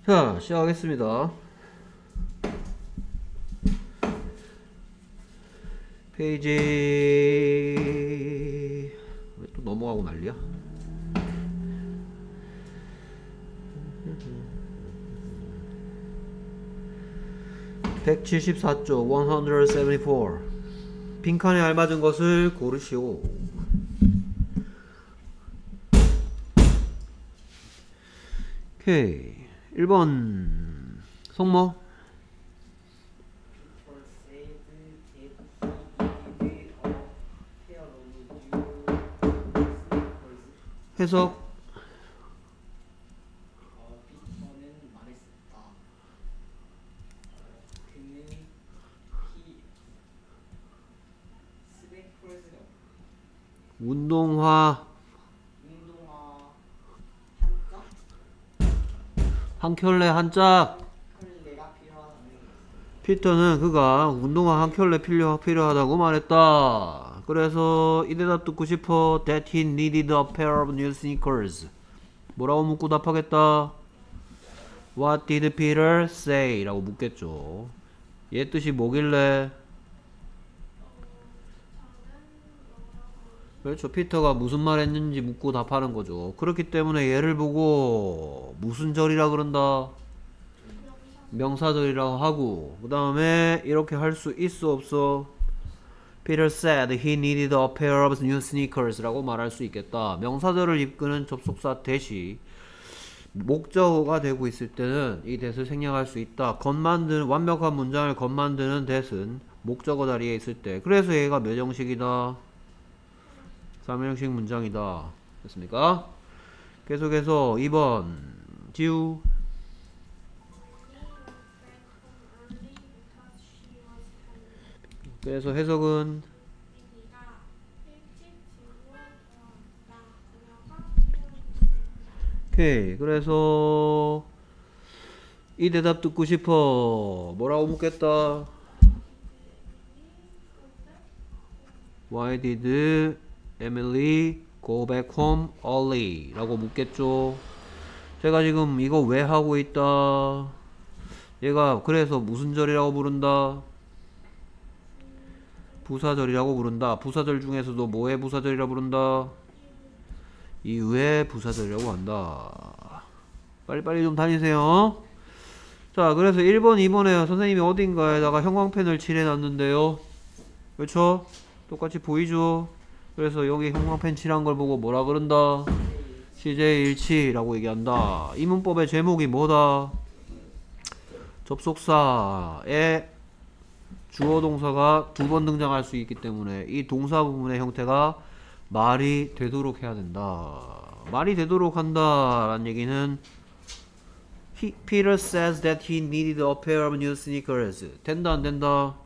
자, 시작하겠습니다. 페이지 왜 또 넘어가고 난리야? 174쪽 174 빈칸에 알맞은 것을 고르시오. 오케이. 1번 성모 해석 운동화 한 켤레 한 짝. 피터는 그가 운동화 한 켤레 필요하다고 말했다. 그래서 이 대답 듣고 싶어. That he needed a pair of new sneakers. 뭐라고 묻고 답하겠다. What did Peter say? 라고 묻겠죠. 얘 뜻이 뭐길래? 그렇죠. 피터가 무슨 말 했는지 묻고 답하는 거죠. 그렇기 때문에 얘를 보고 무슨 절이라 그런다? 명사절이라고 하고, 그 다음에 이렇게 할 수 있어 없어? Peter said he needed a pair of new sneakers 라고 말할 수 있겠다. 명사절을 이끄는 접속사 대시 목적어가 되고 있을 때는 이 that을 생략할 수 있다. 완벽한 문장을 겉만드는 that은 목적어 자리에 있을 때. 그래서 얘가 몇 형식이다? 3형식 문장이다. 됐습니까? 계속해서 2번 지우. 그래서 해석은 오케이. 그래서 이 대답 듣고 싶어. 뭐라고 묻겠다. Why did Emily go back home early? 라고 묻겠죠. 제가 지금 이거 왜 하고 있다. 얘가 그래서 무슨 절이라고 부른다. 부사절이라고 부른다. 부사절 중에서도 뭐의 부사절이라고 부른다. 이유의 부사절이라고 한다. 빨리빨리 좀 다니세요. 자, 그래서 1번, 2번에 선생님이 어딘가에다가 형광펜을 칠해놨는데요. 그렇죠? 똑같이 보이죠? 그래서 여기 형광펜 칠한 걸 보고 뭐라 그런다? 시제일치라고 얘기한다. 이 문법의 제목이 뭐다? 접속사에 주어 동사가 두 번 등장할 수 있기 때문에 이 동사 부분의 형태가 말이 되도록 해야 된다. 말이 되도록 한다라는 얘기는 Peter says that he needed a pair of new sneakers. 된다 안 된다?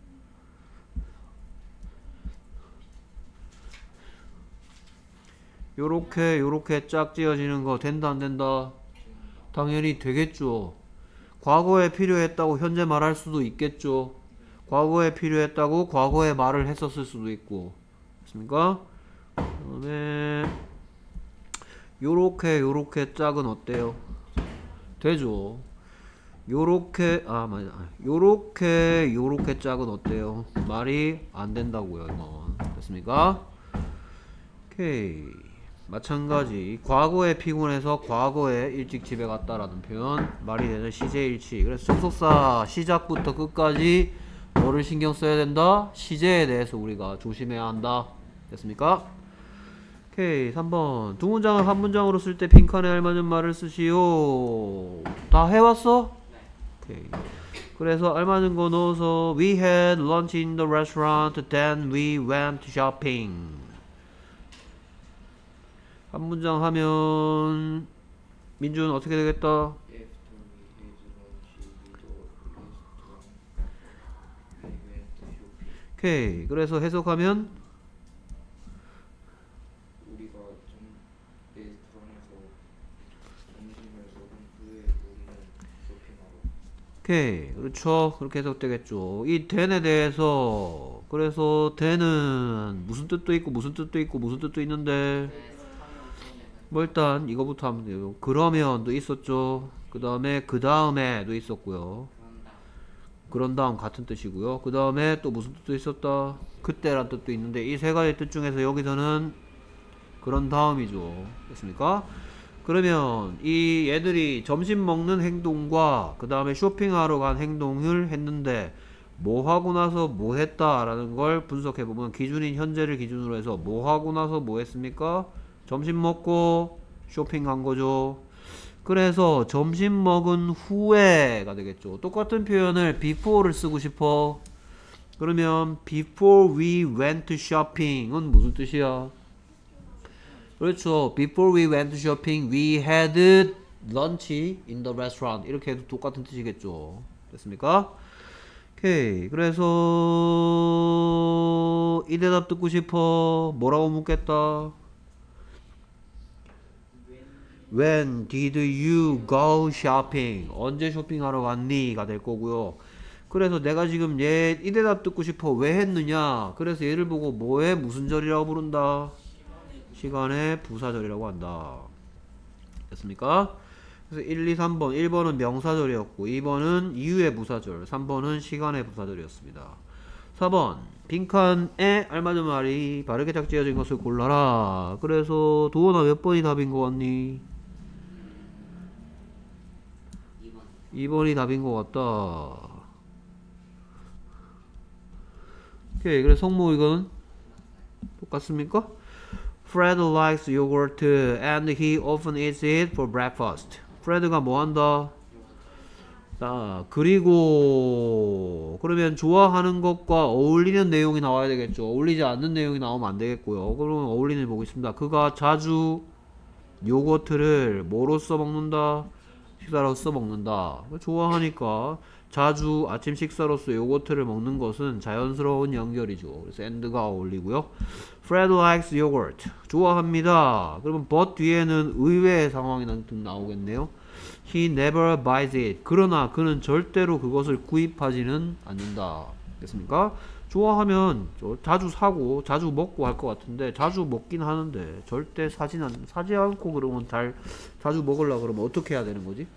요렇게 짝 지어지는 거 된다 안 된다? 당연히 되겠죠. 과거에 필요했다고 현재 말할 수도 있겠죠. 과거에 필요했다고 과거에 말을 했었을 수도 있고. 맞습니까? 그 다음에 요렇게 짝은 어때요? 되죠. 요렇게 짝은 어때요? 말이 안 된다고요. 이건 됐습니까? 오케이. 마찬가지 과거에 피곤해서 과거에 일찍 집에 갔다라는 표현 말이 되는 시제일치. 그래서 접속사 시작부터 끝까지 뭐를 신경 써야 된다? 시제에 대해서 우리가 조심해야 한다. 됐습니까? 오케이. 3번 두 문장을 한 문장으로 쓸 때 빈칸에 알맞은 말을 쓰시오. 다 해왔어? 오케이. 그래서 알맞은 거 넣어서 We had lunch in the restaurant, then we went shopping. 한 문장 하면 민준 어떻게 되겠다? 오케이. 그래서 해석하면 우리가 레스토랑에서 점심을 먹은 후에 우리는 쇼핑하러. 오케이. 그렇죠. 그렇게 해석되겠죠. 이 then에 대해서 그래서 then은 무슨 뜻도 있고 무슨 뜻도 있고 무슨 뜻도 있는데 뭐 일단 이거부터 하면 돼요. 그러면도 있었죠. 그 다음에도 있었고요. 그런 다음 같은 뜻이고요. 그 다음에 또 무슨 뜻도 있었다? 그때란 뜻도 있는데 이 세 가지 뜻 중에서 여기서는 그런 다음이죠. 됐습니까? 그러면 이 얘들이 점심 먹는 행동과 그 다음에 쇼핑하러 간 행동을 했는데 뭐 하고 나서 뭐 했다라는 걸 분석해보면 기준인 현재를 기준으로 해서 뭐 하고 나서 뭐 했습니까? 점심 먹고 쇼핑한 거죠. 그래서 점심 먹은 후에가 되겠죠. 똑같은 표현을 before를 쓰고 싶어. 그러면 before we went to shopping은 무슨 뜻이야? 그렇죠. Before we went to shopping, we had lunch in the restaurant. 이렇게 해도 똑같은 뜻이겠죠. 됐습니까? 오케이. 그래서 이 대답 듣고 싶어. 뭐라고 묻겠다? When did you go shopping? 언제 쇼핑하러 갔니? 가 될 거고요. 그래서 내가 지금 이 대답 듣고 싶어. 왜 했느냐? 그래서 얘를 보고 뭐에 무슨 절이라고 부른다? 시간의 부사절이라고 한다. 됐습니까? 그래서 1, 2, 3번 1번은 명사절이었고 2번은 이유의 부사절 3번은 시간의 부사절이었습니다. 4번 빈칸에 알맞은 말이 바르게 짝지어진 것을 골라라. 그래서 도원아 몇 번이 답인 것 같니? 2번이 답인 것 같다. 오케이. 그래서 성모 이거는 똑같습니까? Fred likes yogurt and he often eats it for breakfast. 프레드가 뭐 한다? 그리고 그러면 좋아하는 것과 어울리는 내용이 나와야 되겠죠. 어울리지 않는 내용이 나오면 안 되겠고요. 그러면 어울리는 보겠습니다. 그가 자주 요거트를 뭐로써 먹는다? 식사로서 먹는다. 좋아하니까 자주 아침 식사로서 요거트를 먹는 것은 자연스러운 연결이죠. 그래서 and가 어울리고요. Fred likes yogurt. 좋아합니다. 그러면 but 뒤에는 의외의 상황이 나오겠네요. He never buys it. 그러나 그는 절대로 그것을 구입하지는 않는다. 됐습니까? 좋아하면 자주 사고 자주 먹고 할 것 같은데 자주 먹긴 하는데 절대 사지 않고 그러면 자주 먹으려고 그러면 어떻게 해야 되는 거지?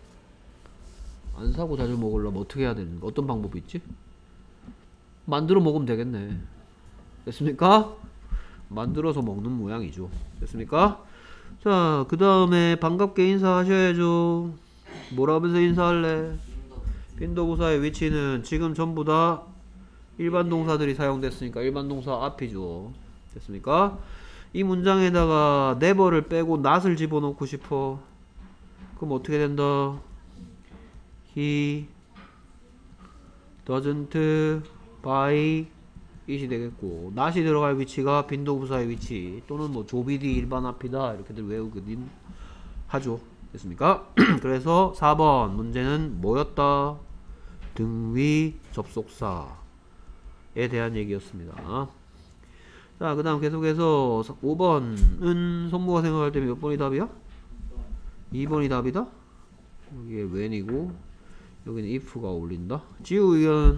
안 사고 자주 먹으려면 어떻게 해야 되는 거? 어떤 방법이 있지? 만들어 먹으면 되겠네. 됐습니까? 만들어서 먹는 모양이죠. 됐습니까? 자, 그 다음에 반갑게 인사하셔야죠. 뭐라 하면서 인사할래? 빈도부사의 위치는 지금 전부 다 일반 동사들이 사용됐으니까 일반 동사 앞이죠. 됐습니까? 이 문장에다가 never를 빼고 not을 집어넣고 싶어. 그럼 어떻게 된다? He doesn't buy it이 되겠고 not이 들어갈 위치가 빈도부사의 위치 또는 뭐 조비디 일반 앞이다 이렇게들 외우긴 하죠. 됐습니까? 그래서 4번 문제는 뭐였다? 등위 접속사에 대한 얘기였습니다. 자, 그 다음 계속해서 5번은 성모가 생각할 때 몇 번이 답이야? 2번이 답이다? 여기에 when이고 여기는 if가 어울린다. 지우 의견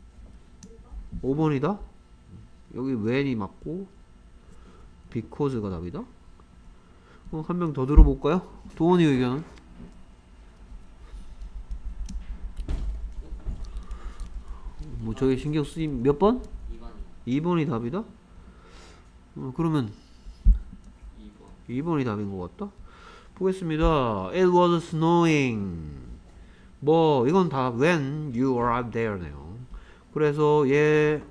5번이다. 여기 when이 맞고 because가 답이다. 한 명 더 들어볼까요? 도원이 의견은? 뭐 저기 신경 쓰임 몇 번? 2번이 답이다. 그러면 2번이 답인 것 같다. 보겠습니다. It was snowing. 뭐 이건 다 when you arrived there네요. 그래서 얘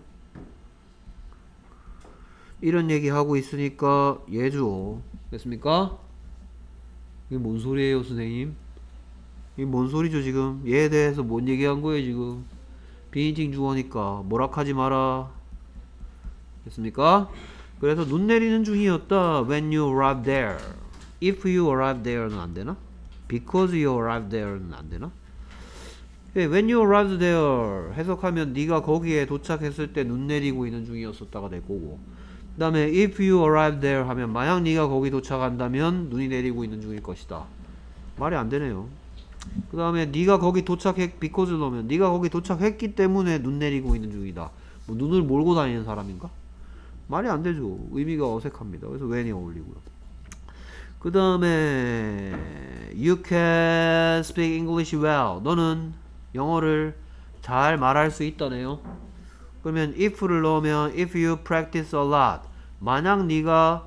이런 얘기 하고 있으니까 얘죠. 됐습니까? 이게 뭔 소리예요, 선생님? 이게 뭔 소리죠 지금? 얘에 대해서 뭔 얘기한 거예요 지금? 비인칭 주어니까 뭐라 하지 마라. 됐습니까? 그래서 눈 내리는 중이었다. When you arrived there. If you arrived there는 안 되나? Because you arrived there는 안 되나? When you arrived there 해석하면 네가 거기에 도착했을 때 눈 내리고 있는 중이었었다가 될 거고, 그 다음에 if you arrived there 하면 만약 네가 거기 도착한다면 눈이 내리고 있는 중일 것이다. 말이 안 되네요. 그 다음에 네가 거기 because 넣으면 네가 거기 도착했기 때문에 눈 내리고 있는 중이다. 뭐 눈을 몰고 다니는 사람인가? 말이 안 되죠. 의미가 어색합니다. 그래서 when이 어울리고요. 그 다음에 You can speak English well. 너는 영어를 잘 말할 수 있다네요. 그러면 if를 넣으면 if you practice a lot. 만약 네가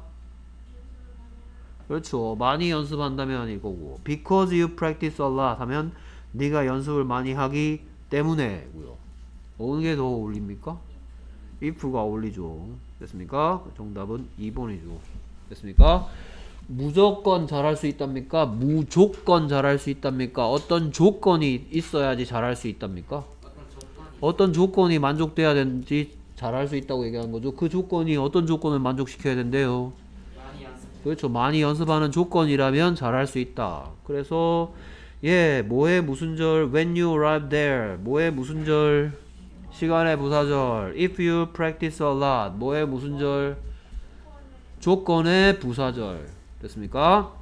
그렇죠. 많이 연습한다면 이거고 because you practice a lot 하면 네가 연습을 많이 하기 때문에고요. 어느 게 더 어울립니까? if가 어울리죠. 됐습니까? 정답은 2번이죠. 됐습니까? 무조건 잘할 수 있답니까? 무조건 잘할 수 있답니까? 어떤 조건이 있어야지 잘할 수 있답니까? 어떤 조건이 만족돼야 되는지 잘할 수 있다고 얘기하는 거죠. 그 조건이 어떤 조건을 만족시켜야 된대요? 그렇죠. 많이 연습하는 조건이라면 잘할 수 있다. 그래서 뭐의 무슨 절? When you arrive there. 뭐의 무슨 절? 시간의 부사절. If you practice a lot. 뭐의 무슨 절? 조건의 부사절. 됐습니까?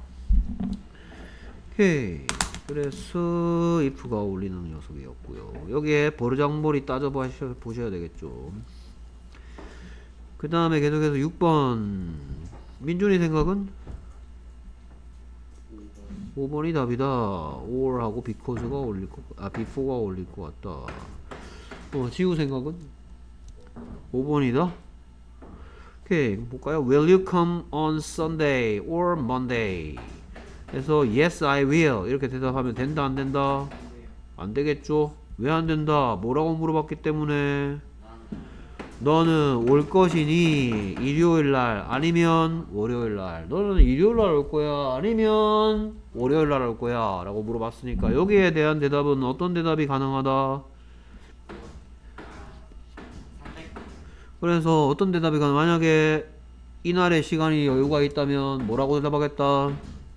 오케이. 그래서 if가 어울리는 녀석이었고요. 여기에 버르장머리 따져보셔야 되겠죠. 그 다음에 계속해서 6번. 민준이 생각은? 5번이 답이다. or 하고 because가 어울릴 before가 어울릴 것 같다. 지우 생각은? 5번이다. 오케이, 볼까요? Will you come on Sunday or Monday? 그래서 yes I will 이렇게 대답하면 된다 안 된다? 안 되겠죠? 왜 안 된다? 뭐라고 물어봤기 때문에 너는 올 것이니 일요일날 아니면 월요일날. 너는 일요일날 올 거야 아니면 월요일날 올 거야 라고 물어봤으니까 여기에 대한 대답은 어떤 대답이 가능하다? 그래서 어떤 대답이 만약에 이날의 시간이 여유가 있다면 뭐라고 대답하겠다?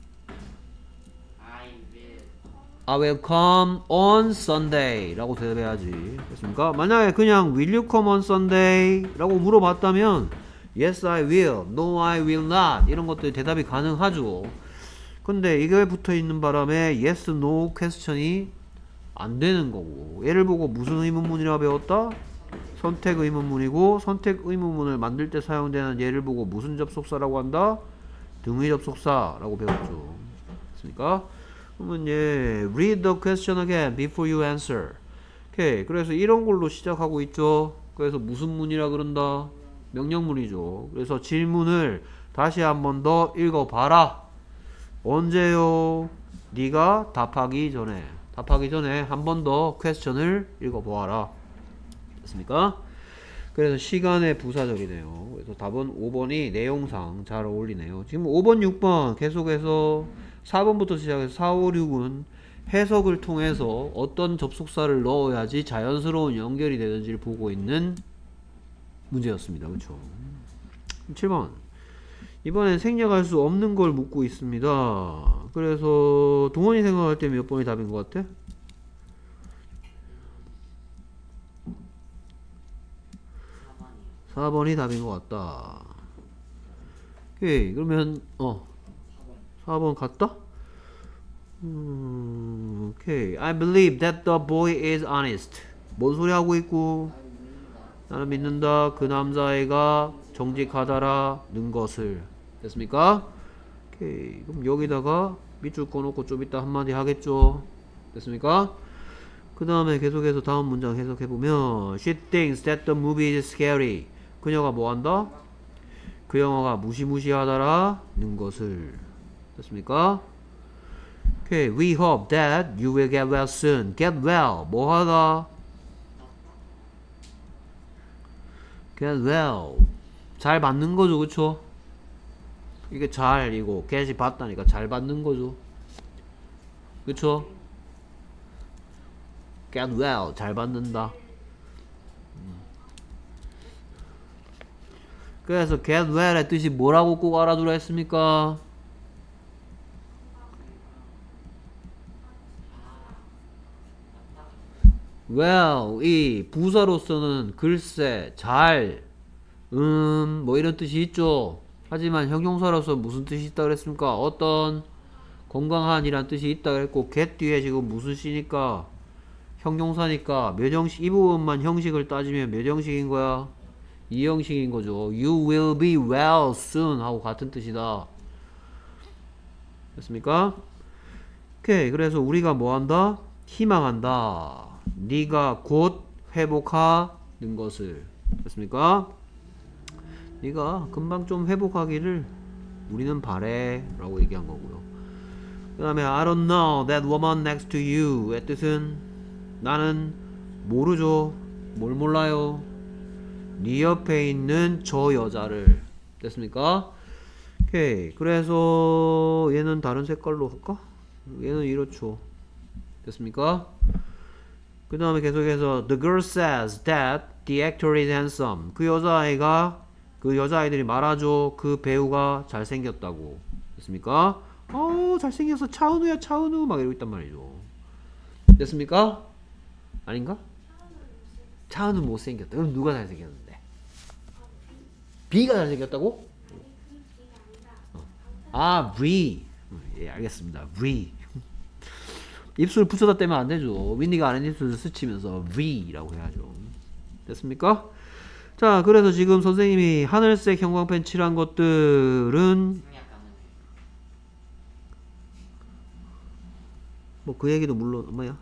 I will come on Sunday 라고 대답해야지. 됐습니까? 만약에 그냥 Will you come on Sunday? 라고 물어봤다면 Yes I will, No I will not 이런 것들이 대답이 가능하죠. 근데 이게 붙어있는 바람에 Yes, No question이 안 되는 거고 얘를 보고 무슨 의문문이라고 배웠다? 선택 의문문이고 선택 의문문을 만들 때 사용되는 얘를 보고 무슨 접속사라고 한다? 등의 접속사라고 배웠죠. 됐습니까? 그러면 read the question again before you answer. 오케이. 그래서 이런 걸로 시작하고 있죠. 그래서 무슨 문이라 그런다? 명령문이죠. 그래서 질문을 다시 한 번 더 읽어봐라. 언제요? 네가 답하기 전에 한 번 더 question을 읽어보아라. 됐습니까? 그래서 시간의 부사절이네요. 그래서 답은 5번이 내용상 잘 어울리네요. 지금 5번, 6번 계속해서 4번부터 시작해서 4, 5, 6은 해석을 통해서 어떤 접속사를 넣어야지 자연스러운 연결이 되는지를 보고 있는 문제였습니다. 그렇죠? 7번. 이번엔 생략할 수 없는 걸 묻고 있습니다. 그래서 동원이 생각할 때 몇 번이 답인 것 같아? 4번이 답인 것 같다. 오케이. 그러면 4번 같다? 오케이. I believe that the boy is honest. 뭔 소리 하고 있고? 나는 믿는다. 그 남자애가 정직하다라는 것을. 됐습니까? 오케이. 그럼 여기다가 밑줄 꺼놓고 좀 이따 한마디 하겠죠? 됐습니까? 그 다음에 계속해서 다음 문장 해석해보면 She thinks that the movie is scary. 그녀가 뭐한다? 그 영화가 무시무시하다라는 것을. 됐습니까? Okay, we hope that you will get well soon. Get well. 뭐 하다? Get well. 잘 받는 거죠, 그쵸? 이게 잘이고 get이 받다니까 잘 받는 거죠. 그쵸? Get well. 잘 받는다. 그래서 get well의 뜻이 뭐라고 꼭 알아두라 했습니까? well 이 부사로서는 글쎄, 잘, 뭐 이런 뜻이 있죠. 하지만 형용사로서 무슨 뜻이 있다 그랬습니까? 어떤 건강한 이란 뜻이 있다 그랬고 get 뒤에 지금 무슨 시니까 형용사니까 몇 형식, 이 부분만 형식을 따지면 몇 형식인 거야? 이 형식인 거죠. You will be well soon 하고 같은 뜻이다. 됐습니까? 오케이. 그래서 우리가 뭐 한다? 희망한다. 네가 곧 회복하는 것을. 됐습니까? 네가 금방 좀 회복하기를 우리는 바래 라고 얘기한 거고요. 그 다음에 I don't know that woman next to you 의 뜻은 나는 모르죠. 뭘 몰라요? 네 옆에 있는 저 여자를. 됐습니까? 오케이. 그래서 얘는 다른 색깔로 할까? 얘는 이렇죠. 됐습니까? 그 다음에 계속해서 The girl says that the actor is handsome. 그 여자아이들이 말하죠. 그 배우가 잘생겼다고. 됐습니까? 잘생겼어. 차은우야, 차은우. 막 이러고 있단 말이죠. 됐습니까? 아닌가? 차은우 못생겼다. 그럼 누가 잘생겼는데? B가 잘생겼다고? V. 예, 알겠습니다. V. 입술 붙여다 떼면 안 되죠. 윈니가 아는 입술을 스치면서 V라고 해야죠. 됐습니까? 자, 그래서 지금 선생님이 하늘색 형광펜 칠한 것들은 뭐 그 얘기도 물론 뭐야?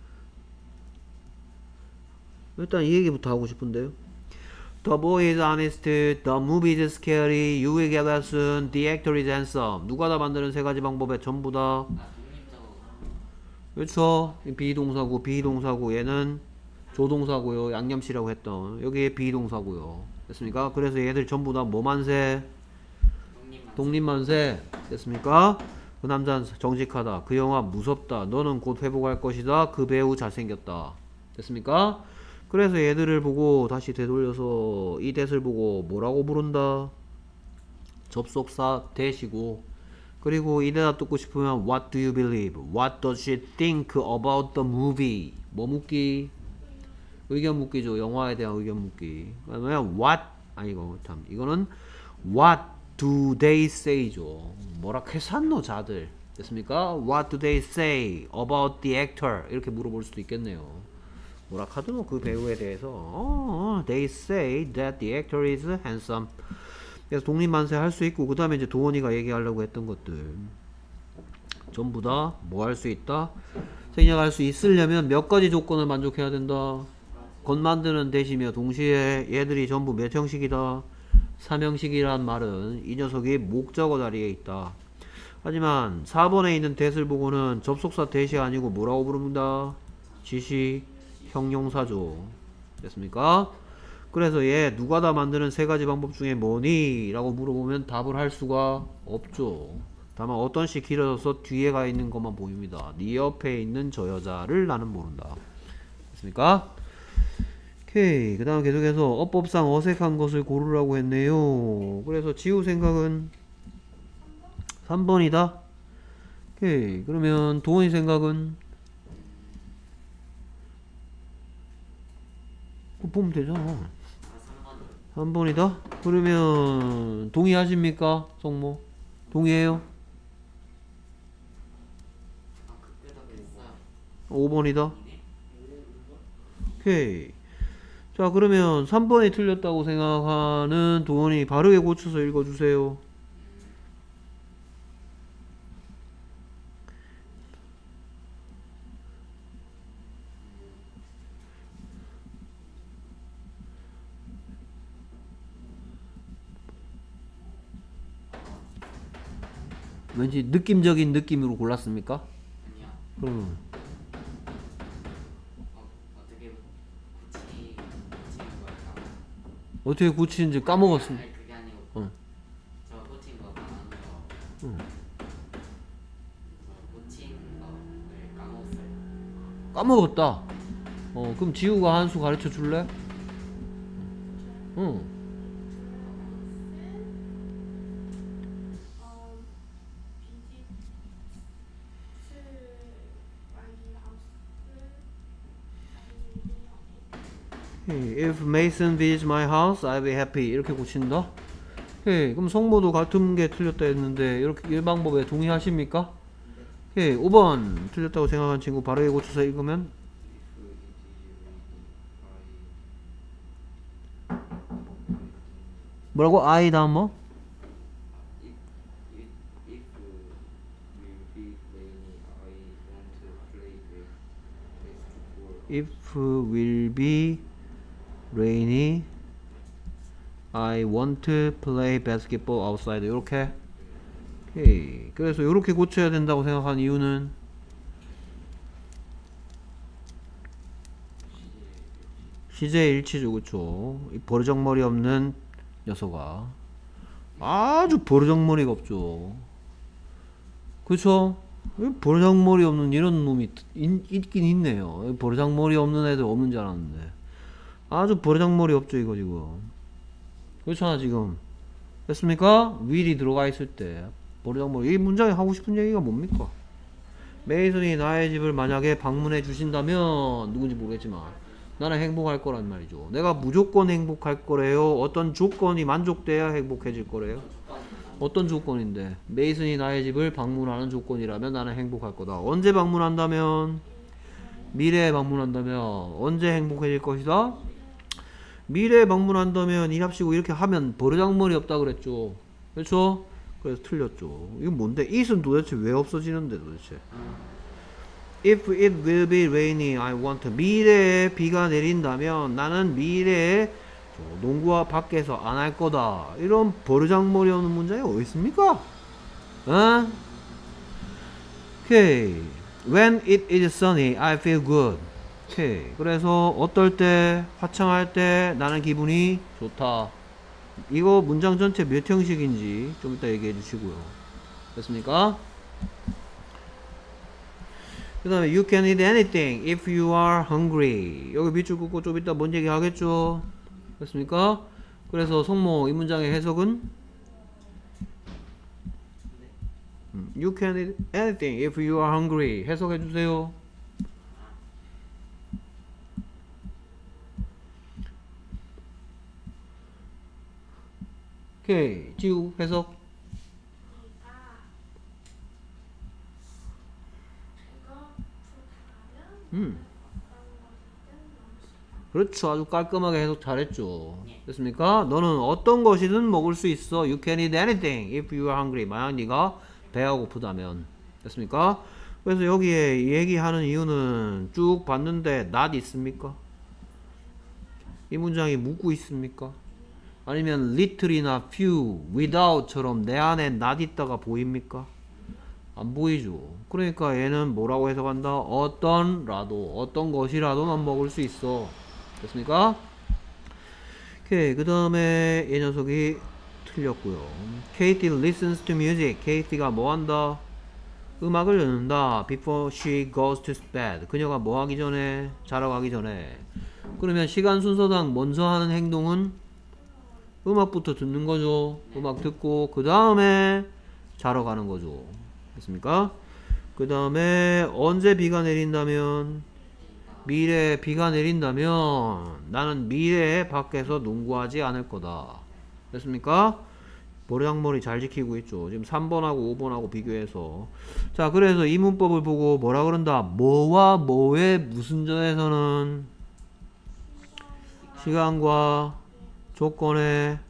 일단 이 얘기부터 하고 싶은데요. The boy is honest, the movie is scary, you will get well soon, the actor is handsome. 누가 다 만드는 세 가지 방법에 전부 다 그렇죠. 비동사고 비동사고 얘는 조동사고요. 양념시라고 했던 여기에 비동사고요. 됐습니까? 그래서 얘들 전부 다 뭐만세? 독립만세. 됐습니까? 그 남자는 정직하다. 그 영화 무섭다. 너는 곧 회복할 것이다. 그 배우 잘생겼다. 됐습니까? 그래서 얘들을 보고 다시 되돌려서 이 대를 보고 뭐라고 부른다? 접속사 대시고 그리고 이 대답 듣고 싶으면 What do you believe? What does she think about the movie? 뭐 묻기? 의견 묻기죠. 영화에 대한 의견 묻기. 그러면 What? 아니고 참 이거는 What do they say죠. 뭐라 해산노 자들. 됐습니까? What do they say about the actor? 이렇게 물어볼 수도 있겠네요. 뭐라 카드노 그 배우에 대해서 they say that the actor is handsome. 그래서 독립만세 할 수 있고 그 다음에 이제 도원이가 얘기하려고 했던 것들 전부 다 뭐 할 수 있다? 생략할 수 있으려면 몇 가지 조건을 만족해야 된다. 것 만드는 대시며 동시에 얘들이 전부 몇 형식이다? 3형식이란 말은 이 녀석이 목적어 자리에 있다. 하지만 4번에 있는 대를 보고는 접속사 대시 아니고 뭐라고 부릅니다? 지시 형용사죠. 됐습니까? 그래서 얘 누가 다 만드는 세 가지 방법 중에 뭐니? 라고 물어보면 답을 할 수가 없죠. 다만 어떤 식 길어져서 뒤에 가 있는 것만 보입니다. 네 옆에 있는 저 여자를 나는 모른다. 됐습니까? 오케이. 그 다음 계속해서 어법상 어색한 것을 고르라고 했네요. 그래서 지우 생각은 3번이다. 오케이. 그러면 도훈이 생각은 보면 되잖아. 3번이다? 그러면 동의하십니까? 성모 동의해요? 5번이다? 오케이. 자 그러면 3번이 틀렸다고 생각하는 도원이 바르게 고쳐서 읽어주세요. 왠지 느낌적인 느낌으로 골랐습니까? 아니요. 그럼 어떻게 고치는 걸까? 어떻게 고치는지 까먹었습니다. 아니 그게 아니고 어. 저 고친 거 말하는 거. 응. 저 고친 거를 까먹었어요. 까먹었다. 그럼 지우가 한 수 가르쳐 줄래? 응. If Mason visits my house, I'll be happy. 이렇게 고친다. 오케이. 그럼 성모도 같은 게 틀렸다 했는데 이렇게 이 방법에 동의하십니까? 오케이. 5번 틀렸다고 생각한 친구 바르게 고쳐서 읽으면 뭐라고? I 다음 뭐? If we If will be rainy, I want to play basketball outside. 이렇게. 오케이. 그래서 이렇게 고쳐야 된다고 생각한 이유는 시제 일치죠, 그쵸? 이 버르장머리 없는 녀석아. 아주 버르장머리가 없죠. 그쵸? 버르장머리 없는 이런 놈이 있긴 있네요. 버르장머리 없는 애들 없는 줄 알았는데. 아주 버르장머리 없죠, 이거 지금. 그렇잖아, 지금. 됐습니까? will이 들어가 있을 때. 버르장머리. 이 문장에 하고 싶은 얘기가 뭡니까? 메이슨이 나의 집을 만약에 방문해 주신다면, 누군지 모르겠지만, 나는 행복할 거란 말이죠. 내가 무조건 행복할 거래요? 어떤 조건이 만족돼야 행복해질 거래요? 어떤 조건인데? 메이슨이 나의 집을 방문하는 조건이라면 나는 행복할 거다. 언제 방문한다면? 미래에 방문한다면 언제 행복해질 것이다? 미래에 방문한다면 이랍시고 이렇게 하면 버르장머리 없다 그랬죠. 그렇죠? 그래서 틀렸죠. 이건 뭔데? it은 도대체 왜 없어지는데 도대체? If it will be rainy, I want to. 미래에 비가 내린다면 나는 미래에 농구와 밖에서 안 할 거다. 이런 버르장머리 없는 문장이 어디 있습니까? 어? 오케이. When it is sunny, I feel good. 오케이. 그래서 어떨 때, 화창할 때 나는 기분이 좋다. 이거 문장 전체 몇 형식인지 좀 이따 얘기해 주시고요. 됐습니까? 그 다음에 you can eat anything if you are hungry. 여기 밑줄 긋고 좀 이따 뭔 얘기 하겠죠? 됐습니까? 그래서 성모 이 문장의 해석은 You can eat anything if you are hungry. 해석해 주세요. 오케이. 지우 해석. 그렇죠. 아주 깔끔하게 해석 잘했죠. 됐습니까? 너는 어떤 것이든 먹을 수 있어. You can eat anything if you are hungry. 만약 네가 배가 고프다면. 됐습니까? 그래서 여기에 얘기하는 이유는 쭉 봤는데 not 있습니까? 이 문장이 묻고 있습니까? 아니면 little이나 few, without처럼 내 안에 not 있다가 보입니까? 안 보이죠. 그러니까 얘는 뭐라고 해석한다? 어떤라도, 어떤 것이라도 난 먹을 수 있어. 됐습니까? 오케이. 그 다음에 이 녀석이 틀렸고요. Katie listens to music. Katie가 뭐 한다? 음악을 듣는다. Before she goes to bed. 그녀가 뭐 하기 전에? 자러 가기 전에. 그러면 시간 순서상 먼저 하는 행동은 음악부터 듣는 거죠. 음악 듣고 그 다음에 자러 가는 거죠. 됐습니까? 그 다음에 언제 비가 내린다면? 미래에 비가 내린다면 나는 미래에 밖에서 농구하지 않을 거다. 됐습니까? 버르장머리 잘 지키고 있죠. 지금 3번하고 5번하고 비교해서. 자, 그래서 이 문법을 보고 뭐라 그런다? 뭐와 뭐의 무슨 절에서는 시간과 조건의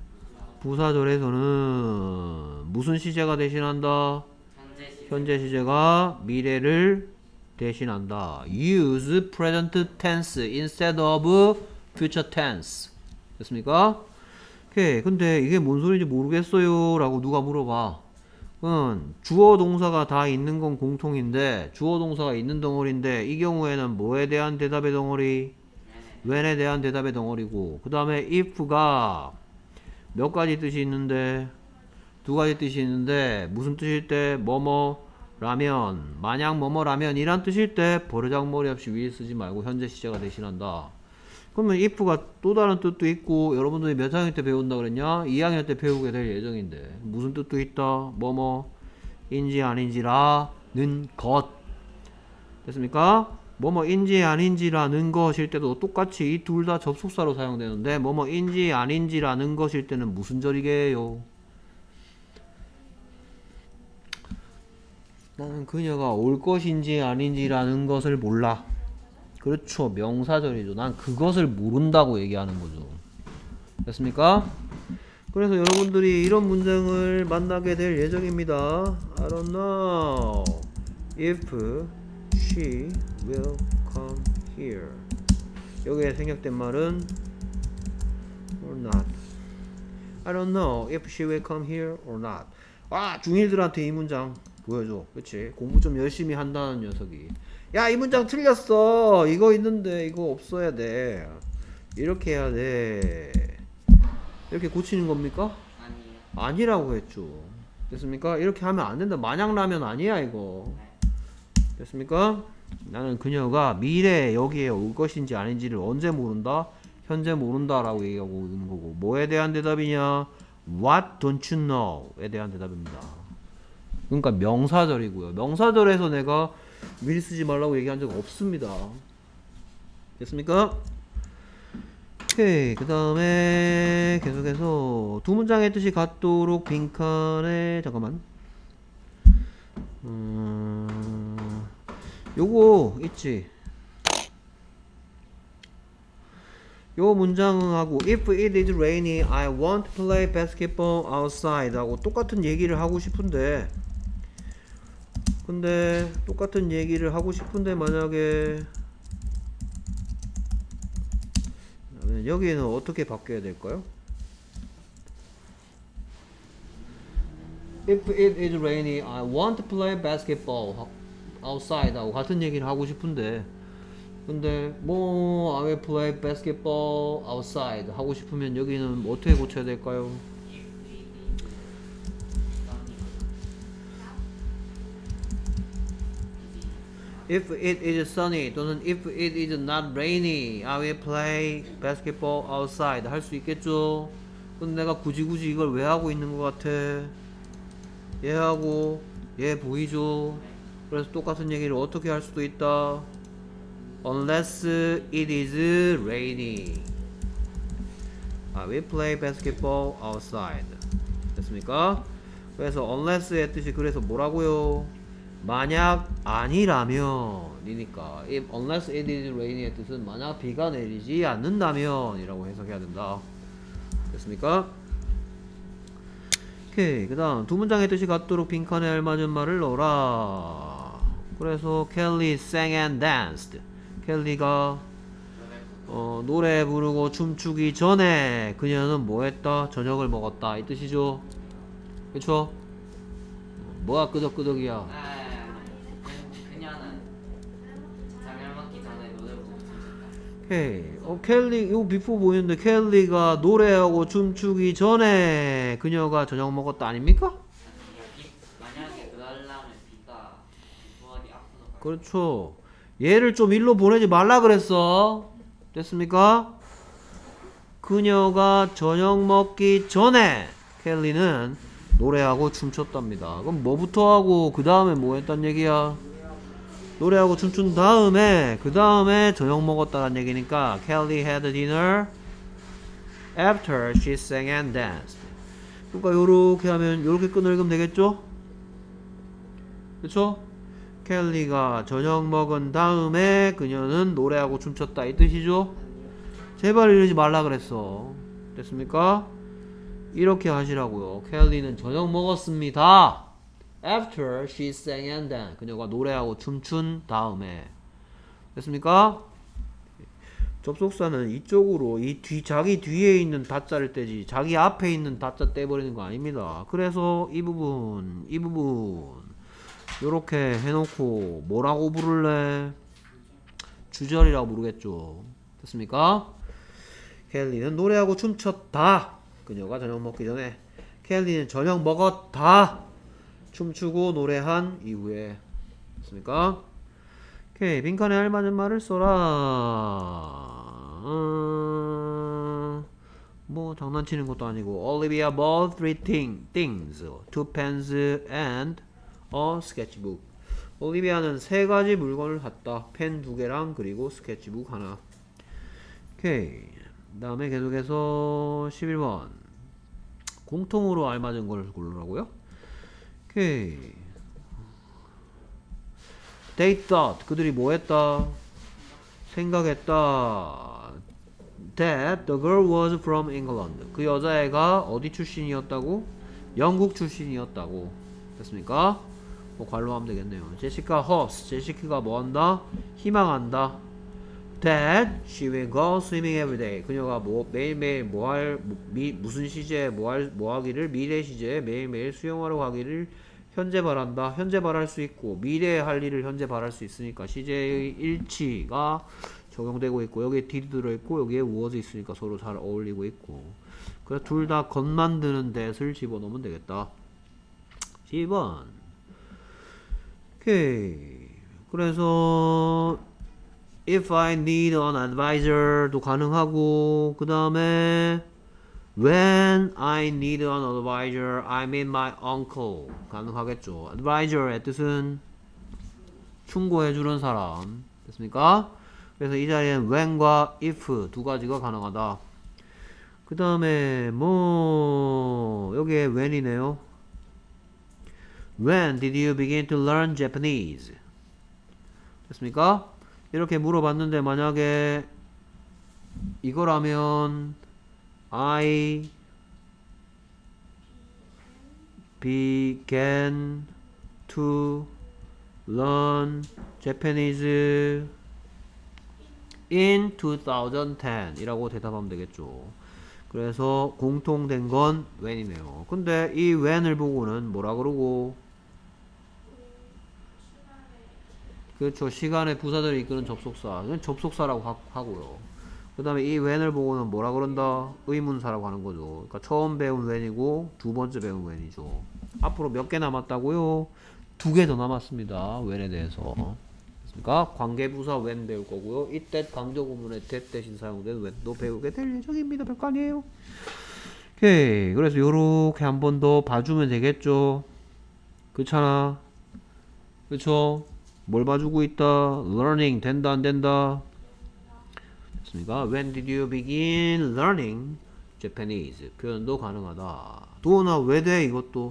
부사절에서는 무슨 시제가 대신한다? 현재 시제가 미래를 대신한다. Use present tense instead of future tense. 됐습니까? 오케이. 근데 이게 뭔 소리인지 모르겠어요 라고 누가 물어봐. 주어 동사가 다 있는 건 공통인데 주어 동사가 있는 덩어리인데 이 경우에는 뭐에 대한 대답의 덩어리? when에 대한 대답의 덩어리고 그 다음에 if가 몇 가지 뜻이 있는데 두 가지 뜻이 있는데 무슨 뜻일 때 뭐뭐 라면 만약 뭐뭐라면 이란 뜻일 때 버르장머리 없이 위에 쓰지 말고 현재 시제가 대신한다. 그러면 if가 또 다른 뜻도 있고 여러분들이 몇 학년 때 배운다 그랬냐? 2학년 때 배우게 될 예정인데 무슨 뜻도 있다. 뭐뭐인지 아닌지라는 것. 됐습니까? 뭐뭐인지 아닌지라는 것일 때도 똑같이 이 둘 다 접속사로 사용되는데 뭐뭐인지 아닌지라는 것일 때는 무슨 절이게요? 나는 그녀가 올 것인지 아닌지라는 것을 몰라. 그렇죠. 명사절이죠. 난 그것을 모른다고 얘기하는 거죠. 됐습니까? 그래서 여러분들이 이런 문장을 만나게 될 예정입니다. I don't know if she will come here. 여기에 생략된 말은 or not. I don't know if she will come here or not. 아, 중1들한테 이 문장 보여줘. 그치? 공부 좀 열심히 한다는 녀석이. 야, 이 문장 틀렸어. 이거 있는데 이거 없어야 돼. 이렇게 해야 돼. 이렇게 고치는 겁니까? 아니요. 아니라고 했죠. 됐습니까? 이렇게 하면 안 된다. 마냥라면 아니야 이거. 됐습니까? 나는 그녀가 미래에 여기에 올 것인지 아닌지를 언제 모른다? 현재 모른다 라고 얘기하고 있는 거고, 뭐에 대한 대답이냐? What don't you know? 에 대한 대답입니다. 그러니까 명사절이고요. 명사절에서 내가 미리 쓰지 말라고 얘기한 적 없습니다. 됐습니까? 오케이. 그 다음에 계속해서 두 문장의 뜻이 같도록 빈칸에 잠깐만, 요거 있지. 요 문장하고 if it is rainy I want to play basketball outside 하고 똑같은 얘기를 하고 싶은데, 근데 똑같은 얘기를 하고 싶은데 만약에 여기는 어떻게 바뀌어야 될까요? If it is rainy I want to play basketball outside 하고 같은 얘기를 하고 싶은데, 근데 뭐 I will play basketball outside 하고 싶으면 여기는 어떻게 고쳐야 될까요? If it is sunny 또는 if it is not rainy I will play basketball outside 할 수 있겠죠? 근데 내가 굳이 이걸 왜 하고 있는 것 같아? 얘하고 얘 보이죠? 그래서 똑같은 얘기를 어떻게 할 수도 있다. Unless it is rainy I will play basketball outside. 됐습니까? 그래서 unless의 뜻이 그래서 뭐라고요? 만약 아니라면 이니까 if unless it is rainy의 뜻은 만약 비가 내리지 않는다면 이라고 해석해야 된다. 됐습니까? 오케이. 그 다음 두 문장의 뜻이 같도록 빈칸에 알맞은 말을 넣어라. 그래서 Kelly sang and danced. 켈리가 노래 부르고 춤추기 전에 그녀는 뭐 했다? 저녁을 먹었다 이 뜻이죠. 그쵸? 뭐가 끄덕끄덕이야? 그녀는 저녁 먹기 전에 노래 부르고 춤췄다. 오케이. 켈리 요 비포 보이는데 켈리가 노래하고 춤추기 전에 그녀가 저녁 먹었다 아닙니까? 만약에 그러려면 비가 비포알이 앞으로 그렇죠. 얘를 좀 일로 보내지 말라 그랬어. 됐습니까? 그녀가 저녁 먹기 전에 켈리는 노래하고 춤췄답니다. 그럼 뭐부터 하고 그 다음에 뭐 했단 얘기야? 노래하고 춤춘 다음에 그 다음에 저녁 먹었다는 얘기니까 Kelly had dinner after she sang and danced. 그러니까 요렇게 하면 요렇게 끈을 읽으면 되겠죠? 그쵸? 켈리가 저녁 먹은 다음에 그녀는 노래하고 춤췄다 이 뜻이죠? 제발 이러지 말라 그랬어. 됐습니까? 이렇게 하시라고요. 켈리는 저녁 먹었습니다. After she sang and danced. 그녀가 노래하고 춤춘 다음에. 됐습니까? 접속사는 이쪽으로 자기 뒤에 있는 다자를 떼지 자기 앞에 있는 다자 떼버리는 거 아닙니다. 그래서 이 부분 요렇게 해놓고 뭐라고 부를래? 주절이라고 부르겠죠. 됐습니까? 켈리는 노래하고 춤췄다. 그녀가 저녁 먹기 전에. 켈리는 저녁 먹었다. 춤추고 노래한 이후에. 됐습니까? 오케이. 빈칸에 알맞은 말을 써라. 뭐 장난치는 것도 아니고 Olivia bought three things. Two pens and a sketchbook. 올리비아는 세 가지 물건을 샀다. 펜 두 개랑 그리고 스케치북 하나. 오케이. 그 다음에 계속해서 11번 공통으로 알맞은 걸 고르라고요? 오케이. They thought. 그들이 뭐 했다? 생각했다. That the girl was from England. 그 여자애가 어디 출신이었다고? 영국 출신이었다고. 됐습니까? 뭐 관로하면 되겠네요. 제시카 허스. 제시카가 뭐 한다? 희망한다. that she will go swimming every day. 그녀가 매일매일 무슨 시제에 뭐 하기를 미래 시제에 매일매일 수영하러 가기를 현재 바란다. 현재 바랄 수 있고 미래에 할 일을 현재 바랄 수 있으니까 시제의 일치가 적용되고 있고 여기에 did 들어있고 여기에 was 있으니까 서로 잘 어울리고 있고 그래서 둘 다 건 만드는 that을 집어넣으면 되겠다. 10번 오케이. 그래서 if I need an advisor도 가능하고 그 다음에 when I need an advisor I mean my uncle 가능하겠죠. advisor의 뜻은 충고해주는 사람 됐습니까? 그래서 이 자리엔 when과 if 두 가지가 가능하다. 그 다음에 뭐 여기에 when이네요. When did you begin to learn Japanese? 됐습니까? 이렇게 물어봤는데 만약에 이거라면 I began to learn Japanese in 2010 이라고 대답하면 되겠죠. 그래서 공통된 건 when이네요. 근데 이 when을 보고는 뭐라 그러고 그렇죠. 시간의 부사들을 이끄는 접속사. 이건 접속사라고 하고요. 그 다음에 이 when을 보고는 뭐라 그런다? 의문사라고 하는 거죠. 그러니까 처음 배운 when이고 두 번째 배운 when이죠. 앞으로 몇 개 남았다고요? 2개 더 남았습니다. when에 대해서. 됐습니까? 관계부사 when 배울 거고요. 이때 강조구문의 that 대신 사용된 when도 배우게 될 예정입니다. 별거 아니에요. 오케이. 그래서 요렇게 한 번 더 봐주면 되겠죠. 그렇잖아. 그쵸? 뭘 봐주고 있다? learning 된다 안 된다? 됐습니까? When did you begin learning Japanese? 표현도 가능하다. 도나 왜 돼 이것도?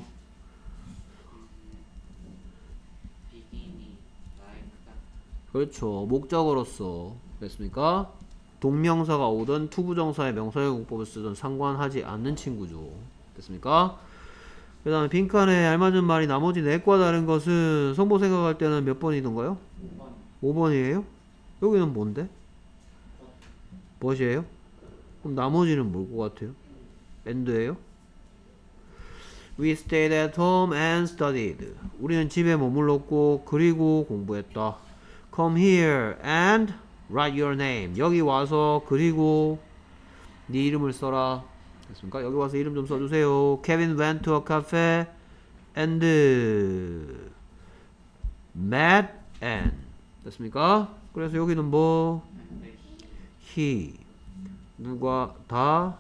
beginning like that. 그렇죠. 목적어로서 됐습니까? 동명사가 오든 투부정사의 명사의 공법을 쓰든 상관하지 않는 친구죠. 됐습니까? 그 다음에 빈칸에 알맞은 말이 나머지 4과 다른 것은 성보 생각할 때는 몇 번이던가요? 5번이에요? 여기는 뭔데? 벗이에요? 그럼 나머지는 뭘 것 같아요? and예요? We stayed at home and studied. 우리는 집에 머물렀고 그리고 공부했다. Come here and write your name. 여기 와서 그리고 네 이름을 써라. 됐습니까? 여기 와서 이름 좀 써주세요. Kevin went to a cafe and met Anne. 됐습니까? 그래서 여기는 뭐? he. 누가 다.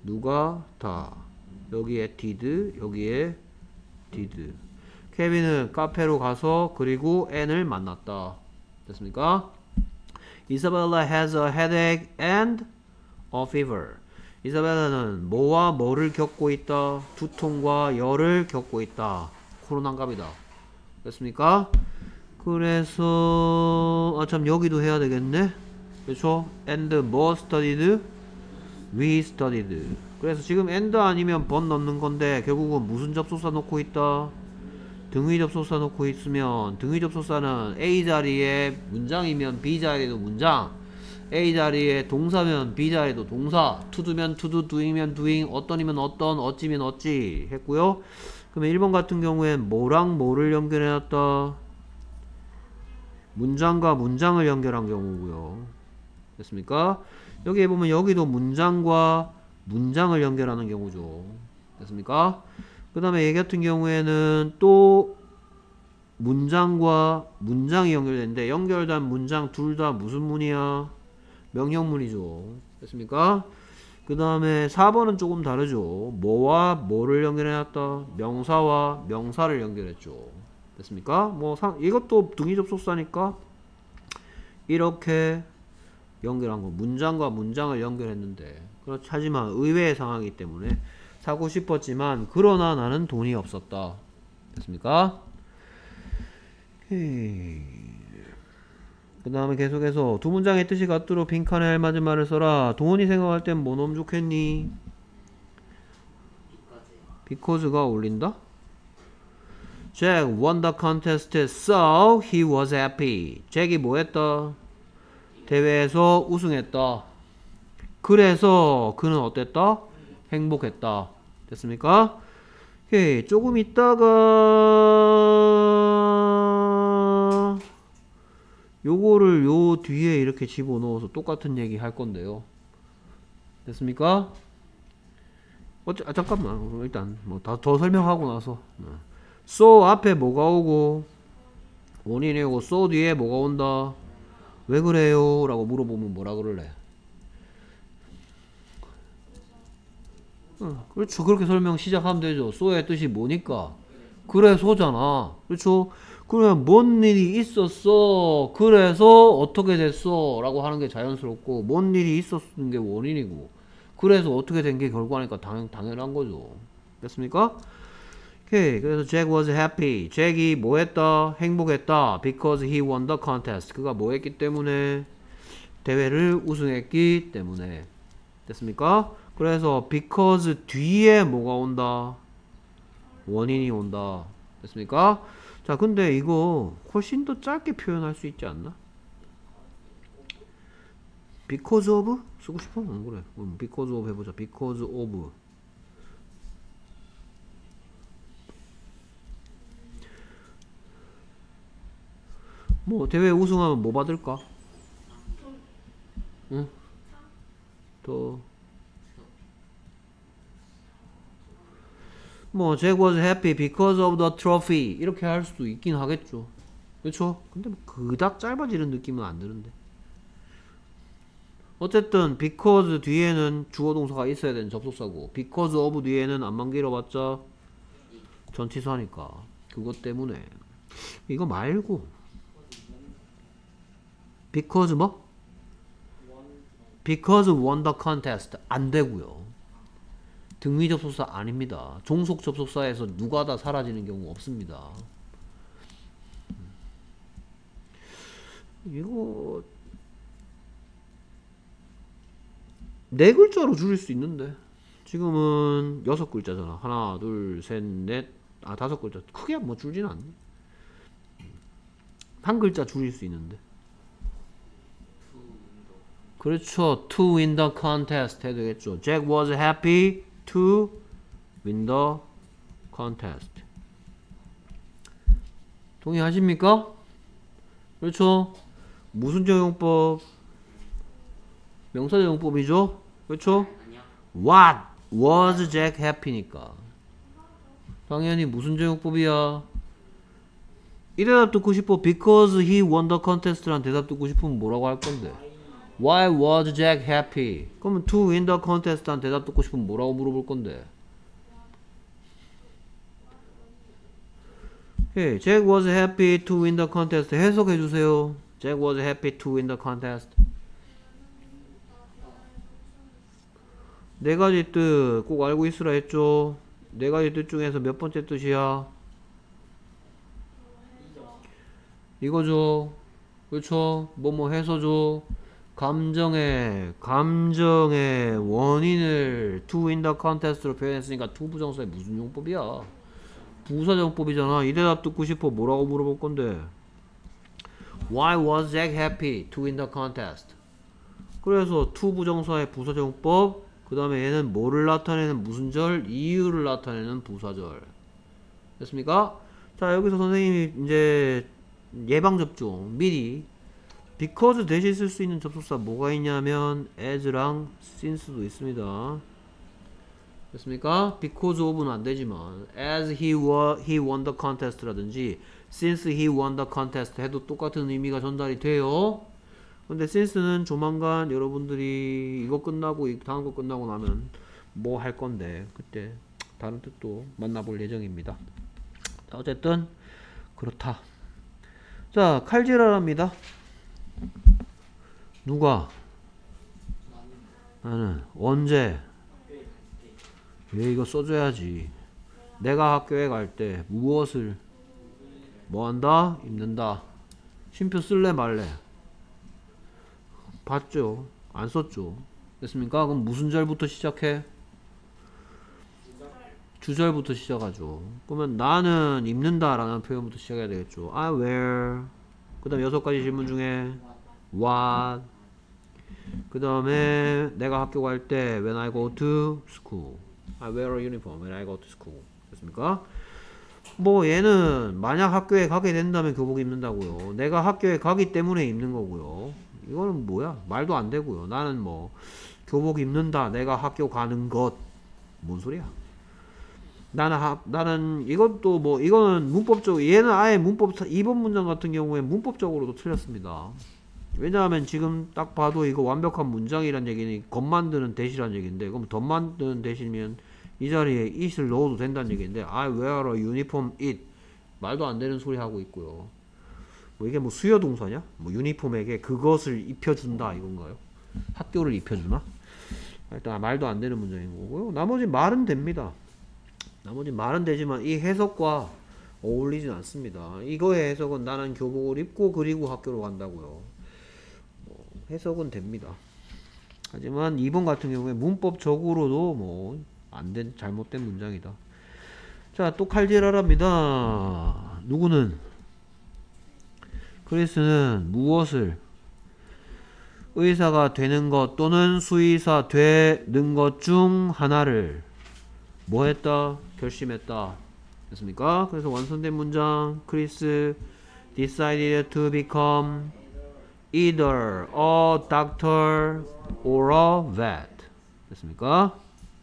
여기에 did, 여기에 did. 케빈은 카페로 가서 그리고 Anne을 만났다. 됐습니까? Isabella has a headache and a fever. 이사벨라는 뭐와 뭐를 겪고 있다? 두통과 열을 겪고 있다. 코로나갑이다. 됐습니까? 그래서 참 여기도 해야 되겠네. 그렇죠? And more studied, we studied. 그래서 지금 and 아니면 but 넣는 건데 결국은 무슨 접속사 놓고 있다? 등위 접속사 놓고 있으면 등위 접속사는 A 자리에 문장이면 B 자리에도 문장, A 자리에 동사면 B 자리에도 동사, to도면 to, doing면 doing, 어떤이면 어떤, 어찌면 어찌 했고요. 그러면 1번 같은 경우엔 뭐랑 뭐를 연결해놨다? 문장과 문장을 연결한 경우고요. 됐습니까? 여기에 보면 여기도 문장과 문장을 연결하는 경우죠. 됐습니까? 그 다음에 얘 같은 경우에는 또 문장과 문장이 연결되는데 연결된 문장 둘 다 무슨 문이야? 명령문이죠. 됐습니까? 그 다음에 4번은 조금 다르죠. 뭐와 뭐를 연결해놨다? 명사와 명사를 연결했죠. 됐습니까? 뭐 이것도 등위 접속사니까 이렇게 연결한 거. 문장과 문장을 연결했는데 그렇지 하지만 의외의 상황이기 때문에 사고 싶었지만 그러나 나는 돈이 없었다. 됐습니까? 그 다음에 계속해서 두 문장의 뜻이 같도록 빈칸에 알맞은 말을 써라. 도훈이 생각할 땐 뭐 넣으면 좋겠니? Because가 어울린다? Jack won the contest so he was happy. 잭이 뭐 했다? 대회에서 우승했다. 그래서 그는 어땠다? 행복했다. 됐습니까? 오케이. 조금 있다가 요거를 요 뒤에 이렇게 집어넣어서 똑같은 얘기 할 건데요. 됐습니까? 잠깐만. 일단 뭐 더 설명하고 나서 so 앞에 뭐가 오고 원인이 오고 so 뒤에 뭐가 온다. 왜 그래요? 라고 물어보면 뭐라 그럴래? 그렇죠. 그렇게 설명 시작하면 되죠. so의 뜻이 뭐니까? 그래서잖아. 그렇죠? 그러면 뭔 일이 있었어. 그래서 어떻게 됐어. 라고 하는 게 자연스럽고 뭔 일이 있었는 게 원인이고 그래서 어떻게 된 게 결과니까 당연한 거죠. 됐습니까? 오케이. 그래서 Jack was happy. 잭이 뭐 했다? 행복했다. Because he won the contest. 그가 뭐 했기 때문에? 대회를 우승했기 때문에. 됐습니까? 그래서 because 뒤에 뭐가 온다? 원인이 온다. 됐습니까? 자, 근데 이거 훨씬 더 짧게 표현할 수 있지 않나? because of? 쓰고 싶어? 안 그래. because of 해보자. because of. 뭐 대회 우승하면 뭐 받을까? 응? 또 뭐 Jack was happy because of the trophy 이렇게 할 수도 있긴 하겠죠. 그렇죠? 근데 뭐 그닥 짧아지는 느낌은 안 드는데. 어쨌든 because 뒤에는 주어 동사가 있어야 되는 접속사고 because of 뒤에는 안만 길어봤자 전치사니까 그것 때문에 이거 말고 because 뭐? because won the contest 안 되고요. 등위 접속사 아닙니다. 종속 접속사에서 누가 다 사라지는 경우 없습니다. 이거 네 글자로 줄일 수 있는데 지금은 6글자잖아. 하나, 둘, 셋, 넷, 5글자. 크게 뭐 줄지는 않네. 한 글자 줄일 수 있는데. 그렇죠. To win the contest 해도 되겠죠. Jack was happy to win the contest. 동의하십니까? 그렇죠. 무슨 적용법? 명사 적용법이죠. 그렇죠. 아니요. What was Jack happy니까 당연히 무슨 적용법이야? 이 대답 듣고 싶어. Because he won the contest란 대답 듣고 싶으면 뭐라고 할 건데? Why was Jack happy? 그러면 to win the contest란 대답 듣고 싶으면 뭐라고 물어볼 건데? Hey, Jack was happy to win the contest. 해석해 주세요. Jack was happy to win the contest. 네 가지 뜻 꼭 알고 있으라 했죠. 네 가지 뜻 중에서 몇 번째 뜻이야? 이거죠. 그렇죠. 뭐뭐 해서죠. 감정의 원인을 to win the contest로 표현했으니까 to 부정사의 무슨 용법이야? 부사정법이잖아. 이 대답 듣고 싶어. 뭐라고 물어볼 건데? Why was Jack happy to win the contest? 그래서 to 부정사의 부사정법. 그 다음에 얘는 뭐를 나타내는 무슨 절? 이유를 나타내는 부사절. 됐습니까? 자, 여기서 선생님이 이제 예방접종 미리 because 대신 쓸 수 있는 접속사 뭐가 있냐면 as랑 since도 있습니다. 됐습니까? because of는 안 되지만 as he won the contest 라든지 since he won the contest 해도 똑같은 의미가 전달이 돼요. 근데 since는 조만간 여러분들이 이거 끝나고 다음 거 끝나고 나면 뭐 할 건데 그때 다른 뜻도 만나볼 예정입니다. 자, 어쨌든 그렇다. 자, 칼질하랍니다. 누가? 나는. 언제? 왜 이거 써줘야지. 내가 학교에 갈 때 무엇을 뭐 한다? 입는다. 쉼표 쓸래 말래? 봤죠? 안 썼죠? 됐습니까? 그럼 무슨 절부터 시작해? 주절부터 시작하죠. 그러면 나는 입는다 라는 표현부터 시작해야 되겠죠. I wear. 그 다음 6가지 질문 중에 what, 그 다음에 내가 학교 갈 때 when I go to school. I wear a uniform when I go to school. 됐습니까? 뭐 얘는 만약 학교에 가게 된다면 교복 입는다고요. 내가 학교에 가기 때문에 입는 거고요. 이거는 뭐야? 말도 안 되고요. 나는 뭐 교복 입는다. 내가 학교 가는 것. 뭔 소리야? 나는 이것도 뭐 이거는 문법적 얘는 아예 문법 2번 문장 같은 경우에 문법적으로도 틀렸습니다. 왜냐하면 지금 딱 봐도 이거 완벽한 문장이란 얘기는 겉 만드는 대시란 얘기인데 그럼 덧 만드는 대시면 이 자리에 it을 넣어도 된다는 얘기인데 I wear a uniform it 말도 안 되는 소리 하고 있고요. 뭐 이게 뭐 수요 동사냐? 뭐 유니폼에게 그것을 입혀준다 이건가요? 학교를 입혀주나? 일단 말도 안 되는 문장인 거고요. 나머지 말은 됩니다. 나머지 말은 되지만 이 해석과 어울리진 않습니다. 이거의 해석은 나는 교복을 입고 그리고 학교로 간다고요. 해석은 됩니다. 하지만 2번 같은 경우에 문법적으로도 뭐 안된 잘못된 문장이다. 자, 또 칼질하랍니다. 누구는 크리스는 무엇을 의사가 되는 것 또는 수의사 되는 것 중 하나를 뭐 했다? 결심했다. 됐습니까? 그래서 완성된 문장 크리스 decided to become either a doctor or a vet. 됐습니까?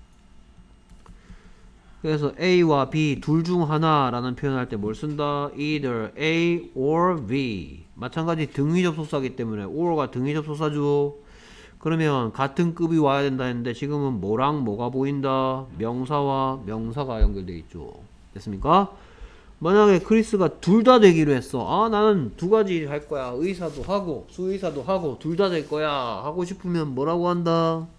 그래서 A와 B 둘 중 하나라는 표현할 때 뭘 쓴다? either A or B. 마찬가지 등위 접속사기 때문에 or가 등위 접속사죠. 그러면 같은 급이 와야 된다 했는데 지금은 뭐랑 뭐가 보인다? 명사와 명사가 연결되어 있죠. 됐습니까? 만약에 크리스가 둘 다 되기로 했어. 아, 나는 두 가지 할 거야. 의사도 하고 수의사도 하고 둘 다 될 거야. 하고 싶으면 뭐라고 한다?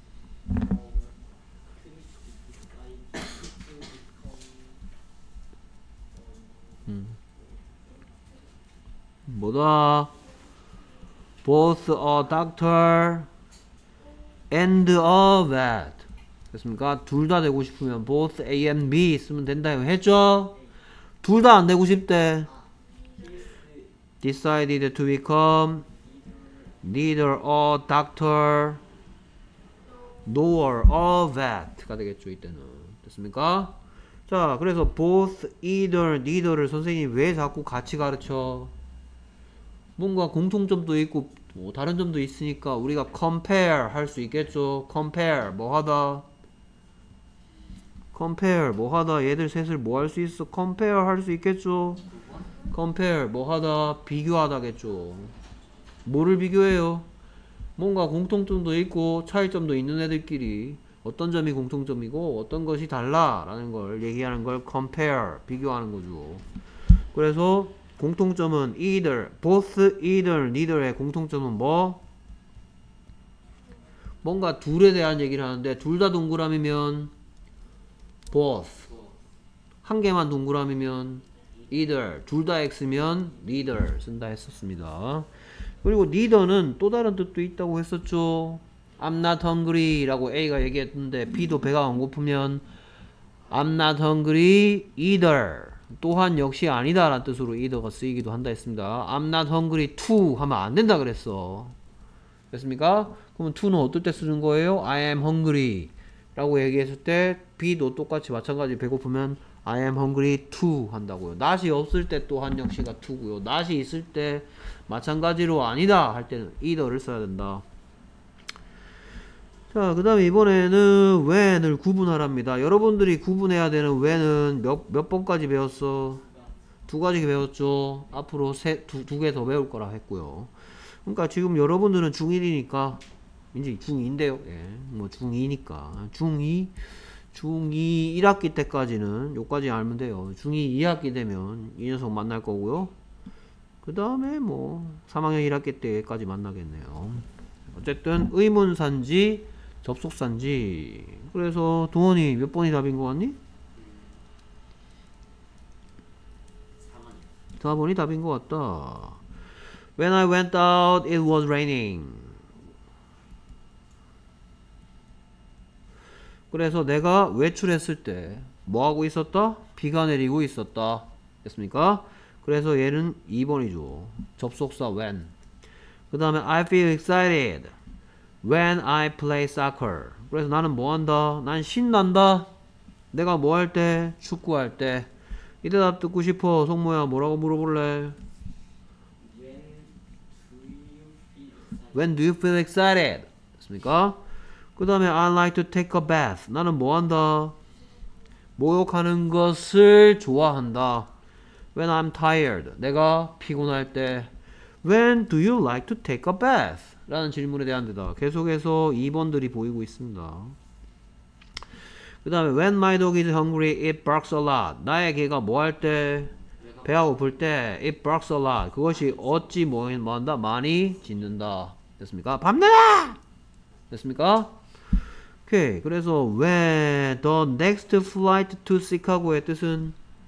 뭐다? Both a doctor and a vet. 됐습니까? 둘 다 되고 싶으면 both A and B 쓰면 된다 했죠? 둘 다 안 되고 싶대. Decided to become neither a doctor nor a vet가 되겠죠, 이때는. 됐습니까? 자, 그래서 both, either, neither를 선생님이 왜 자꾸 같이 가르쳐? 뭔가 공통점도 있고 뭐 다른 점도 있으니까 우리가 compare 할 수 있겠죠. compare 뭐 하다? compare 뭐 하다? 얘들 셋을 뭐 할 수 있어? compare 할 수 있겠죠. compare 뭐 하다? 비교하다겠죠. 뭐를 비교해요? 뭔가 공통점도 있고 차이점도 있는 애들끼리 어떤 점이 공통점이고 어떤 것이 달라라는 걸 얘기하는 걸 compare 비교하는 거죠. 그래서 공통점은 either, both, either, neither의 공통점은 뭐? 뭔가 둘에 대한 얘기를 하는데 둘 다 동그라미면 both, 한 개만 동그라미면 either, 둘 다 x면 neither 쓴다 했었습니다. 그리고 neither는 또 다른 뜻도 있다고 했었죠. I'm not hungry 라고 A가 얘기했는데 B도 배가 안 고프면 I'm not hungry either 또한 역시 아니다 라는 뜻으로 either가 쓰이기도 한다 했습니다. I'm not hungry to 하면 안 된다 그랬어. 됐습니까? 그러면 to는 어떨 때 쓰는 거예요? I am hungry 라고 얘기했을 때 B도 똑같이 마찬가지 배고프면 I am hungry to 한다고요. not이 없을 때 또한 역시가 to고요. not이 있을 때 마찬가지로 아니다 할 때는 either를 써야 된다. 자, 그 다음에 이번에는 when을 구분하랍니다. 여러분들이 구분해야 되는 when은 몇 번까지 배웠어? 두 가지 배웠죠. 앞으로 두 개 더 배울 거라 했고요. 그러니까 지금 여러분들은 중1이니까 이제 중2인데요. 예, 뭐 중2니까 중2 1학기 때까지는 요까지 알면 돼요. 중2 2학기 되면 이 녀석 만날 거고요. 그 다음에 뭐 3학년 1학기 때까지 만나겠네요. 어쨌든 의문사인지 접속사인지. 그래서 동원이 몇 번이 답인 거 같니? 4번이 답인 거 같다. When I went out, it was raining. 그래서 내가 외출했을 때 뭐 하고 있었다? 비가 내리고 있었다. 됐습니까? 그래서 얘는 2번이죠. 접속사 when. 그 다음에 I feel excited. When I play soccer. 그래서 나는 뭐 한다? 난 신난다. 내가 뭐 할 때? 축구할 때. 이 대답 듣고 싶어. 성모야 뭐라고 물어볼래? When do you feel excited? When do you feel excited? 됐습니까? 그 다음에 I like to take a bath. 나는 뭐 한다? 목욕하는 것을 좋아한다. When I'm tired. 내가 피곤할 때. When do you like to take a bath? 라는 질문에 대한 대답. 계속해서 2번들이 보이고 있습니다. 그 다음에 When my dog is hungry, it barks a lot. 나의 개가 뭐 할 때? 배가 고플 때 it barks a lot. 그것이 어찌 뭐 한다? 많이 짖는다. 됐습니까? 밤내라! 됐습니까? 오케이. 그래서 when the next flight to Chicago의 뜻은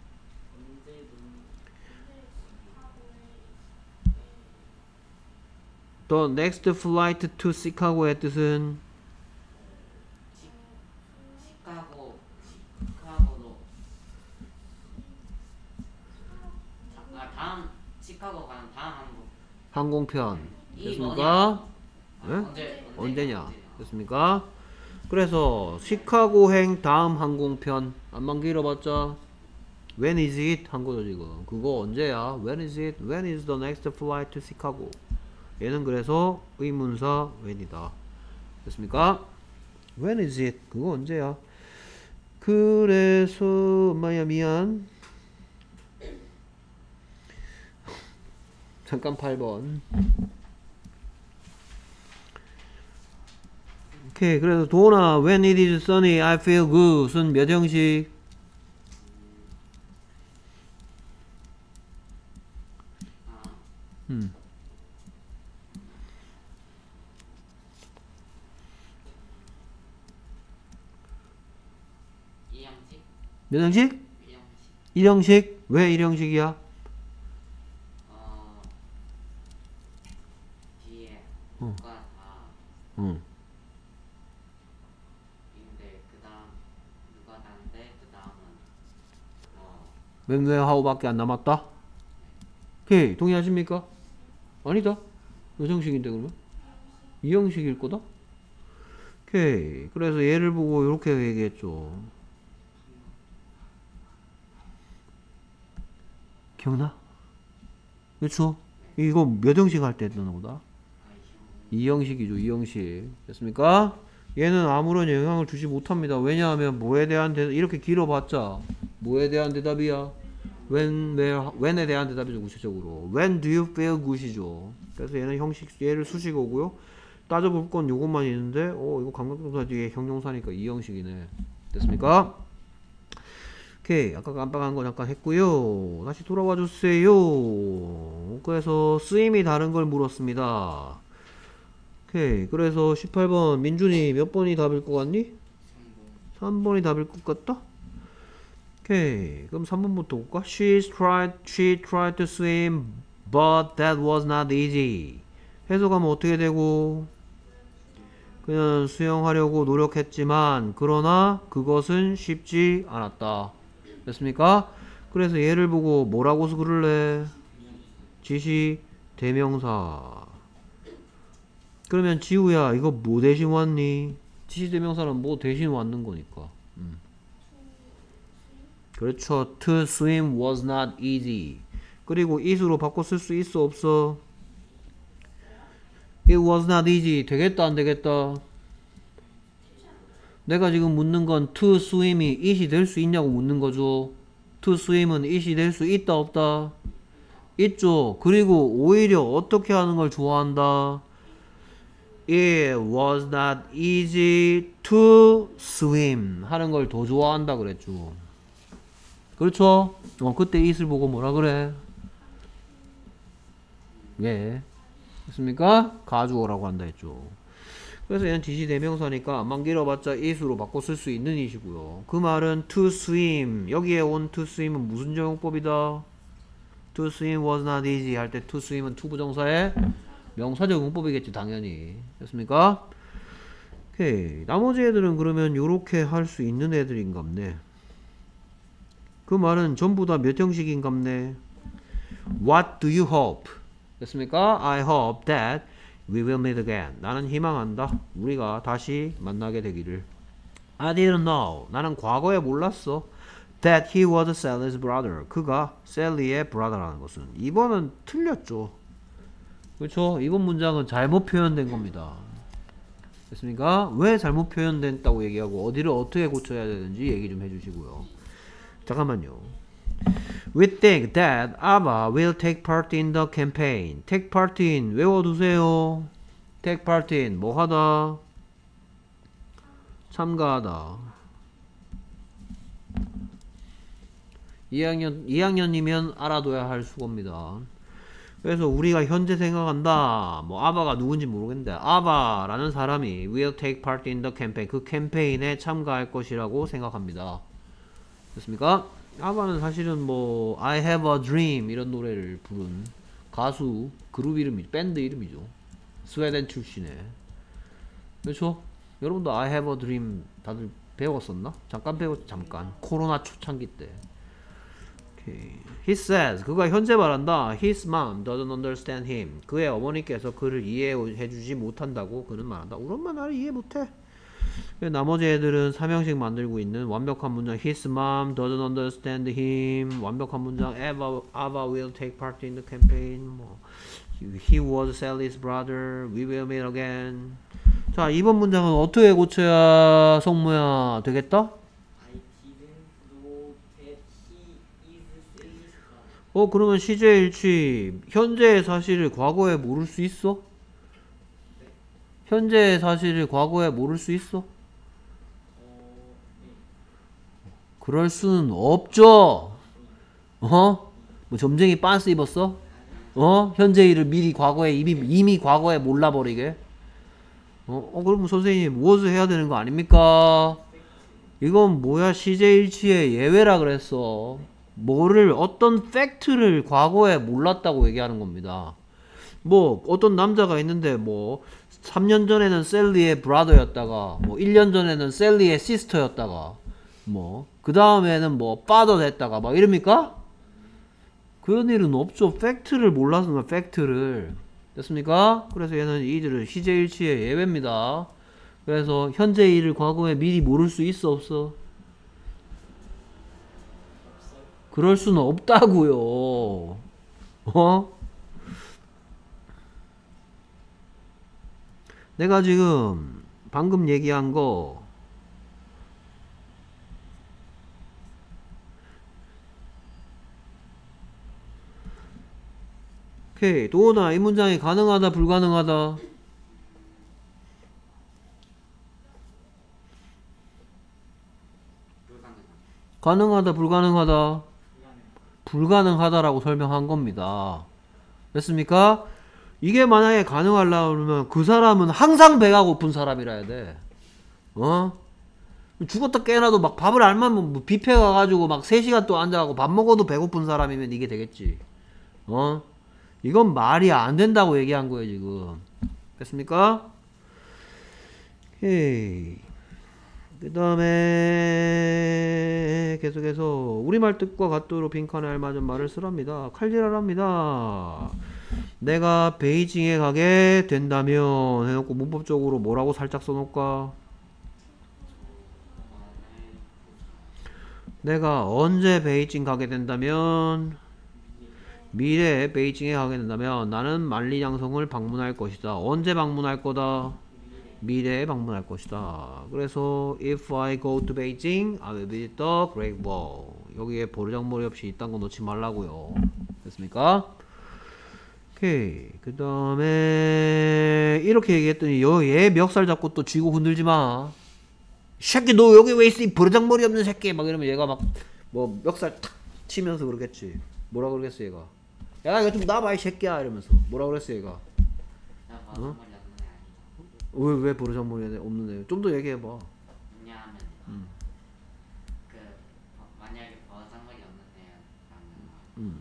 the next flight to Chicago의 뜻은 시카고로 다음 시카고 가는 다음 항공편. 이 됐습니까? 뭐냐? 네? 언제냐? 됐습니까? 그래서 시카고행 다음 항공편 안만 길어봤자 When is it? 한 거죠 지금. 그거 언제야? When is it? When is the next flight to Chicago? 얘는 그래서 의문사 when이다. 됐습니까? When is it? 그거 언제야? 그래서 엄마야 미안. 잠깐 8번. 오케이. 그래서 도나 when it is sunny I feel good은 몇 형식? 이형식 몇 형식? 이형식 1형식? 왜 1형식이야? 뒤에 어. 누가 다 응. 인데 그다음 누가 다인데 그다음은 맹왜 하고밖에 안 남았다? 오케이. 동의하십니까? 아니다. 몇 형식인데 그러면? 2형식일 거다? 오케이. 그래서 얘를 보고 이렇게 얘기했죠. 기억나? 그렇죠? 이거 몇 형식 할 때 했던 거다? 2형식이죠. 2형식. 됐습니까? 얘는 아무런 영향을 주지 못합니다. 왜냐하면 뭐에 대한 대답 이렇게 길어봤자 뭐에 대한 대답이야? when에 대한 대답이죠. 구체적으로 when do you feel good이죠. 그래서 얘는 형식 얘를 수식어고요. 따져볼 건 요것만 있는데 이거 감각동사 뒤에 형용사니까 2형식이네. 됐습니까? 오케이. 아까 깜빡한 거 잠깐 했고요. 다시 돌아와 주세요. 그래서 쓰임이 다른 걸 물었습니다. 오케이. 그래서 18번 민준이 몇 번이 답일 것 같니? 3번이 답일 것 같다? 오케이. 그럼 3번부터 볼까? She tried to swim but that was not easy. 해석하면 어떻게 되고? 그녀는 수영하려고 노력했지만 그러나 그것은 쉽지 않았다. 됐습니까? 그래서 얘를 보고 뭐라고 그럴래? 지시 대명사. 그러면 지우야 이거 뭐 대신 왔니? 지시 대명사는 뭐 대신 왔는 거니까. 그렇죠. To swim was not easy. 그리고 it으로 바꿔 쓸 수 있어 없어? It was not easy. 되겠다 안 되겠다? 내가 지금 묻는 건 to swim이 it이 될 수 있냐고 묻는 거죠. to swim은 it이 될 수 있다 없다? 있죠. 그리고 오히려 어떻게 하는 걸 좋아한다? It was not easy to swim 하는 걸 더 좋아한다 그랬죠. 그렇죠? 그때 it을 보고 뭐라 그래? 예. 됐습니까? 가주어라고 한다 했죠. 그래서 얘는 지시 대명사니까 안만 길어봤자 it으로 바꿔 쓸 수 있는 it이고요. 그 말은 to swim 여기에 온 to swim은 무슨 적용법이다? to swim was not easy 할 때 to swim은 to 부정사의 명사 적용법이겠지 당연히. 됐습니까? 오케이. 나머지 애들은 그러면 요렇게 할 수 있는 애들인갑네. 그 말은 전부 다 몇 형식인갑네? What do you hope? 됐습니까? I hope that We will meet again. 나는 희망한다. 우리가 다시 만나게 되기를. I didn't know. 나는 과거에 몰랐어. That he was Sally's brother. 그가 셀리의 brother라는 것은. 2번은 틀렸죠. 그렇죠? 이번 문장은 잘못 표현된 겁니다. 됐습니까? 왜 잘못 표현됐다고 얘기하고 어디를 어떻게 고쳐야 되는지 얘기 좀 해주시고요. 잠깐만요. We think that ABBA will take part in the campaign. Take part in 외워두세요. Take part in 뭐 하다? 참가하다. 2학년이면 알아둬야 할 수고입니다. 그래서 우리가 현재 생각한다. 뭐 아바가 누군지 모르겠는데 아바라는 사람이 will take part in the campaign. 그 캠페인에 참가할 것이라고 생각합니다. 됐습니까? 아바는 사실은 뭐 I have a dream 이런 노래를 부른 가수 그룹 이름이죠. 밴드 이름이죠. 스웨덴 출신의. 그렇죠? 여러분도 I have a dream 다들 배웠었나? 잠깐 배웠죠. 잠깐. 코로나 초창기 때. He says 그가 현재 말한다. His mom doesn't understand him. 그의 어머니께서 그를 이해해주지 못한다고 그는 말한다. 우리 엄마 나를 이해 못해. 나머지 애들은 3형식 만들고 있는 완벽한 문장 His mom doesn't understand him. 완벽한 문장 Ava will take part in the campaign. 뭐 He was Sally's brother. We will meet again. 자, 이번 문장은 어떻게 고쳐야 성모야 되겠다? 그러면 시제일치 현재의 사실을 과거에 모를 수 있어? 현재의 사실을 과거에 모를 수 있어? 그럴 수는 없죠. 뭐 점쟁이 빤스 입었어? 현재 일을 미리 과거에 이미 과거에 몰라버리게? 그럼 선생님 무엇을 해야 되는 거 아닙니까? 이건 뭐야? 시제일치의 예외라 그랬어. 뭐를 어떤 팩트를 과거에 몰랐다고 얘기하는 겁니다. 뭐 어떤 남자가 있는데 뭐 3년 전에는 셀리의 브라더였다가 뭐 1년 전에는 셀리의 시스터였다가 뭐 그 다음에는 뭐 파더 됐다가 막 이럽니까? 그런 일은 없죠. 팩트를 몰라서 그런 팩트를. 됐습니까? 그래서 얘는 이들을 시제일치의 예외입니다. 그래서 현재 일을 과거에 미리 모를 수 있어 없어? 그럴 수는 없다고요. 내가 지금 방금 얘기한 거 오케이. 도훈아, 이 문장이 가능하다 불가능하다? 가능하다 불가능하다? 불가능하다라고 설명한 겁니다. 됐습니까? 이게 만약에 가능하려고 그러면 그 사람은 항상 배가 고픈 사람이라야 돼. 죽었다 깨어나도 막 밥을 안 먹으면 뭐 뷔페 가가지고 막 3시간 또 앉아가고 밥 먹어도 배고픈 사람이면 이게 되겠지. 이건 말이 안 된다고 얘기한 거예요 지금. 됐습니까? 오케이. 그 다음에 계속해서 우리말 뜻과 같도록 빈칸에 알맞은 말을 쓰랍니다. 칼질하랍니다. 내가 베이징에 가게 된다면 해놓고 문법적으로 뭐라고 살짝 써놓을까? 내가 언제 베이징 가게 된다면 미래에 베이징에 가게 된다면 나는 만리장성을 방문할 것이다. 언제 방문할 거다? 미래에 방문할 것이다. 그래서 if I go to Beijing, I will visit the Great Wall. 여기에 버르장머리 없이 이딴 거 넣지 말라고요. 됐습니까? 오케이. 그 다음에 이렇게 얘기했더니 얘 멱살 잡고 또 쥐고 흔들지 마. 새끼 너 여기 왜 있어? 이 버르장머리 없는 새끼. 막 이러면 얘가 막 뭐 멱살 탁 치면서 그러겠지. 뭐라 그러겠어 얘가? 야 이거 좀 놔봐 이 새끼야 이러면서 뭐라 그랬어 얘가? 왜 버르장머리 없는 애? 좀 더 얘기해봐. 왜냐하면 그 만약에 버르장머리 없는 애라면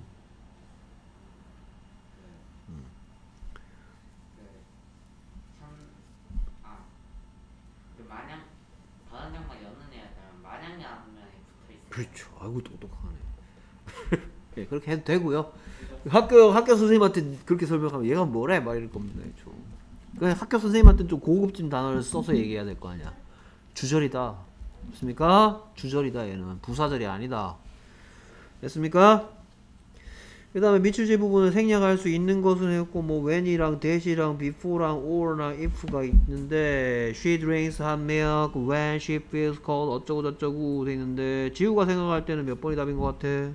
마냥 버르장머리 없는 애라면 마냥이 않으면 붙어있어요. 그렇죠. 아이고 똑똑하네. 네, 그렇게 해도 되고요. 학교 선생님한테 그렇게 설명하면 얘가 뭐래? 막 이럴 겁니다. 그 학교 선생님한테 좀 고급진 단어를 써서 얘기해야 될 거 아니야. 주절이다. 됐습니까? 주절이다. 얘는 부사절이 아니다. 됐습니까? 그 다음에 미추지 부분은 생략할 수 있는 것은 했고, 뭐 when이랑 that이랑 before랑 or랑 if가 있는데, she drinks hot milk when she feels cold 어쩌고 저쩌고 돼 있는데, 지우가 생각할 때는 몇 번이 답인 것 같아?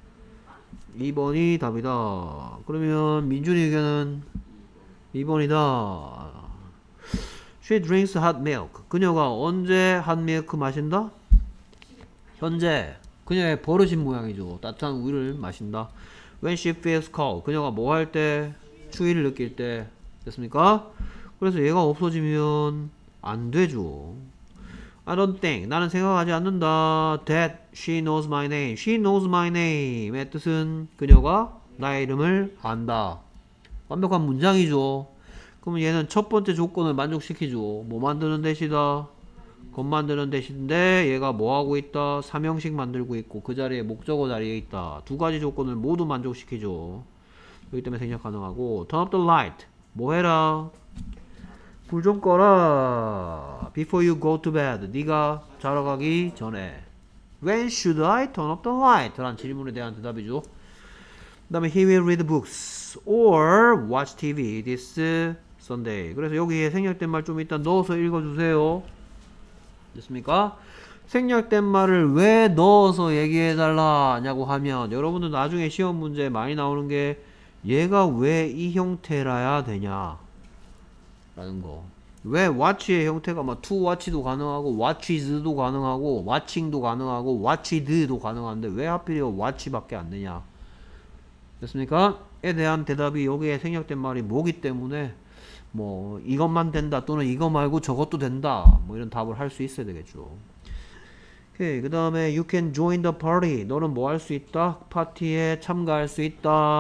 2번이 답이다. 그러면 민준이 의견은 2번이다. She drinks hot milk. 그녀가 언제 hot milk 마신다? 현재. 그녀의 버릇인 모양이죠. 따뜻한 우유를 마신다. When she feels cold. 그녀가 뭐 할 때? 추위를 느낄 때. 됐습니까? 그래서 얘가 없어지면 안 되죠. I don't think. 나는 생각하지 않는다. That she knows my name. She knows my name의 뜻은 그녀가 나의 이름을 안다. 완벽한 문장이죠. 그러면 얘는 첫 번째 조건을 만족시키죠. 뭐 만드는 대시다. 것 만드는 대신데 얘가 뭐 하고 있다? 삼형식 만들고 있고 그 자리에 목적어 자리에 있다. 두 가지 조건을 모두 만족시키죠. 그렇기 때문에 생략 가능하고 turn up the light. 뭐 해라? 불 좀 꺼라. Before you go to bed. 네가 자러 가기 전에. When should I turn up the light? 라는 질문에 대한 대답이죠. 그 다음에 he will read books or watch TV this Sunday. 그래서 여기에 생략된 말 좀 일단 넣어서 읽어주세요. 됐습니까? 생략된 말을 왜 넣어서 얘기해달라냐고 하면 여러분들 나중에 시험 문제에 많이 나오는 게 얘가 왜 이 형태라야 되냐 라는 거. 왜 watch의 형태가 막 to watch도 가능하고 watches도 가능하고 watching도 가능하고 watched도 가능한데 왜 하필이면 watch밖에 안 되냐. 됐습니까? 에 대한 대답이 여기에 생략된 말이 뭐기 때문에 뭐 이것만 된다 또는 이거 말고 저것도 된다 뭐 이런 답을 할 수 있어야 되겠죠. 오케이. 그 다음에 you can join the party. 너는 뭐 할 수 있다? 파티에 참가할 수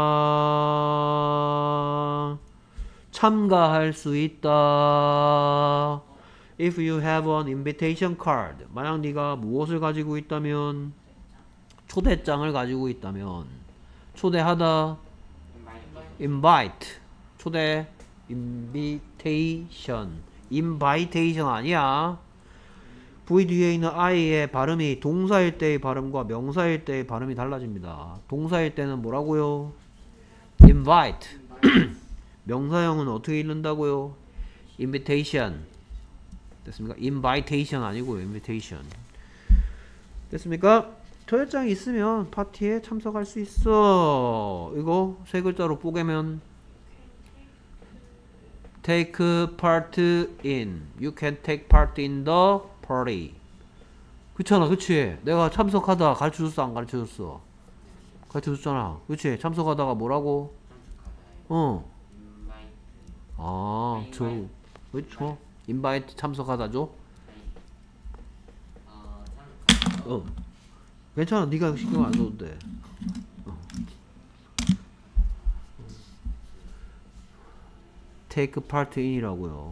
있다. 참가할 수 있다. If you have an invitation card. 만약 네가 무엇을 가지고 있다면 초대장을 가지고 있다면 초대하다 invite 초대 invitation 아니야. V 뒤에 있는 I의 발음이 동사일 때의 발음과 명사일 때의 발음이 달라집니다. 동사일 때는 뭐라고요? invite 명사형은 어떻게 읽는다고요? invitation 됐습니까? invitation 아니고요. invitation 됐습니까? 초대장이 있으면 파티에 참석할 수 있어. 이거 세 글자로 뽀개면 take part in. You can take part in the party. 그렇잖아, 그치? 내가 참석하다 가르쳐줬어, 안 가르쳐줬어? 가르쳐줬잖아, 그치? 참석하다가 뭐라고? 그렇죠. invite 참석하다죠? 괜찮아, 네가 신경 안 써도 돼. take part in이라고요.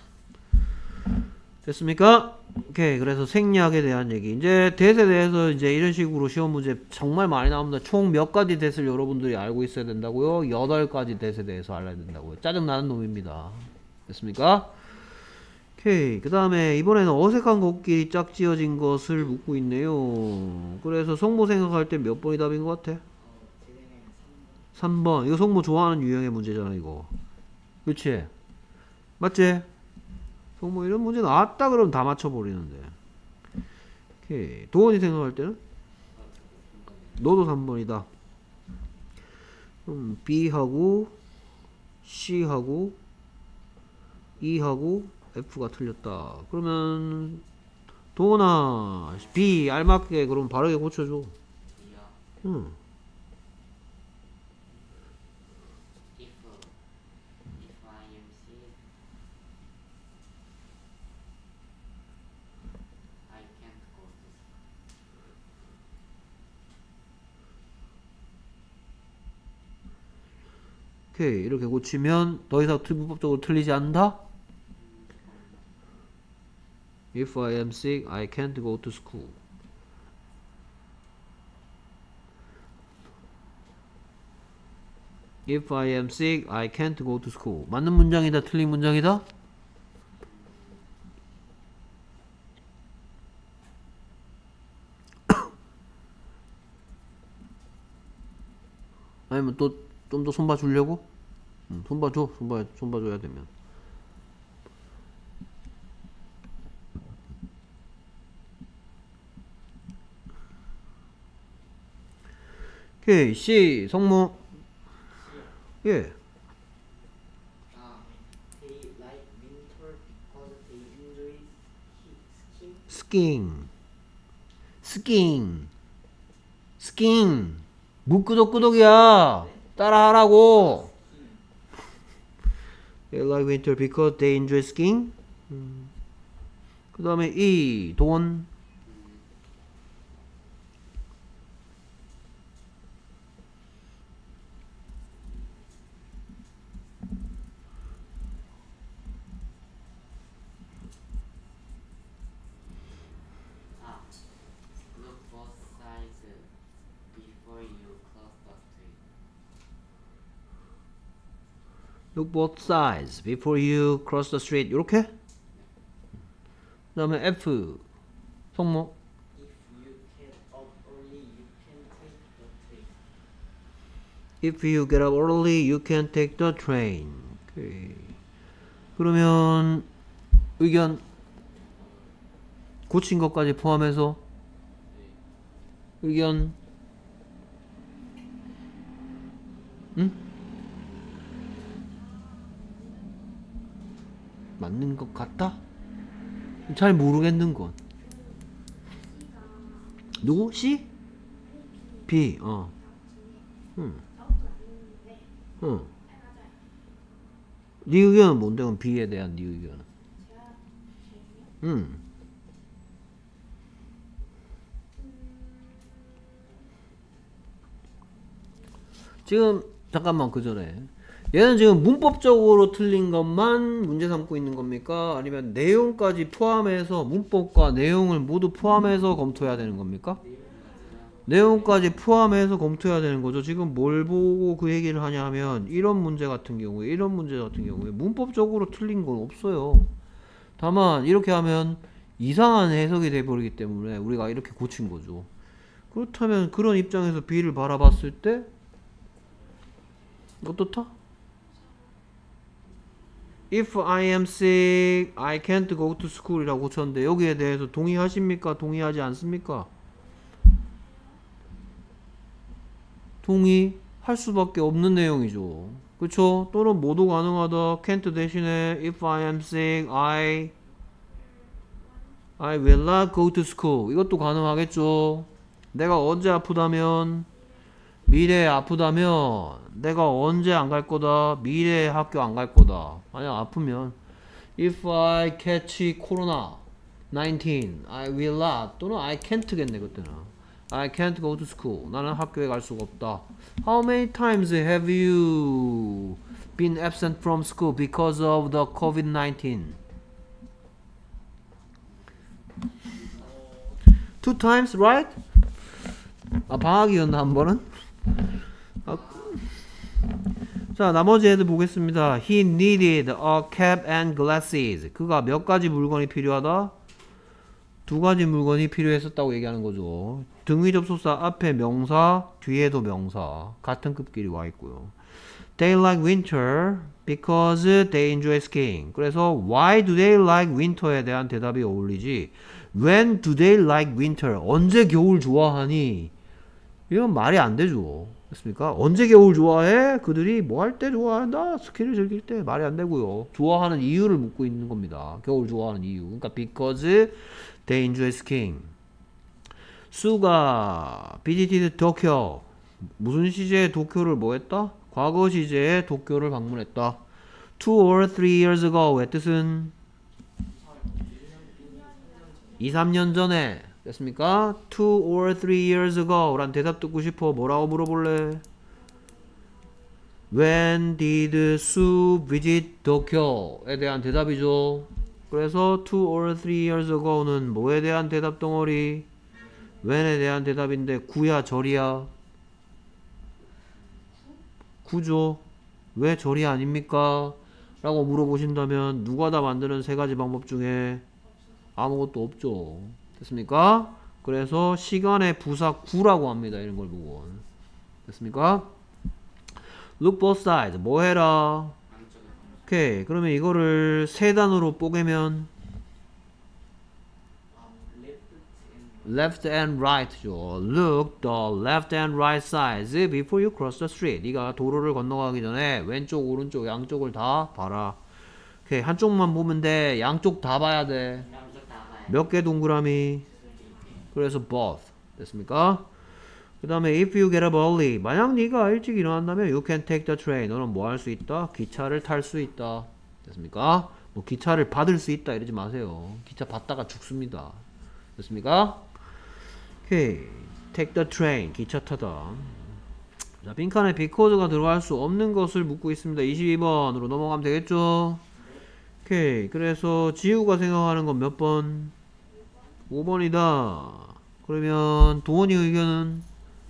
됐습니까? 오케이. 그래서 생략에 대한 얘기. 이제 that에 대해서 이제 이런 식으로 시험 문제 정말 많이 나옵니다. 총 몇 가지 that을 여러분들이 알고 있어야 된다고요? 8가지 that에 대해서 알아야 된다고요. 짜증나는 놈입니다. 됐습니까? 오케이. 그 다음에 이번에는 어색한 것끼리 짝지어진 것을 묻고 있네요. 그래서 성모 생각할 때 몇 번이 답인 것 같아? 3번. 이거 성모 좋아하는 유형의 문제잖아, 이거. 그치? 맞지? 성모 이런 문제 나왔다 그러면 다 맞춰버리는데. 오케이. 도원이 생각할 때는? 너도 3번이다. 그럼 B하고 C하고 E하고 F가 틀렸다. 그러면 도원아 B 알맞게 그럼 바르게 고쳐줘. 응. 오케이. 이렇게 고치면 더 이상 문법적으로 틀리지 않는다? If I am sick, I can't go to school. If I am sick, I can't go to school. 맞는 문장이다, 틀린 문장이다? 아니면 또 좀 더 손봐 주려고? 손봐 줘. 손봐 줘야 되면. 오케이, C 성모. 예. They like winter because they enjoy skiing. 스킹. 무끄덕끄덕이야. 따라하라고. They like winter because they enjoy skiing. 그 다음에 E 돈. Look both sides before you cross the street. Look both sides before you cross the street. 이렇게. 그 다음에 F 성모. If you get up early, you can take the train. If you get up early, you can take the train. 오케이. 그러면 의견 고친 것까지 포함해서 의견 응? 맞는 것 같다? 잘 모르겠는 건 누구? C? B 응. 네 의견은 뭔데? 그럼 B에 대한 네 의견은? 지금 잠깐만 그 전에 얘는 지금 문법적으로 틀린 것만 문제 삼고 있는 겁니까? 아니면 내용까지 포함해서 문법과 내용을 모두 포함해서 검토해야 되는 겁니까? 내용까지 포함해서 검토해야 되는 거죠. 지금 뭘 보고 그 얘기를 하냐 하면 이런 문제 같은 경우에 문법적으로 틀린 건 없어요. 다만 이렇게 하면 이상한 해석이 돼버리기 때문에 우리가 이렇게 고친 거죠. 그렇다면 그런 입장에서 B를 바라봤을 때 어떻다? If I am sick, I can't go to school 이라고 고쳤는데 여기에 대해서 동의하십니까? 동의하지 않습니까? 동의할 수밖에 없는 내용이죠. 그쵸? 또는 모두 가능하다. can't 대신에 if I am sick, I will not go to school. 이것도 가능하겠죠. 내가 언제 아프다면 미래에 아프다면 내가 언제 안 갈 거다. 미래에 학교 안 갈 거다. 만약 아프면 if I catch corona 19 I will not 또는 I can't겠네 그때는. I can't go to school. 나는 학교에 갈 수가 없다. How many times have you been absent from school because of the COVID-19? 2 times, right? 방학이었나 한 번은? 자, 나머지 애들 보겠습니다. He needed a cap and glasses. 그가 몇 가지 물건이 필요하다? 2가지 물건이 필요했었다고 얘기하는 거죠. 등위 접속사 앞에 명사, 뒤에도 명사. 같은 급끼리 와 있고요. They like winter because they enjoy skiing. 그래서 why do they like winter에 대한 대답이 어울리지. When do they like winter? 언제 겨울 좋아하니? 이건 말이 안 되죠. 됐습니까? 언제 겨울 좋아해? 그들이 뭐 할 때 좋아한다? 스키를 즐길 때 말이 안 되고요. 좋아하는 이유를 묻고 있는 겁니다. 겨울 좋아하는 이유. 그러니까 because they enjoy skiing. 수가 visited 도쿄. 무슨 시제에 도쿄를 뭐 했다? 과거 시제에 도쿄를 방문했다. 2 or 3 years ago의 뜻은 2, 3년 전에 됐습니까? 2 or 3 years ago 란 대답 듣고 싶어. 뭐라고 물어볼래? When did Sue visit Tokyo에 대한 대답이죠. 그래서 2 or 3 years ago는 뭐에 대한 대답 덩어리? when에 대한 대답인데 구야 절이야? 9죠. 왜 절이 아닙니까? 라고 물어보신다면 누가 다 만드는 세 가지 방법 중에 아무것도 없죠. 됐습니까? 그래서 시간의 부사 9라고 합니다. 이런 걸 보고. 됐습니까? Look both sides. 뭐 해라? 안쪽에 오케이. 그러면 이거를 세 단어로 뽀개면 left and right죠. Look the left and right sides before you cross the street. 네가 도로를 건너가기 전에 왼쪽, 오른쪽, 양쪽을 다 봐라. 오케이. 한쪽만 보면 돼. 양쪽 다 봐야 돼. 남쪽 다 봐요. 몇 개 동그라미? 그래서 both. 됐습니까? 그 다음에 if you get up early. 만약 네가 일찍 일어난다면 you can take the train. 너는 뭐 할 수 있다? 기차를 탈 수 있다. 됐습니까? 뭐 기차를 받을 수 있다 이러지 마세요. 기차 받다가 죽습니다. 됐습니까? 오케이. take the train. 기차 타다. 자, 빈칸에 because가 들어갈 수 없는 것을 묻고 있습니다. 22번으로 넘어가면 되겠죠? 오케이. 그래서 지우가 생각하는 건 몇 번? 5번이다. 그러면 도원이 의견은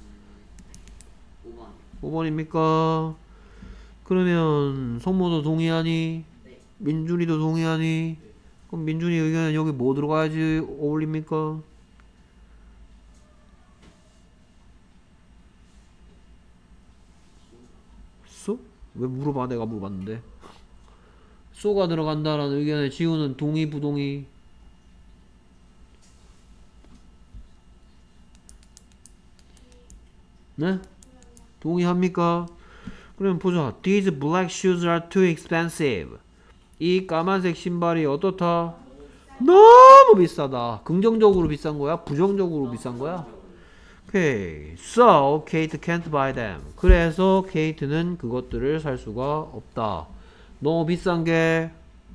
5번. 5번입니까? 그러면 성모도 동의하니? 네. 민준이도 동의하니? 그럼 민준이 의견은 여기 뭐 들어가야지 어울립니까? 쏘? 왜 물어봐? 내가 물어봤는데. 쏘가 들어간다라는 의견에 지우는 동의 부동의? 네? 동의합니까? 그럼 보자. These black shoes are too expensive. 이 까만색 신발이 어떻다? 너무 비싸다. 긍정적으로 비싼 거야? 부정적으로 비싼 거야? 오케이. So, Kate can't buy them. 그래서 케이트는 그것들을 살 수가 없다. 너무 비싼 게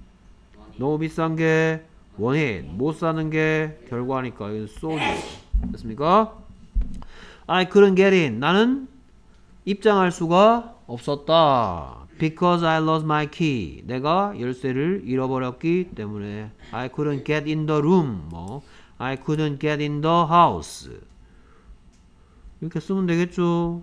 원인. 못 사는 게 결과니까. 이건 so지. 됐습니까? I couldn't get in. 나는 입장할 수가 없었다. Because I lost my key. 내가 열쇠를 잃어버렸기 때문에. I couldn't get in the room. 뭐 I couldn't get in the house. 이렇게 쓰면 되겠죠.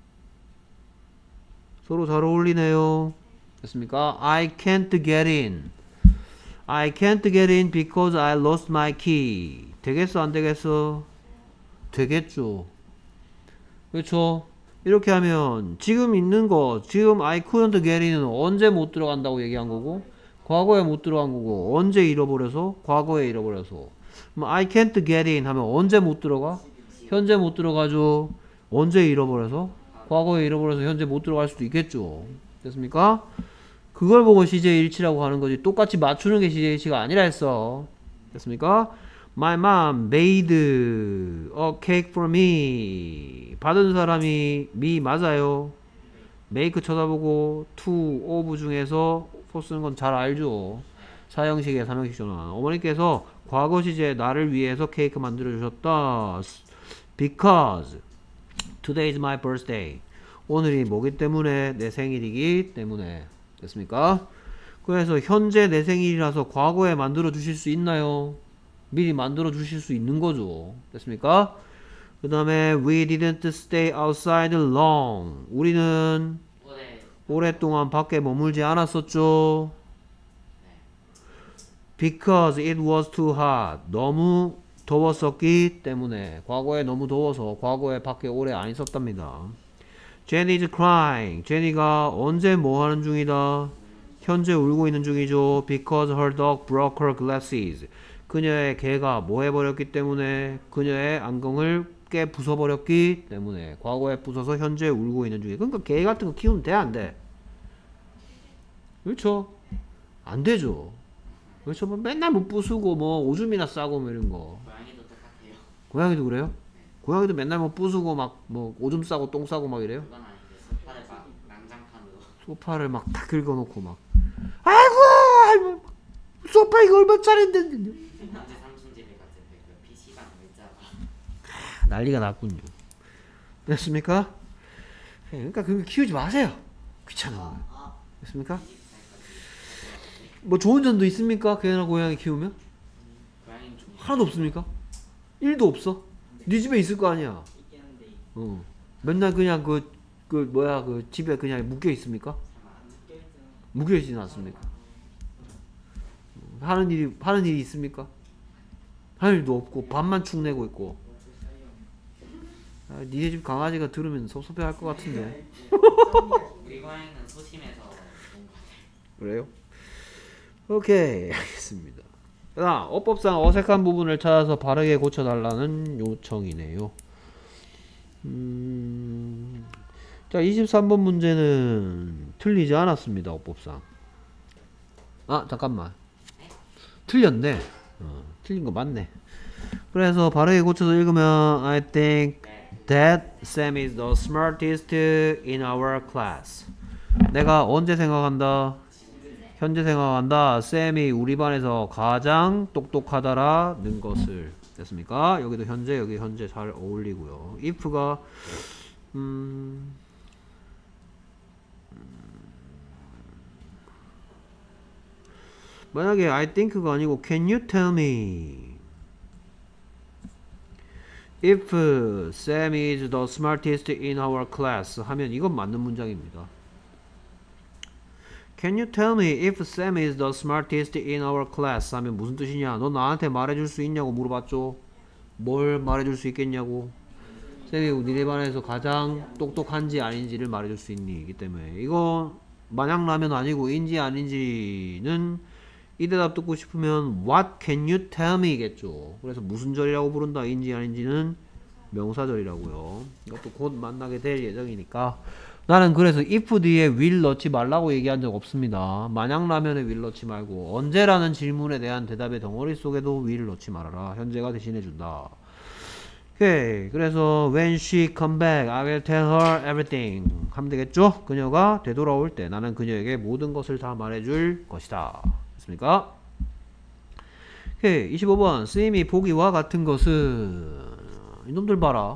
서로 잘 어울리네요. 됐습니까? I can't get in. I can't get in because I lost my key. 되겠어 안 되겠어? 되겠죠. 그렇죠? 이렇게 하면 지금 있는 거 지금 I couldn't get in은 언제 못 들어간다고 얘기한 거고 과거에 못 들어간 거고 언제 잃어버려서 과거에 잃어버려서 그럼 I can't get in 하면 언제 못 들어가? 현재 못 들어가죠. 언제 잃어버려서? 과거에 잃어버려서 현재 못 들어갈 수도 있겠죠. 됐습니까? 그걸 보고 CJ1치라고 하는 거지 똑같이 맞추는 게 CJ1치가 아니라 했어. 됐습니까? My mom made a cake for me. 받은 사람이 me 맞아요. make 쳐다보고 to of 중에서 for 쓰는 건 잘 알죠. 사형식에 삼형식 전환. 어머니께서 과거 시제 나를 위해서 케이크 만들어 주셨다. Because today is my birthday. 오늘이 뭐기 때문에 내 생일이기 때문에. 됐습니까? 그래서 현재 내 생일이라서 과거에 만들어 주실 수 있나요? 미리 만들어 주실 수 있는 거죠. 됐습니까? 그 다음에 we didn't stay outside long. 우리는 오랫동안 밖에 머물지 않았었죠. Because it was too hot. 너무 더웠었기 때문에. 과거에 너무 더워서 과거에 밖에 오래 안 있었답니다. Jenny is crying. 제니가 언제 뭐 하는 중이다? 현재 울고 있는 중이죠. Because her dog broke her glasses. 그녀의 개가 뭐 해버렸기 때문에 그녀의 안경을 깨 부숴버렸기 때문에 과거에 부숴서 현재 울고 있는 중이에요. 그러니까 개 같은 거 키우면 돼 안 돼? 그렇죠? 안 되죠. 그렇죠? 뭐 맨날 못 부수고 뭐 오줌이나 싸고 뭐 이런 거. 고양이도 똑같아요. 고양이도 그래요? 고양이도 맨날 뭐 부수고 막 뭐 오줌 싸고 똥 싸고 막 이래요? 그건 아닌데 소파를 막 난장판으로. 소파를 막 다 긁어놓고 막 아이고 소파 이거 얼마짜린데 현재 삼촌 집에 갔을 때 그 PC방 의자가 난리가 났군요. 됐습니까? 그러니까 그거 키우지 마세요. 귀찮은 거. 됐습니까? 뭐 좋은 점도 있습니까? 개나 고양이 키우면? 고양이는 좀 하나도 없습니까? 1도 없어? 네 집에 있을 거 아니야. 있긴 한데 맨날 그냥 그 뭐야 그 집에 그냥 묶여 있습니까? 묶여 있지는 않습니까? 하는 일이 있습니까? 하는 일도 없고 밥만 축내고 있고. 아, 니네 집 강아지가 들으면 섭섭해 할 것 같은데. 우리 고양이는 소심해서 그런 것 같아요. 그래요? 오케이 알겠습니다. 자, 어법상 어색한 부분을 찾아서 바르게 고쳐달라는 요청이네요. 자, 23번 문제는 틀리지 않았습니다. 어법상. 아, 잠깐만. 틀렸네. 틀린 거 맞네. 그래서 바르게 고쳐서 읽으면 I think that Sam is the smartest in our class. 내가 언제 생각한다? 현재 생각한다. 쌤이 우리 반에서 가장 똑똑하다라는 것을. 됐습니까? 여기도 현재, 여기 현재 잘 어울리고요. if가 만약에 I think가 아니고 Can you tell me if Sam is the smartest in our class 하면 이건 맞는 문장입니다. Can you tell me if Sam is the smartest in our class 하면 무슨 뜻이냐? 너 나한테 말해줄 수 있냐고 물어봤죠? 뭘 말해줄 수 있겠냐고? 쌤이 니네 반에서 가장 똑똑한지 아닌지를 말해줄 수 있니? 이기 때문에 이거 마냥라면 아니고 인지 아닌지는 이 대답 듣고 싶으면 What can you tell me? 겠죠. 그래서 무슨 절이라고 부른다 인지 아닌지는 명사절이라고요. 이것도 곧 만나게 될 예정이니까 나는 그래서 if 뒤에 will 넣지 말라고 얘기한 적 없습니다. 마냥라면에 will 넣지 말고 언제라는 질문에 대한 대답의 덩어리 속에도 will 넣지 말아라. 현재가 대신해준다. 오케이. 그래서 when she come back, I will tell her everything 하면 되겠죠? 그녀가 되돌아올 때 나는 그녀에게 모든 것을 다 말해줄 것이다. 됐습니까? 오케이. 25번 쓰임이 보기와 같은 것은 이놈들 봐라.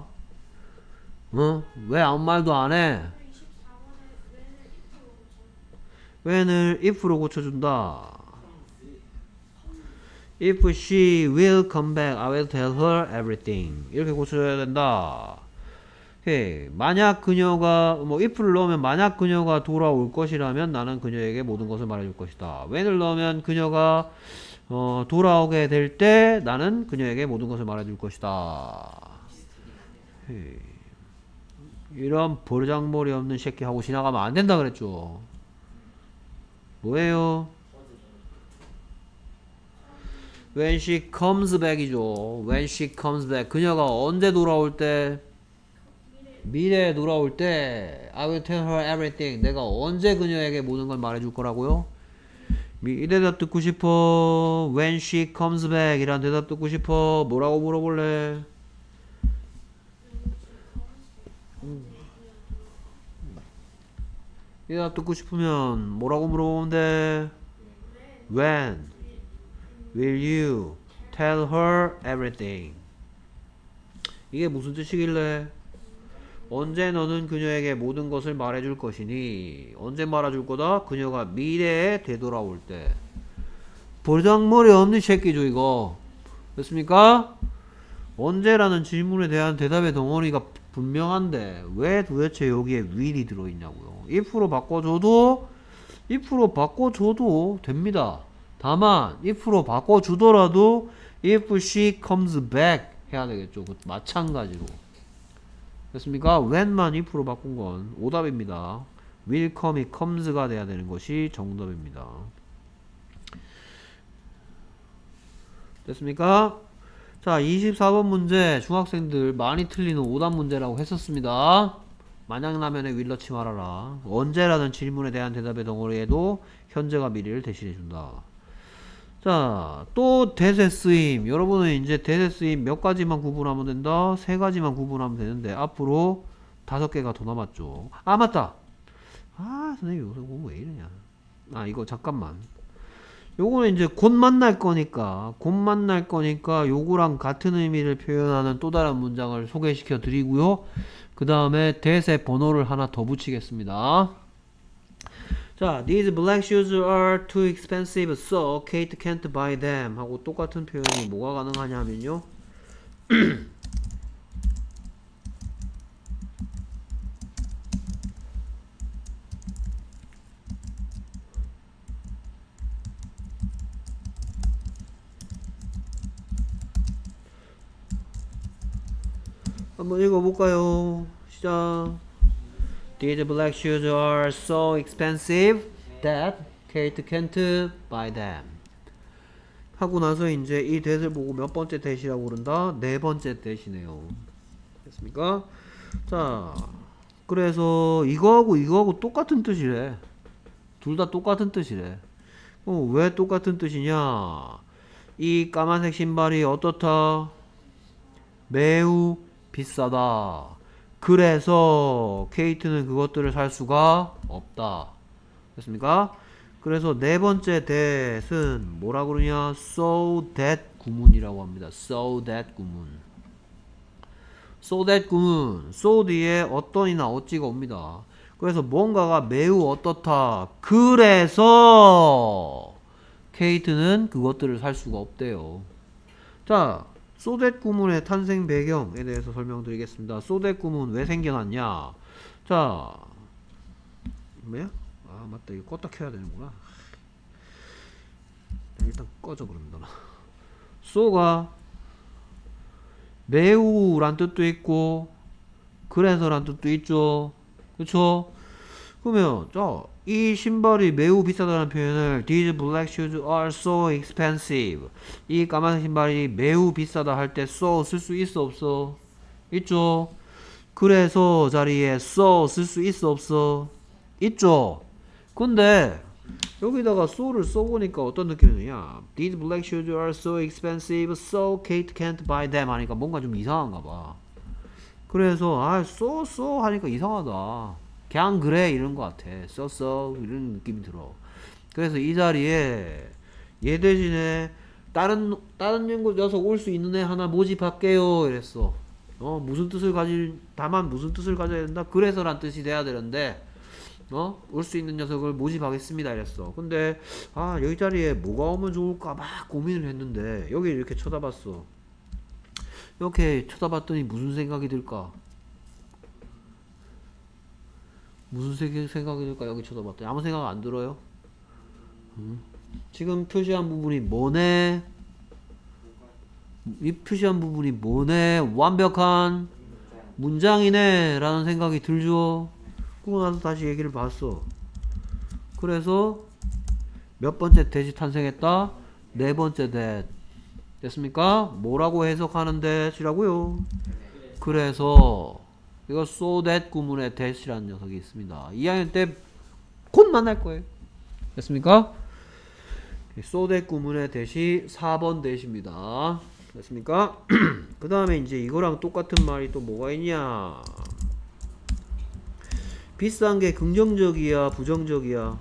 왜 아무 말도 안 해? when을 if로 고쳐준다. If she will come back, I will tell her everything. 이렇게 고쳐줘야 된다. 오케이. 만약 그녀가 if를 넣으면 만약 그녀가 돌아올 것이라면 나는 그녀에게 모든 것을 말해줄 것이다. when을 넣으면 그녀가 돌아오게 될 때 나는 그녀에게 모든 것을 말해줄 것이다. 오케이. 이런 버르장머리 없는 새끼 하고 지나가면 안 된다 그랬죠. 뭐예요? When she comes back이죠. When she comes back. 그녀가 언제 돌아올 때? 미래에 돌아올 때 I will tell her everything. 내가 언제 그녀에게 모든 걸 말해줄 거라고요? 이 대답 듣고 싶어. When she comes back 이란 대답 듣고 싶어. 뭐라고 물어볼래? 이 대답 듣고 싶으면 뭐라고 물어보면 돼? When will you tell her everything? 이게 무슨 뜻이길래? 언제 너는 그녀에게 모든 것을 말해줄 것이니? 언제 말해줄 거다? 그녀가 미래에 되돌아올 때. 버장머리 없는 새끼죠 이거. 됐습니까? 언제라는 질문에 대한 대답의 덩어리가 분명한데 왜 도대체 여기에 will이 들어있냐고요. if로 바꿔줘도 됩니다. 다만 if로 바꿔주더라도 if she comes back 해야 되겠죠. 마찬가지로. 됐습니까? when만 if로 바꾼 건 오답입니다. will come이 comes가 돼야 되는 것이 정답입니다. 됐습니까? 자, 24번 문제 중학생들 많이 틀리는 오답 문제라고 했었습니다. 마냥라면에 will 넣지 말아라. 언제라는 질문에 대한 대답의 덩어리에도 현재가 미래를 대신해준다. 자, 또 대세 쓰임. 여러분은 이제 대세 쓰임 몇 가지만 구분하면 된다? 세 가지만 구분하면 되는데 앞으로 5개가 더 남았죠. 아, 맞다. 아, 선생님 요새 뭐 왜 이러냐. 아, 이거 잠깐만. 요거는 이제 곧 만날 거니까 요거랑 같은 의미를 표현하는 또 다른 문장을 소개시켜 드리고요. 그 다음에 대세 번호를 하나 더 붙이겠습니다. 자, these black shoes are too expensive, so Kate can't buy them 하고 똑같은 표현이 뭐가 가능하냐면요. 한번 읽어볼까요? 시작. These black shoes are so expensive that Kate can't buy them. 하고 나서 이제 이 that을 보고 몇 번째 that이라고 그런다? 네 번째 that이네요. 됐습니까? 자, 그래서 이거하고 똑같은 뜻이래. 둘 다 똑같은 뜻이래. 왜 똑같은 뜻이냐? 이 까만색 신발이 어떻다? 매우 비싸다. 그래서 케이트는 그것들을 살 수가 없다. 됐습니까? 그래서 네 번째 that은 뭐라 그러냐? So that 구문이라고 합니다. So that 구문. So that 구문. so 뒤에 어떤이나 어찌가 옵니다. 그래서 뭔가가 매우 어떻다. 그래서 케이트는 그것들을 살 수가 없대요. 자, so that 구문의 탄생 배경에 대해서 설명드리겠습니다. so that 구문 왜 생겨났냐? 자, 뭐야? 아, 맞다. 이거 껐다 켜야 되는구나. 일단 꺼져 그런다. so가 매우란 뜻도 있고 그래서란 뜻도 있죠. 그쵸? 그러면 이 신발이 매우 비싸다는 표현을 These black shoes are so expensive. 이 까만 신발이 매우 비싸다 할 때 so 쓸 수 있어 없어? 있죠? 그래서 자리에 so 쓸 수 있어 없어? 있죠? 근데 여기다가 so를 써보니까 어떤 느낌이냐? These black shoes are so expensive, so Kate can't buy them 하니까 뭔가 좀 이상한가 봐. 그래서 so 하니까 이상하다. 그냥 그래 이런 것 같아. so 이런 느낌이 들어. 그래서 이 자리에 얘 대신에 다른 녀석 올 수 있는 애 하나 모집할게요 이랬어. 무슨 뜻을 다만 무슨 뜻을 가져야 된다? 그래서란 뜻이 돼야 되는데 올 수 있는 녀석을 모집하겠습니다 이랬어. 근데 여기 자리에 뭐가 오면 좋을까 막 고민을 했는데 여기 이렇게 쳐다봤어. 이렇게 쳐다봤더니 무슨 생각이 들까? 무슨 생각이 들까? 여기 쳐다봤더니 아무 생각 안 들어요? 지금 표시한 부분이 뭐네? 이 표시한 부분이 뭐네? 완벽한 문장이네 라는 생각이 들죠? 그러고 나서 다시 얘기를 봤어. 그래서 몇 번째 that이 탄생했다? 네 번째 that. 됐습니까? 뭐라고 해석하는 that이라고요? 그래서 이거 so that 구문의 that이라는 녀석이 있습니다. 2학년 때 곧 만날 거예요. 됐습니까? so that 구문의 that이 4번 that입니다. 됐습니까? 그 다음에 이제 이거랑 똑같은 말이 또 뭐가 있냐? 비싼 게 긍정적이야, 부정적이야?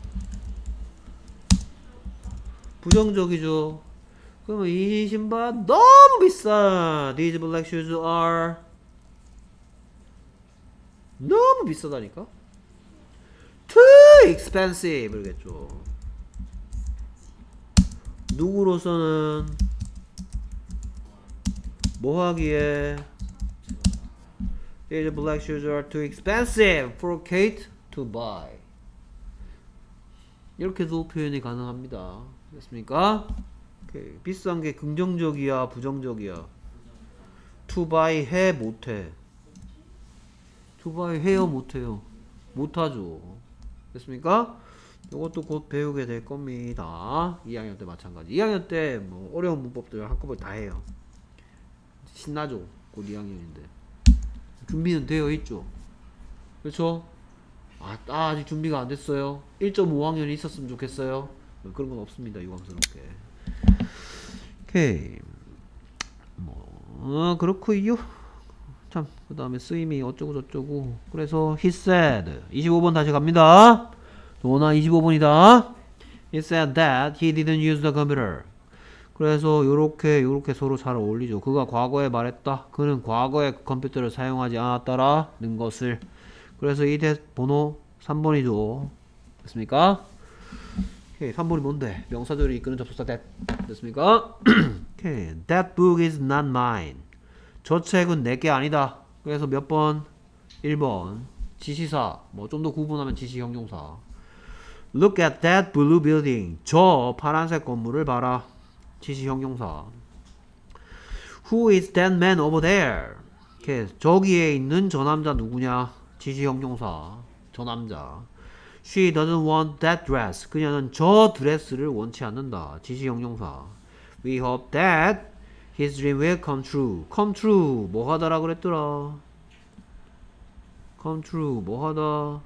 부정적이죠. 그러면 이 신발 너무 비싸. These black shoes are 너무 비싸다니까? Too expensive 그러겠죠. 누구로서는 뭐 하기에 These black shoes are too expensive for Kate to buy. 이렇게도 표현이 가능합니다. 됐습니까? 오케이. 비싼 게 긍정적이야, 부정적이야? to buy 해, 못해? to buy 해요, 못해요? 못하죠. 됐습니까? 이것도 곧 배우게 될 겁니다. 2학년 때 마찬가지. 2학년 때 뭐 어려운 문법들 한꺼번에 다 해요. 신나죠? 곧 2학년인데. 준비는 되어 있죠? 그렇죠? 아직 준비가 안 됐어요? 1.5학년이 있었으면 좋겠어요? 그런 건 없습니다. 유감스럽게. 오케이. 그렇구요. 참, 그 다음에 쓰임이 어쩌고 저쩌고. 그래서 he said 25번 다시 갑니다. 노나 25번이다. He said that he didn't use the computer. 그래서 요렇게 서로 잘 어울리죠. 그가 과거에 말했다. 그는 과거에 컴퓨터를 사용하지 않았다라는 것을. 그래서 이 번호 3번이죠. 됐습니까? 오케이, 3번이 뭔데? 명사들이 이끄는 접속사 that. 됐습니까? 오케이, that book is not mine. 저 책은 내게 아니다. 그래서 몇 번? 1번. 지시사. 뭐 좀 더 구분하면 지시 형용사. Look at that blue building. 저 파란색 건물을 봐라. 지시 형용사. Who is that man over there? 이렇게 저기에 있는 저 남자 누구냐? 지시형용사. 저 남자. She doesn't want that dress. 그녀는 저 드레스를 원치 않는다. 지시형용사. We hope that his dream will come true. come true. 뭐 하다라 그랬더라? come true. 뭐 하다?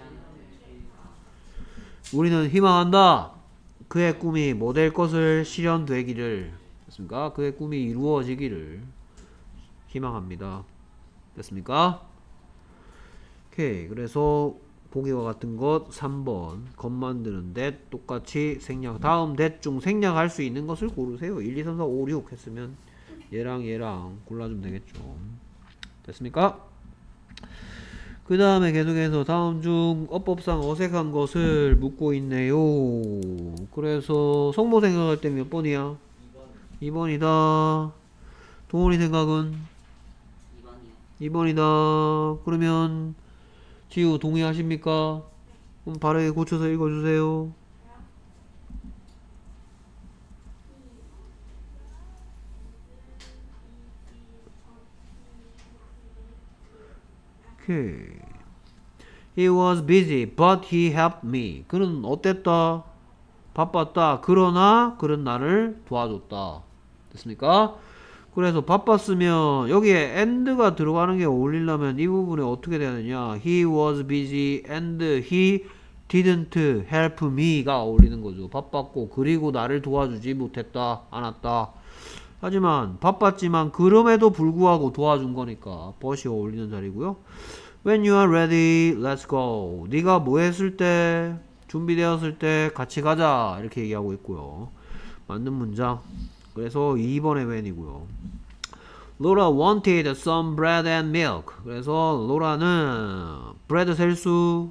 우리는 희망한다. 그의 꿈이 뭐 될 것을 실현되기를. 됐습니까? 그의 꿈이 이루어지기를 희망합니다. 됐습니까? 오케이. 그래서 보기와 같은 것 3번 겉 만드는 that 똑같이 생략. 다음 that 중 생략할 수 있는 것을 고르세요. 1, 2, 3, 4, 5, 6 했으면 얘랑 얘랑 골라주면 되겠죠. 됐습니까? 그 다음에 계속해서 다음 중 어법상 어색한 것을 묻고 있네요. 그래서 성모 생각할 때 몇 번이야? 2번이다. 동원이 생각은? 2번이다. 그러면 지우 동의하십니까? 그럼 바르게 고쳐서 읽어주세요. 오케이. He was busy, but he helped me. 그는 어땠다? 바빴다. 그러나 그는 나를 도와줬다. 됐습니까? 그래서 바빴으면 여기에 and가 들어가는 게 어울리려면 이 부분에 어떻게 되느냐? He was busy and he didn't help me가 어울리는 거죠. 바빴고 그리고 나를 도와주지 못했다. 않았다. 하지만 바빴지만 그럼에도 불구하고 도와준 거니까 but이 어울리는 자리고요. When you are ready, let's go. 네가 뭐 했을 때, 준비되었을 때 같이 가자. 이렇게 얘기하고 있고요. 맞는 문장. 그래서 2번의 when이고요. Laura wanted some bread and milk. 그래서 로라는 bread 셀 수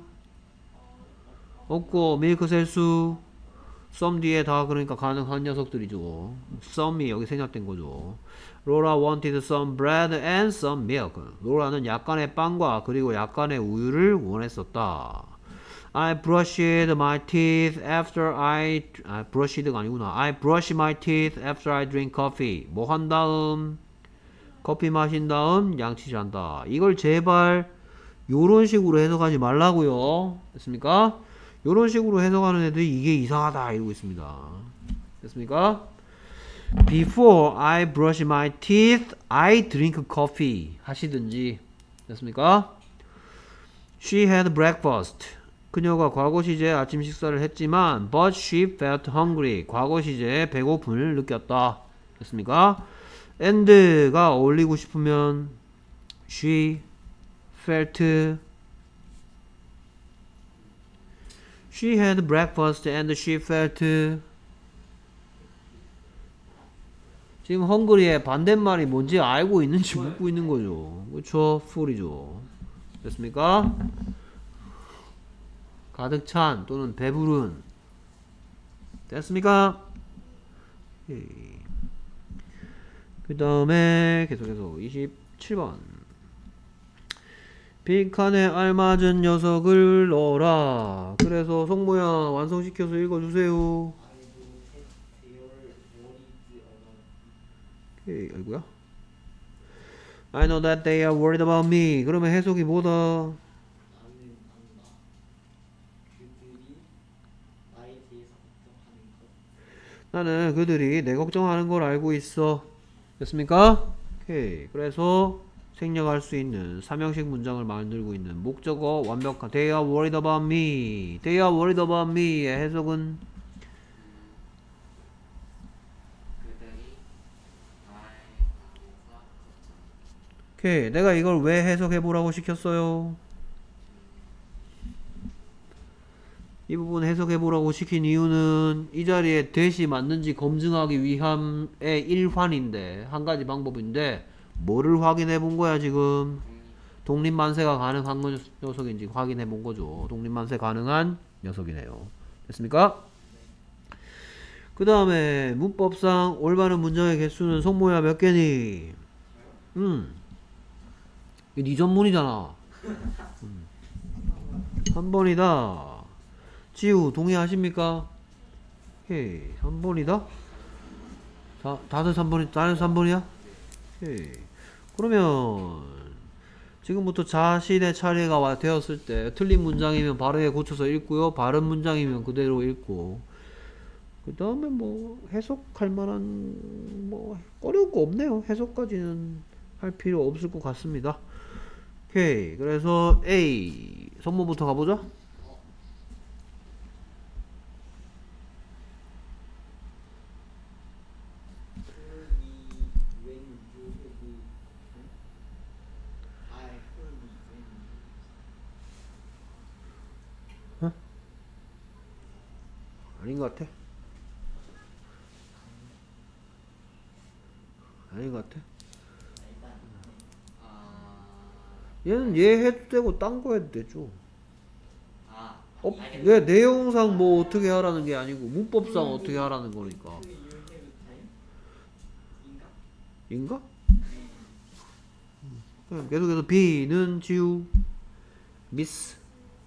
없고 milk 셀 수 some 뒤에 다 그러니까 가능한 녀석들이죠. some이 여기 생략된 거죠. Laura wanted some bread and some milk. 로라는 약간의 빵과 그리고 약간의 우유를 원했었다. I brushed my teeth after brushed가 아니구나. I brush my teeth after I drink coffee. 뭐 한 다음? 커피 마신 다음 양치질한다. 이걸 제발 요런 식으로 해석하지 말라고요. 됐습니까? 요런 식으로 해석하는 애들이 이게 이상하다 이러고 있습니다. 됐습니까? Before I brush my teeth, I drink coffee. 하시든지. 됐습니까? She had breakfast. 그녀가 과거 시제에 아침 식사를 했지만 but she felt hungry. 과거 시제에 배고픔을 느꼈다. 됐습니까? and가 어울리고 싶으면 she felt She had breakfast and she felt 지금 헝그리의 반대말이 뭔지 알고 있는지 묻고 있는 거죠. 그렇죠? full이죠. 됐습니까? 가득 찬 또는 배부른. 됐습니까? 그 다음에 계속해서 27번 빈칸에 알맞은 녀석을 넣어라. 그래서 성모야 완성시켜서 읽어주세요. 오케이, 아이고야. I know that they are worried about me. 그러면 해석이 뭐다? 나는 그들이 내 걱정하는 걸 알고 있어. 됐습니까? 오케이. 그래서 생략할 수 있는 삼형식 문장을 만들고 있는 목적어 완벽한 They are worried about me. They are worried about me의 해석은 오케이. 내가 이걸 왜 해석해보라고 시켰어요? 이 부분 해석해보라고 시킨 이유는 이 자리에 that이 맞는지 검증하기 위함의 일환인데 한 가지 방법인데 뭐를 확인해 본 거야 지금? 독립만세가 가능한 녀석인지 확인해 본 거죠. 독립만세 가능한 녀석이네요. 됐습니까? 그 다음에 문법상 올바른 문장의 개수는 성모야 몇 개니? 이거 네 전문이잖아. 3번이다. 지우 동의하십니까? 오케이. 3번이다. 자, 다들 3번이야? 오케이. 그러면 지금부터 자신의 차례가 되었을 때 틀린 문장이면 바로에 고쳐서 읽고요. 바른 문장이면 그대로 읽고 그 다음에 뭐 해석할 만한 뭐 어려운 거 없네요. 해석까지는 할 필요 없을 것 같습니다. 오케이. 그래서 A 선모부터 가보자. 아닌 것 같아. 아닌 것 같아. 얘는 얘 해도 되고 딴 거 해도 되죠. 얘 내용상 뭐 어떻게 하라는 게 아니고 문법상 어떻게 하라는 거니까. 인가? 계속해서 B는 지우 미스.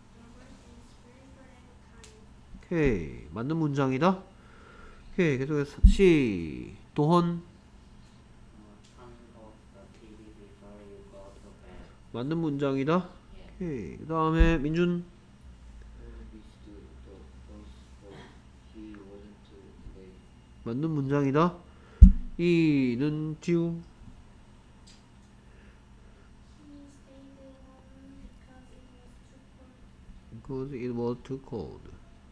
오케이. 맞는 문장이다. 오케이. 계속해서 C 도헌. 맞는 문장이다. 오케이. 그 다음에 민준. 맞는 문장이다. E는 지우. Because it was too cold.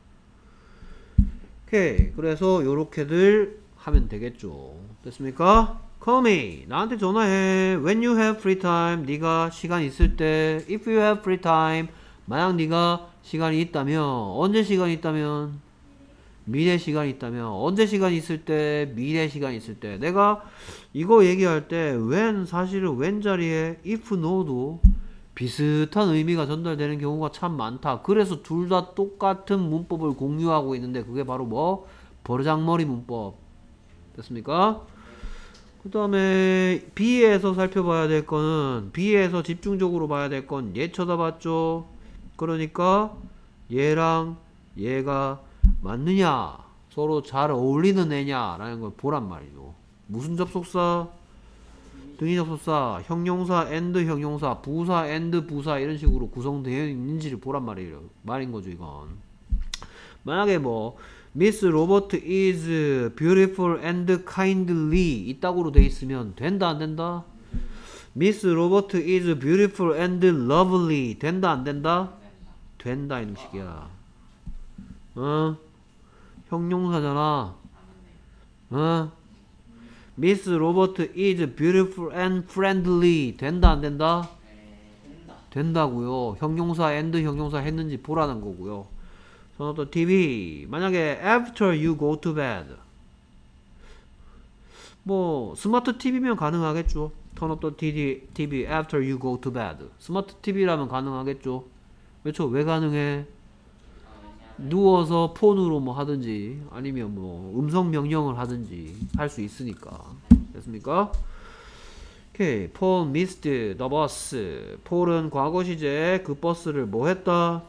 오케이. 그래서 요렇게들 하면 되겠죠. 됐습니까? Call me. 나한테 전화해. When you have free time. 네가 시간 있을 때. If you have free time. 만약 네가 시간이 있다면. 언제 시간이 있다면? 미래 시간이 있다면. 언제 시간이 있을 때? 미래 시간이 있을 때. 내가 이거 얘기할 때 when 사실은 when 자리에 if no도 비슷한 의미가 전달되는 경우가 참 많다. 그래서 둘 다 똑같은 문법을 공유하고 있는데 그게 바로 뭐? 버르장머리 문법. 됐습니까? 그 다음에 B에서 살펴봐야 될 거는 B에서 집중적으로 봐야 될 건 얘 쳐다봤죠. 그러니까 얘랑 얘가 맞느냐 서로 잘 어울리는 애냐 라는 걸 보란 말이죠. 무슨 접속사? 등위 접속사, 형용사, and 형용사, 부사, and 부사 이런 식으로 구성되어 있는지를 보란 말인 거죠. 이건 만약에 뭐 Miss Robert is beautiful and kindly 이따구로 돼 있으면 된다 안 된다? Miss Robert is beautiful and lovely 된다 안 된다? 된다 이런 식이야. 형용사잖아. Miss Robert is beautiful and friendly 된다 안 된다? 된다고요. 형용사 and 형용사 했는지 보라는 거고요. Turn off the TV. 만약에 after you go to bed 뭐 스마트 TV면 가능하겠죠. Turn off the TV after you go to bed. 스마트 TV라면 가능하겠죠. 그렇죠? 왜 가능해? 누워서 폰으로 뭐 하든지 아니면 뭐 음성 명령을 하든지 할 수 있으니까. 됐습니까? 오케이. Paul missed the bus. 폴은 과거 시제 그 버스를 뭐 했다?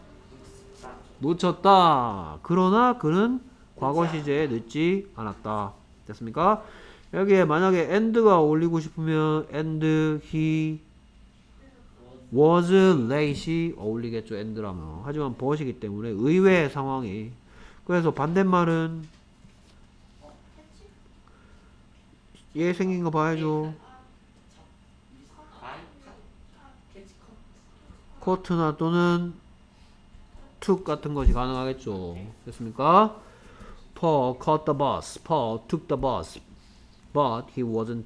놓쳤다. 그러나 그는 과거 시제에 늦지 않았다. 됐습니까? 여기에 만약에 and가 올리고 싶으면 and he was late이 어울리겠죠. and라면. 하지만 but이기 때문에 의외의 상황이. 그래서 반대말은 얘 생긴 거 봐야죠. 코트나 또는 took 같은 것이 가능하겠죠. 됐습니까? Paul caught the bus. Paul took the bus. But he wasn't.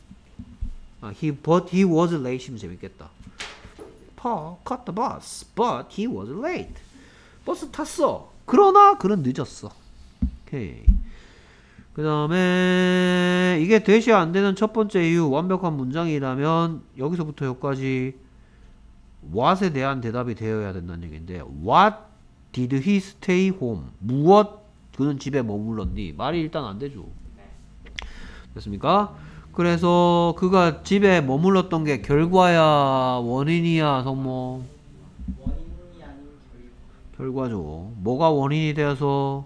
But he was late이면 재밌겠다. Paul caught the bus. But he was late. 버스 탔어. 그러나 그는 늦었어. 오케이. 그 다음에 이게 대시 안 되는 첫 번째 이유 완벽한 문장이라면 여기서부터 여기까지 what에 대한 대답이 되어야 된다는 얘기인데 what did he stay home? 무엇 그는 집에 머물렀니? 말이 일단 안 되죠. 됐습니까? 그래서 그가 집에 머물렀던 게 결과야 원인이야 성모? 원인이 아닌 결과죠. 뭐가 원인이 되어서?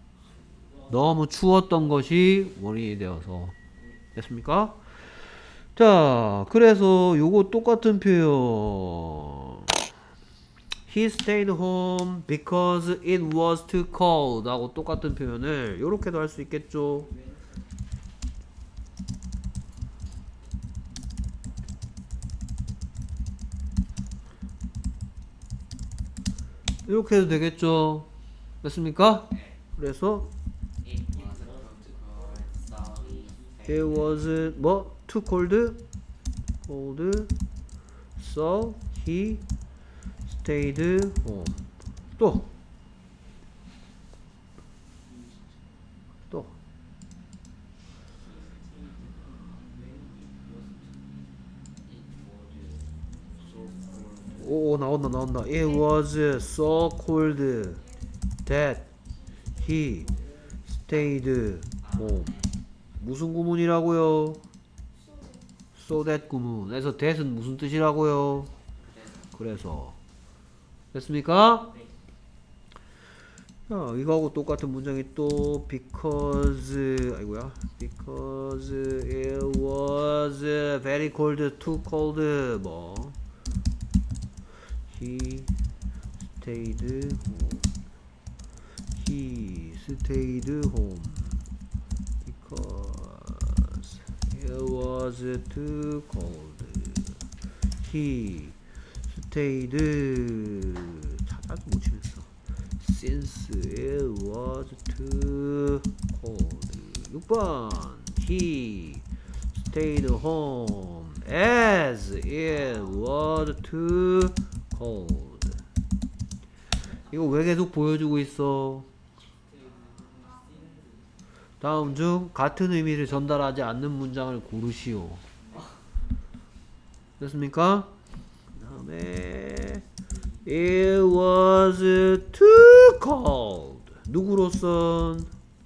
너무 추웠던 것이 원인이 되어서. 됐습니까? 자, 그래서 요거 똑같은 표현. He stayed home because it was too cold 하고 똑같은 표현을 요렇게도 할 수 있겠죠. 이렇게 해도 되겠죠. 됐습니까? 그래서 It was it cold, so he was 뭐? too cold? cold so he stayed home. 또 오 나온다. It was so cold that he stayed home. 무슨 구문이라고요? So that 구문. 그래서 that은 무슨 뜻이라고요? 그래서 됐습니까? 자, 이거하고 똑같은 문장이 또 because 아이고야 because it was very cold, too cold 뭐 he stayed home. He stayed home because it was too cold. He stayed 찾아도 못 치겠어. Since it was too cold. 6번 He stayed home as it was too cold. 이거 왜 계속 보여주고 있어? 다음 중 같은 의미를 전달하지 않는 문장을 고르시오. 됐습니까? 그 다음에 It was too cold. 누구로선?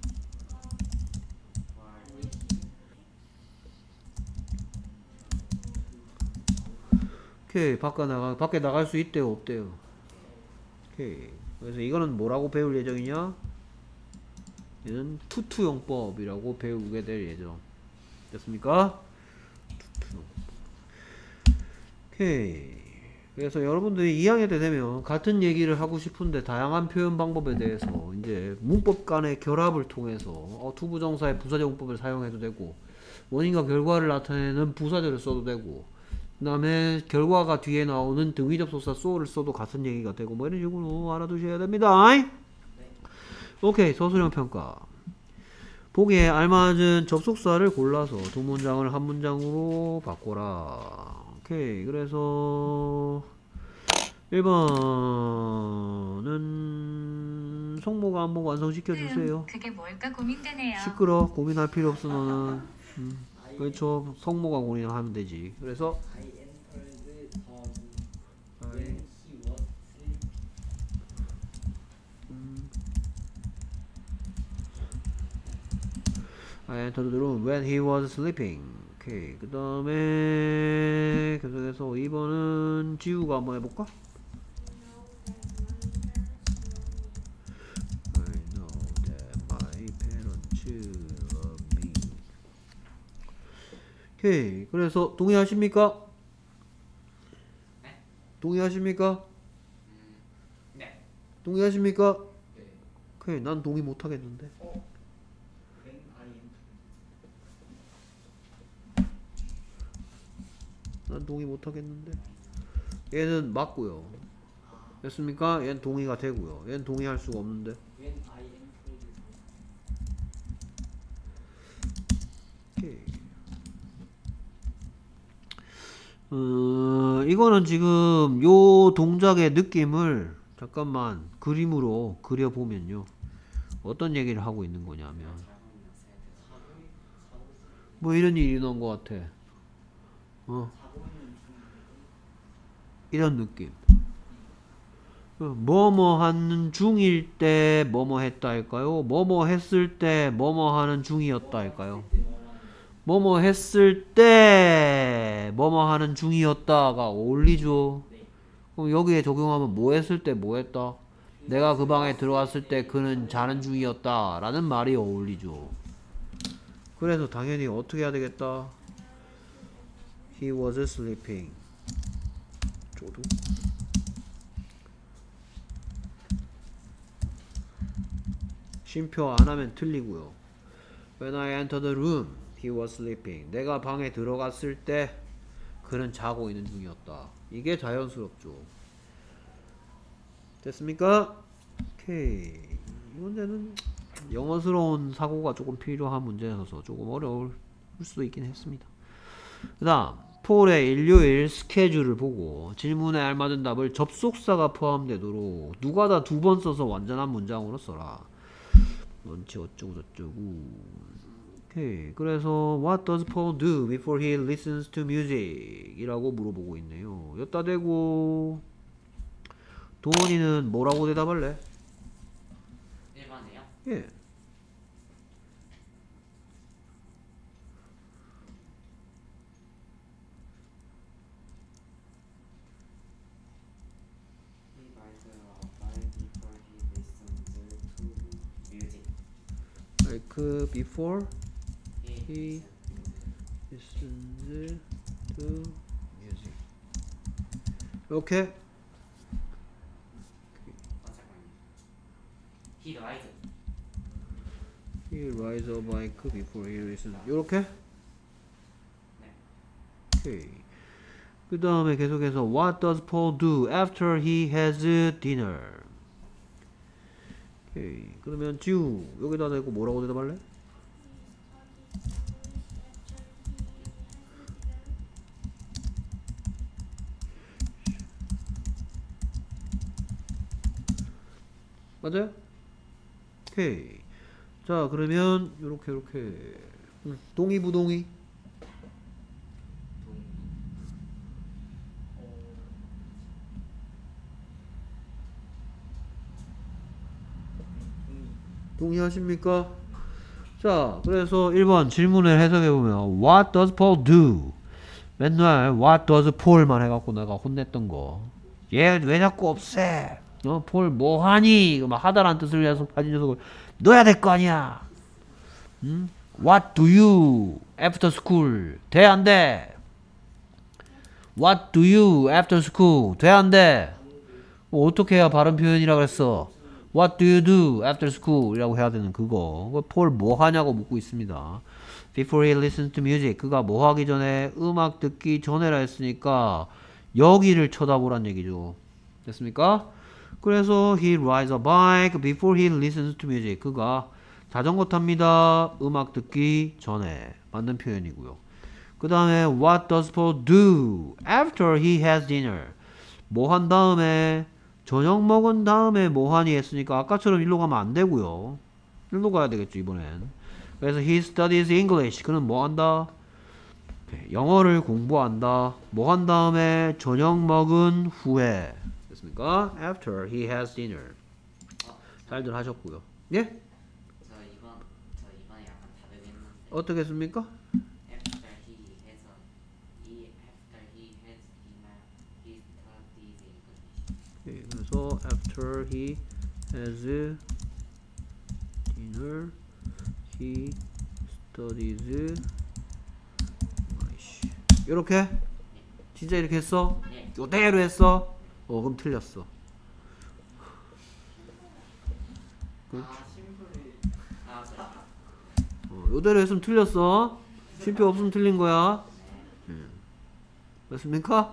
오케이, 밖에 나갈 수 있대요, 없대요? 오케이. 그래서 이거는 뭐라고 배울 예정이냐? 얘는 투투용법이라고 배우게 될 예정. 됐습니까? 투투용법. 오케이. 그래서 여러분들이 2학년 때 되면 같은 얘기를 하고 싶은데 다양한 표현 방법에 대해서 이제 문법 간의 결합을 통해서 투부정사의 부사적용법을 사용해도 되고 원인과 결과를 나타내는 부사절을 써도 되고 그 다음에 결과가 뒤에 나오는 등위접속사 so를 써도 같은 얘기가 되고 뭐 이런 식으로 알아두셔야 됩니다. 오케이. 서술형 평가. 보기에 알맞은 접속사를 골라서 두 문장을 한 문장으로 바꿔라. 오케이. 그래서 1번은 성모가 한번 완성시켜 주세요. 그게 뭘까 고민되네요. 시끄러. 고민할 필요 없어 너는. 그렇죠. 성모가 고민하면 되지. 그래서 I entered the room when he was sleeping. I entered the room when he was sleeping. 오케이. 그 다음에 계속해서 2번은 지우가 한번 해볼까? I know that my parents love me. 오케이. 그래서 동의하십니까? 네? 동의하십니까? 네. 동의하십니까? 네. 오케이. 난 동의 못하겠는데. When I entered. 난 동의 못하겠는데. 얘는 맞고요. 됐습니까? 얘는 동의가 되고요. 얘는 동의할 수가 없는데. When I entered. 오케이. 이거는 지금 요 동작의 느낌을 잠깐만 그림으로 그려보면요. 어떤 얘기를 하고 있는 거냐면 뭐 이런 일이 일어난 것 같아. 이런 느낌. 뭐뭐 하는 중일 때 뭐뭐 했다 할까요? 뭐뭐 했을 때 뭐뭐 하는 중이었다 할까요? 뭐뭐 했을 때 뭐뭐 하는 중이었다가 어울리죠. 그럼 여기에 적용하면 뭐 했을 때 뭐 했다? 내가 그 방에 들어갔을 때 그는 자는 중이었다 라는 말이 어울리죠. 그래서 당연히 어떻게 해야 되겠다? He was sleeping. 쪼두. 쉼표 안 하면 틀리고요. When I entered the room, he was sleeping. 내가 방에 들어갔을 때 그는 자고 있는 중이었다. 이게 자연스럽죠. 됐습니까? 오케이. 이 문제는 영어스러운 사고가 조금 필요한 문제여서 조금 어려울 수도 있긴 했습니다. 그 다음 폴의 일요일 스케줄을 보고 질문에 알맞은 답을 접속사가 포함되도록 누가 다 두 번 써서 완전한 문장으로 써라. 뭔지 어쩌고 저쩌고. 오케이. 그래서 What does Paul do before he listens to music? 이라고 물어보고 있네요. 여따 대고 동원이는 뭐라고 대답할래? 1번에요? 예. He writes a while before he listens to music. Like before he He listens to music. 이렇게 잠깐만요. He writes. He rides a bike before he listens. 이렇게? 네. 오케이. 그 다음에 계속해서 What does Paul do after he has dinner? 오케이. 그러면 지우 여기다 대고 뭐라고 대답할래? 맞아요? 오케이. 자 그러면 요렇게 동의 부동의? 동의하십니까? 자 그래서 1번 질문을 해석해보면 What does Paul do? 맨날 What does Paul만 해갖고 내가 혼냈던 거. 얘 왜 자꾸 없애? 폴 뭐하니? 막 하다란 뜻을 위해서 가진 녀석을 넣어야 될 거 아니야. What do you after school? 돼 안 돼? What do you after school? 돼 안 돼? 뭐 어떻게 해야 발음 표현이라 그랬어? What do you do after school? 이라고 해야 되는 그거. 폴 뭐 하냐고 묻고 있습니다. Before he listens to music. 그가 뭐 하기 전에 음악 듣기 전에라 했으니까 여기를 쳐다보란 얘기죠. 됐습니까? 그래서 he rides a bike before he listens to music. 그가 자전거 탑니다. 음악 듣기 전에. 맞는 표현이고요. 그 다음에 what does Paul do after he has dinner? 뭐 한 다음에 저녁 먹은 다음에 뭐 하니 했으니까 아까처럼 일로 가면 안 되고요. 일로 가야 되겠죠 이번엔. 그래서 he studies English. 그는 뭐 한다? 영어를 공부한다. 뭐 한 다음에 저녁 먹은 후에. 됐습니까? After he has dinner. 잘들 하셨고요. 예? 저 이번에 약간 다르겠는데. 어떻게 했습니까? After he has dinner, he studies English. 예, 그래서 after he has dinner, he studies English. 이렇게? 진짜 이렇게 했어? 네. 요대로 했어? 그럼 틀렸어. 심플이 네. 요대로 했으면 틀렸어. 쉼표 없으면 틀린 거야. 맞습니까?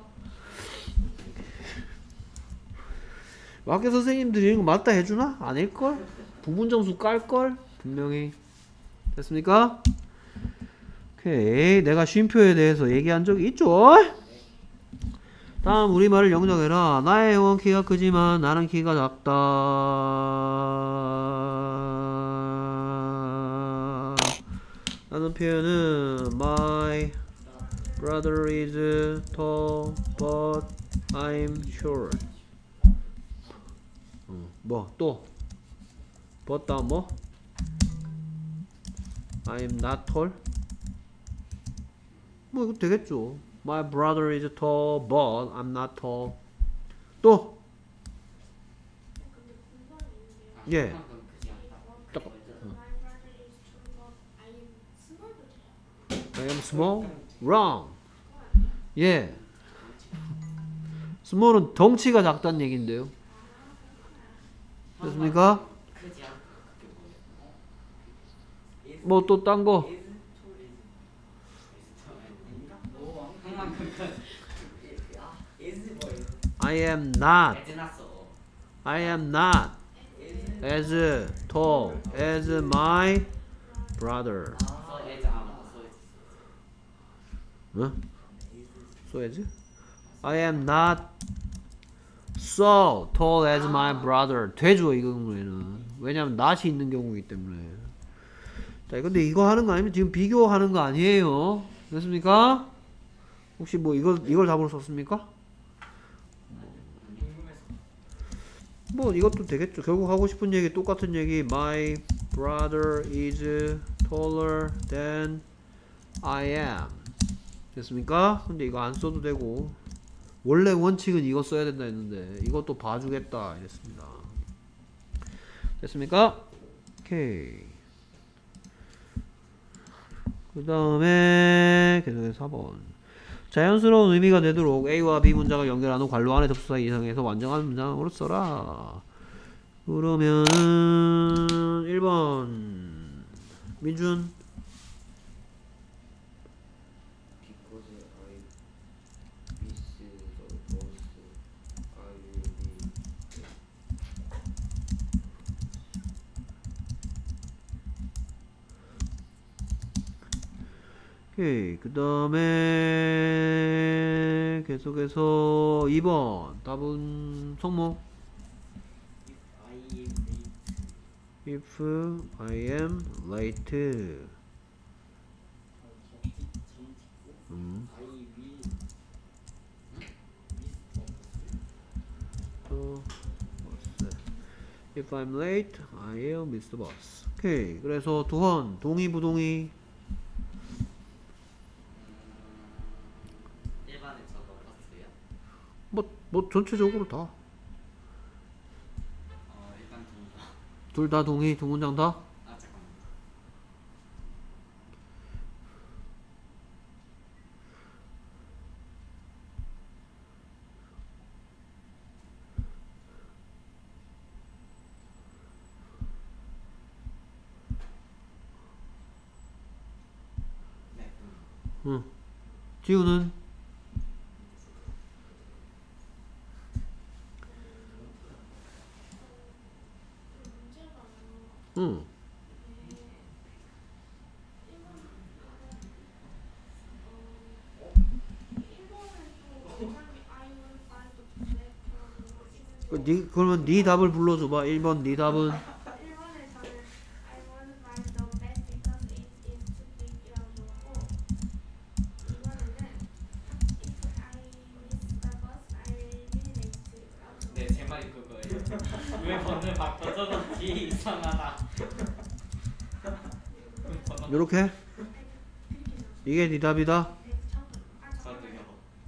학교 선생님들이 이런 거 맞다 해주나? 아닐걸? 부분 점수 깔걸? 분명히. 됐습니까? 오케이. 내가 쉼표에 대해서 얘기한 적이 있죠? 다음 우리말을 영정해라. 나의 형은 키가 크지만 나는 키가 작다. 라는 표현은 My brother is tall but I'm short. 뭐 또? but 다음 뭐? I'm not tall? 뭐 이거 되겠죠. My brother is tall, but I'm not tall. 또? 예. 잠깐. I am small? Wrong. 예. small은 덩치가 작다는 얘긴데요. 됐습니까? 크지 않고 그게 뭐예요? 뭐 또 딴 거? is 항상 그거 is 뭐예요? I am not. 해지났어. I am not as tall as my brother. 서 is 아무도 서 is. 응? So as? I am not so tall as my brother. 되죠 이 경우에는. 왜냐면 not이 있는 경우이기 때문에. 자, 근데 이거 하는 거 아니면 지금 비교하는 거 아니에요? 됐습니까? 혹시 뭐 이걸 답으로 썼습니까? 뭐 이것도 되겠죠. 결국 하고 싶은 얘기 똑같은 얘기. My brother is taller than I am. 됐습니까? 근데 이거 안 써도 되고 원래 원칙은 이거 써야 된다 했는데 이것도 봐주겠다 이랬습니다. 됐습니까? 오케이. 그 다음에 계속해서 4번. 자연스러운 의미가 되도록 A와 B 문장을 연결한 후 괄호 안에 접수사 이상해서 완전한 문장으로 써라. 그러면은 1번 민준. Because I miss the bus, I will be. 오케이. 그 다음에 계속해서 2번 답은 성모. If I am late. If I am late. If I'm late, I will miss the bus. 오케이. 그래서 두헌 동의 부동의. 일반에 저거 버스요? 뭐 전체적으로 다. 일단 동사. 둘 다 동의 두 문장 다. 아 잠깐만. 네. 응. 지우는 응. 그러면 네 답을 불러줘봐. 1번 네 답은. 네, 제 말이 그거예요. 왜 번을 바꿔줘도 뒤에 이상하다. 요렇게? 이게 네 답이다? 저도요.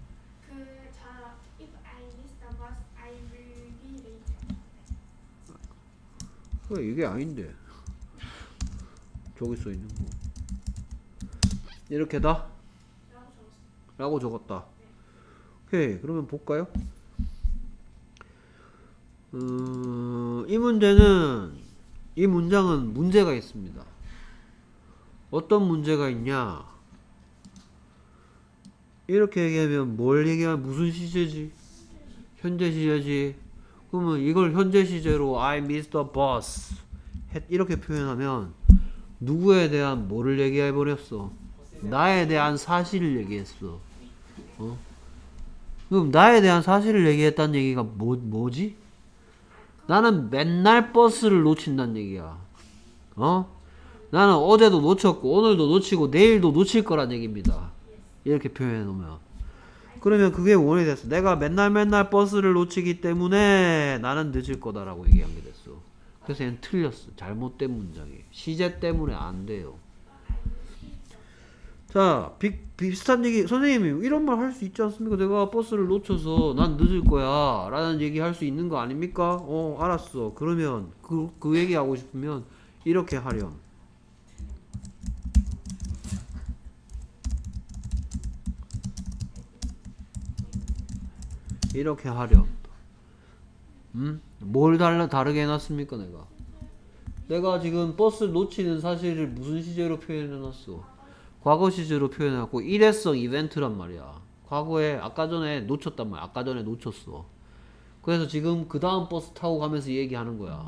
그래 이게 아닌데 저기 써있는 거 이렇게다? 라고 적었다. 오케이. 그러면 볼까요? 이 문제는 이 문장은 문제가 있습니다. 어떤 문제가 있냐? 이렇게 얘기하면 뭘 얘기하면 무슨 시제지? 현재 시제지. 그러면 이걸 현재 시제로 I missed the bus 이렇게 표현하면 누구에 대한 뭐를 얘기해 버렸어? 나에 대한 사실을 얘기했어. 그럼 나에 대한 사실을 얘기했다는 얘기가 뭐지? 나는 맨날 버스를 놓친다는 얘기야. 나는 어제도 놓쳤고 오늘도 놓치고 내일도 놓칠 거란 얘기입니다. 이렇게 표현해 놓으면. 그러면 그게 원이 됐어. 내가 맨날 버스를 놓치기 때문에 나는 늦을 거다라고 얘기한 게 됐어. 그래서 얘는 틀렸어. 잘못된 문장이에요. 시제 때문에 안 돼요. 자, 비슷한 얘기, 선생님이 이런 말 할 수 있지 않습니까? 내가 버스를 놓쳐서 난 늦을 거야 라는 얘기 할 수 있는 거 아닙니까? 알았어. 그러면 그 얘기 하고 싶으면 이렇게 하렴. 이렇게 하렴. 뭘 다르게 해놨습니까 내가 지금 버스 놓치는 사실을 무슨 시제로 표현해놨어? 과거 시제로 표현해놨고 일회성 이벤트란 말이야. 과거에 아까 전에 놓쳤단 말이야. 아까 전에 놓쳤어. 그래서 지금 그 다음 버스 타고 가면서 얘기하는 거야.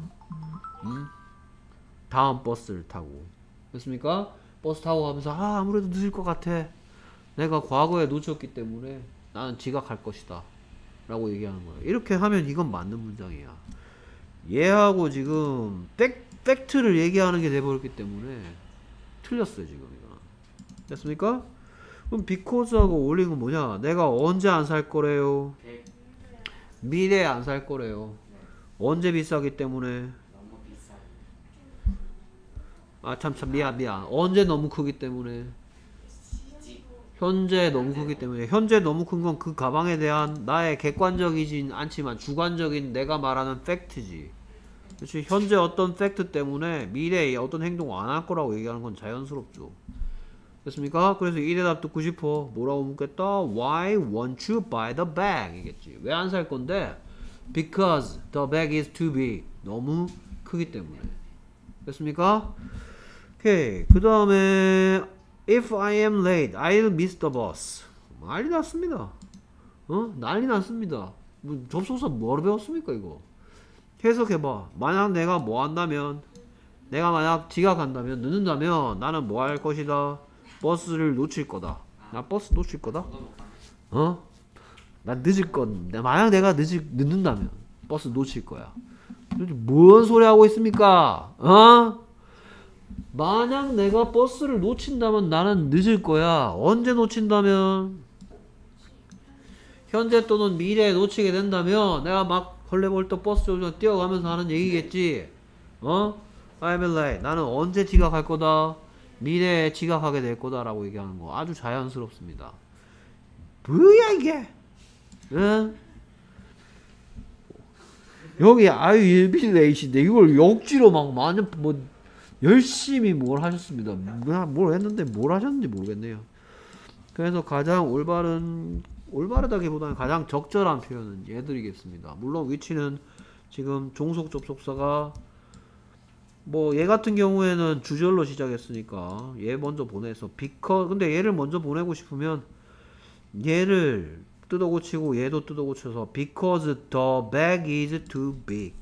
다음 버스를 타고. 됐습니까? 버스 타고 가면서 아무래도 늦을 것 같아. 내가 과거에 놓쳤기 때문에 나는 지각할 것이다 라고 얘기하는 거야. 이렇게 하면 이건 맞는 문장이야. 얘하고 지금 팩트를 얘기하는 게 돼버렸기 때문에 틀렸어요 지금 이거. 됐습니까? 그럼 because하고 올린 건 뭐냐? 내가 언제 안 살 거래요? 미래에 안 살 거래요. 언제 비싸기 때문에? 너무 비싸. 참 미안 언제 너무 크기 때문에? 현재 너무 크기 때문에. 현재 너무 큰 건 그 가방에 대한 나의 객관적이진 않지만 주관적인 내가 말하는 팩트지. 그렇지? 현재 어떤 팩트 때문에 미래에 어떤 행동 안 할 거라고 얘기하는 건 자연스럽죠. 됐습니까? 그래서 이 대답 듣고 싶어. 뭐라고 묻겠다? Why won't you buy the bag? 이겠지. 왜 안 살 건데? Because the bag is too big. 너무 크기 때문에. 됐습니까? 오케이. 그 다음에 If I am late, I'll miss the bus. 난리 났습니다. 난리 났습니다. 뭐 접속사 뭐로 배웠습니까 이거? 해석해봐. 만약 내가 뭐 한다면, 내가 만약 지각한다면, 늦는다면 나는 뭐 할 것이다? 버스를 놓칠 거다. 나 버스 놓칠 거다? 나 늦을 건, 만약 내가 늦는다면 버스 놓칠 거야. 뭔 소리 하고 있습니까? 만약 내가 버스를 놓친다면 나는 늦을 거야. 언제 놓친다면? 현재 또는 미래에 놓치게 된다면 내가 막 헐레벌떡 버스 조정 뛰어가면서 하는 얘기겠지. I'm late. 나는 언제 지각할 거다? 미래에 지각하게 될 거다 라고 얘기하는 거 아주 자연스럽습니다. 뭐야 이게? 여기 I'll be late인데 이걸 억지로 막 많이 뭐 열심히 뭘 하셨습니다. 뭘 했는데 뭘 하셨는지 모르겠네요. 그래서 가장 올바르다기보다는 가장 적절한 표현은 얘들이겠습니다. 물론 위치는 지금 종속 접속사가 뭐 얘 같은 경우에는 주절로 시작했으니까 얘 먼저 보내서 근데 얘를 먼저 보내고 싶으면 얘를 뜯어 고치고 얘도 뜯어 고쳐서 because the bag is too big.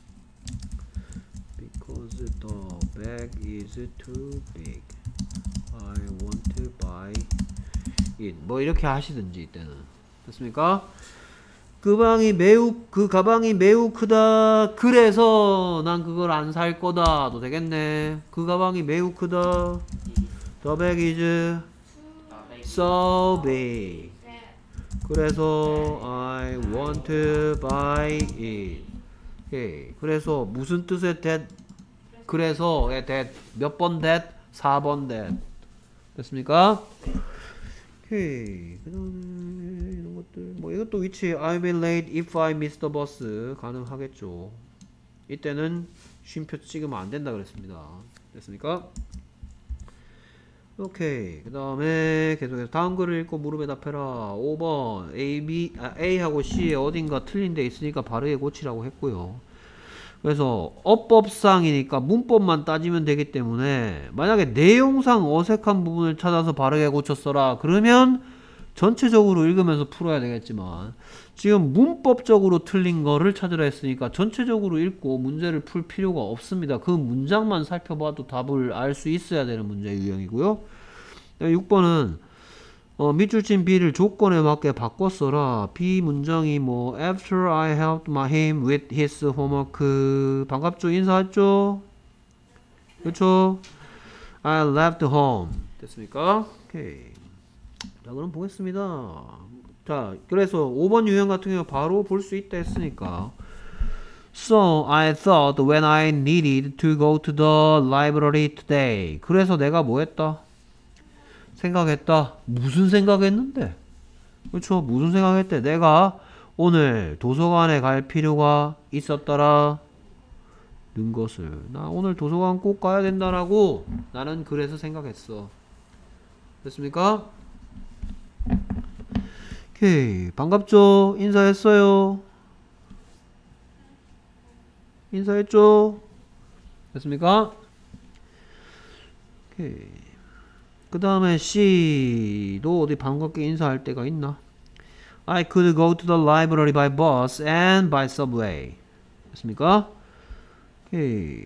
Because the bag is too big. I want to buy it. 뭐 이렇게 하시든지 이때는. 됐습니까? 그 가방이 매우 크다. 그래서 난 그걸 안 살 거다도 되겠네. 그 가방이 매우 크다. The bag is so big. 그래서 I want to buy it. 오케이. 그래서 무슨 뜻의 that? 그래서의 that 몇 번 that? 4번 that. 됐습니까? 오케이. 그 다음에 이런 것들 뭐 이것도 위치 I'll be late if I miss the bus 가능하겠죠. 이때는 쉼표 찍으면 안 된다 그랬습니다. 됐습니까? 오케이. 그 다음에 계속해서 다음 글을 읽고 물음에 답해라. 5번 A하고 C에 어딘가 틀린 데 있으니까 바르게 고치라고 했고요. 그래서 어법상이니까 문법만 따지면 되기 때문에 만약에 내용상 어색한 부분을 찾아서 바르게 고쳤어라 그러면 전체적으로 읽으면서 풀어야 되겠지만 지금 문법적으로 틀린 거를 찾으라 했으니까 전체적으로 읽고 문제를 풀 필요가 없습니다. 그 문장만 살펴봐도 답을 알 수 있어야 되는 문제 유형이고요. 6번은 밑줄 친 B를 조건에 맞게 바꿨어라. B 문장이 뭐 After I helped him with his homework. 반갑죠? 인사했죠? 그렇죠? I left home. 됐습니까? 오케이. 자, 그럼 보겠습니다. 자, 그래서 5번 유형 같은 경우 바로 볼 수 있다 했으니까 So I thought when I needed to go to the library today. 그래서 내가 뭐 했다? 생각했다. 무슨 생각했는데? 그렇죠? 무슨 생각했대? 내가 오늘 도서관에 갈 필요가 있었더라. 는 것을. 나 오늘 도서관 꼭 가야 된다라고 나는 그래서 생각했어. 됐습니까? 오케이. 오케이. 반갑죠? 인사했어요? 인사했죠? 됐습니까? 오케이. 그 다음에 C도 어디 반갑게 인사할 때가 있나? I could go to the library by bus and by subway. 됐습니까? 오케이.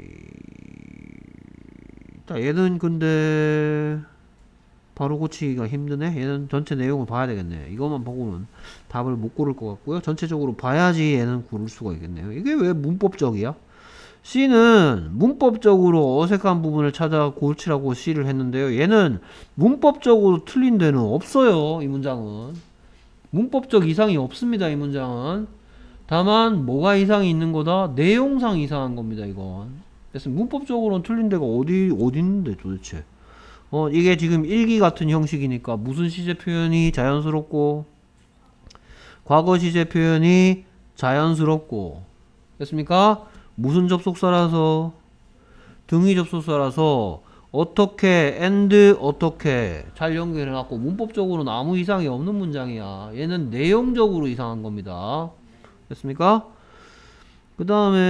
자, 얘는 근데 바로 고치기가 힘드네. 얘는 전체 내용을 봐야 되겠네. 이것만 보고는 답을 못 고를 것 같고요. 전체적으로 봐야지 얘는 고를 수가 있겠네요. 이게 왜 문법적이야? C는 문법적으로 어색한 부분을 찾아 고치라고 C를 했는데요. 얘는 문법적으로 틀린 데는 없어요. 이 문장은 문법적 이상이 없습니다. 이 문장은 다만 뭐가 이상이 있는 거다? 내용상 이상한 겁니다. 이건 그래서 문법적으로는 틀린 데가 어디 있는데 도대체. 이게 지금 일기 같은 형식이니까 무슨 시제 표현이 자연스럽고 과거 시제 표현이 자연스럽고 됐습니까? 무슨 접속사라서 등위 접속사라서 어떻게 and 어떻게 잘 연결해놨고 문법적으로는 아무 이상이 없는 문장이야. 얘는 내용적으로 이상한 겁니다. 됐습니까? 그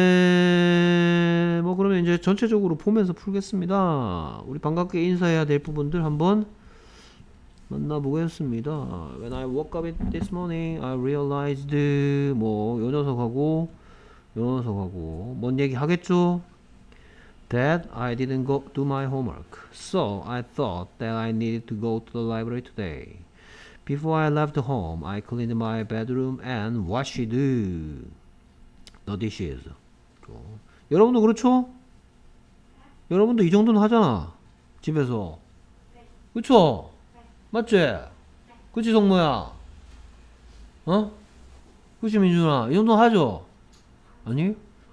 다음에 뭐 그러면 이제 전체적으로 보면서 풀겠습니다. 우리 반갑게 인사해야 될 부분들 한번 만나보겠습니다. When I woke up this morning, I realized 뭐 요 녀석하고 뭔 얘기 하겠죠? That I didn't go do my homework, so I thought that I needed to go to the library today. Before I left home, I cleaned my bedroom and washed the dishes. 여러분도 그렇죠? 여러분도 이 정도는 하잖아. 집에서. 그쵸? 맞지? 그치 성모야? 그치 민준아? 이 정도는 하죠? 아니?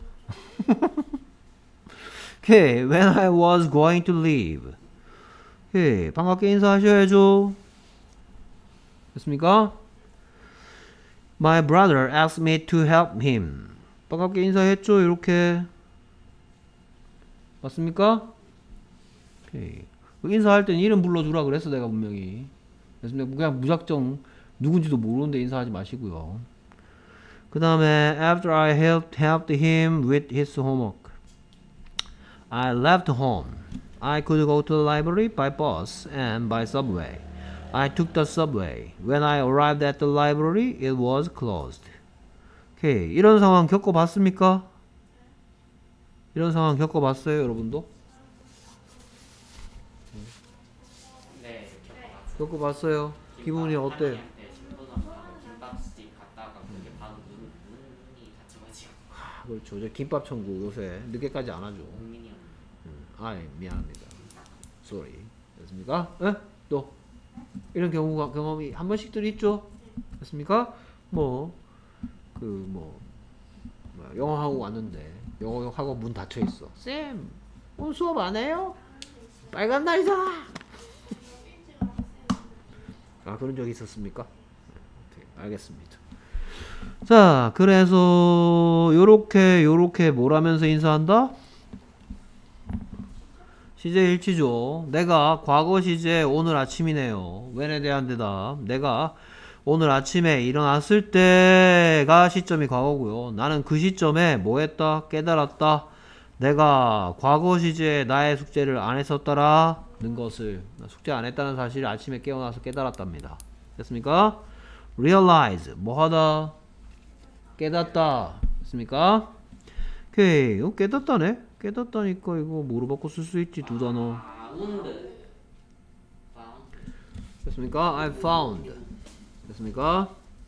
Okay, when I was going to leave. Okay, 반갑게 인사하셔야죠. 됐습니까? My brother asked me to help him. 반갑게 인사했죠? 이렇게. 맞습니까? 오케이. 인사할 땐 이름 불러주라 그랬어 내가 분명히. 됐습니까? 그냥 무작정 누군지도 모르는데 인사하지 마시고요. 그 다음에 after I helped him with his homework, I left home. I could go to the library by bus and by subway. I took the subway. When I arrived at the library, it was closed. 오케이. 이런 상황 겪어봤습니까? 이런 상황 겪어봤어요, 여러분도? 네, 겪어봤어요. 기분이 어때요? 김밥집 갔다가 그게 바로 눈이 다쳐가지고 그렇죠. 저 김밥 천국 요새 늦게까지 안 하죠. 국민이 형. 아이 미안합니다. Sorry. 됐습니까? 에? 또 이런 경험이 한 번씩들 있죠? 됐습니까? 영어 하고 왔는데 영어 하고 문 닫혀 있어. 쌤, 오늘 수업 안 해요? 빨간 날이잖아. 아 그런 적이 있었습니까? 오케이, 알겠습니다. 자, 그래서 요렇게 뭘 하면서 인사한다? 시제 일치죠. 내가 과거 시제 오늘 아침이네요. when에 대한 대답. 내가 오늘 아침에 일어났을 때가 시점이 과거고요. 나는 그 시점에 뭐 했다? 깨달았다. 내가 과거 시제에 나의 숙제를 안 했었다라는 것을, 숙제 안 했다는 사실을 아침에 깨어나서 깨달았답니다. 됐습니까? realize 뭐 하다? 깨닫다. 됐습니까? 오케이. 깨닫다네? 깨닫다니까 이거 뭐로 바꿔 쓸 수 있지? 두 단어. 됐습니까? I found. 됐습니까?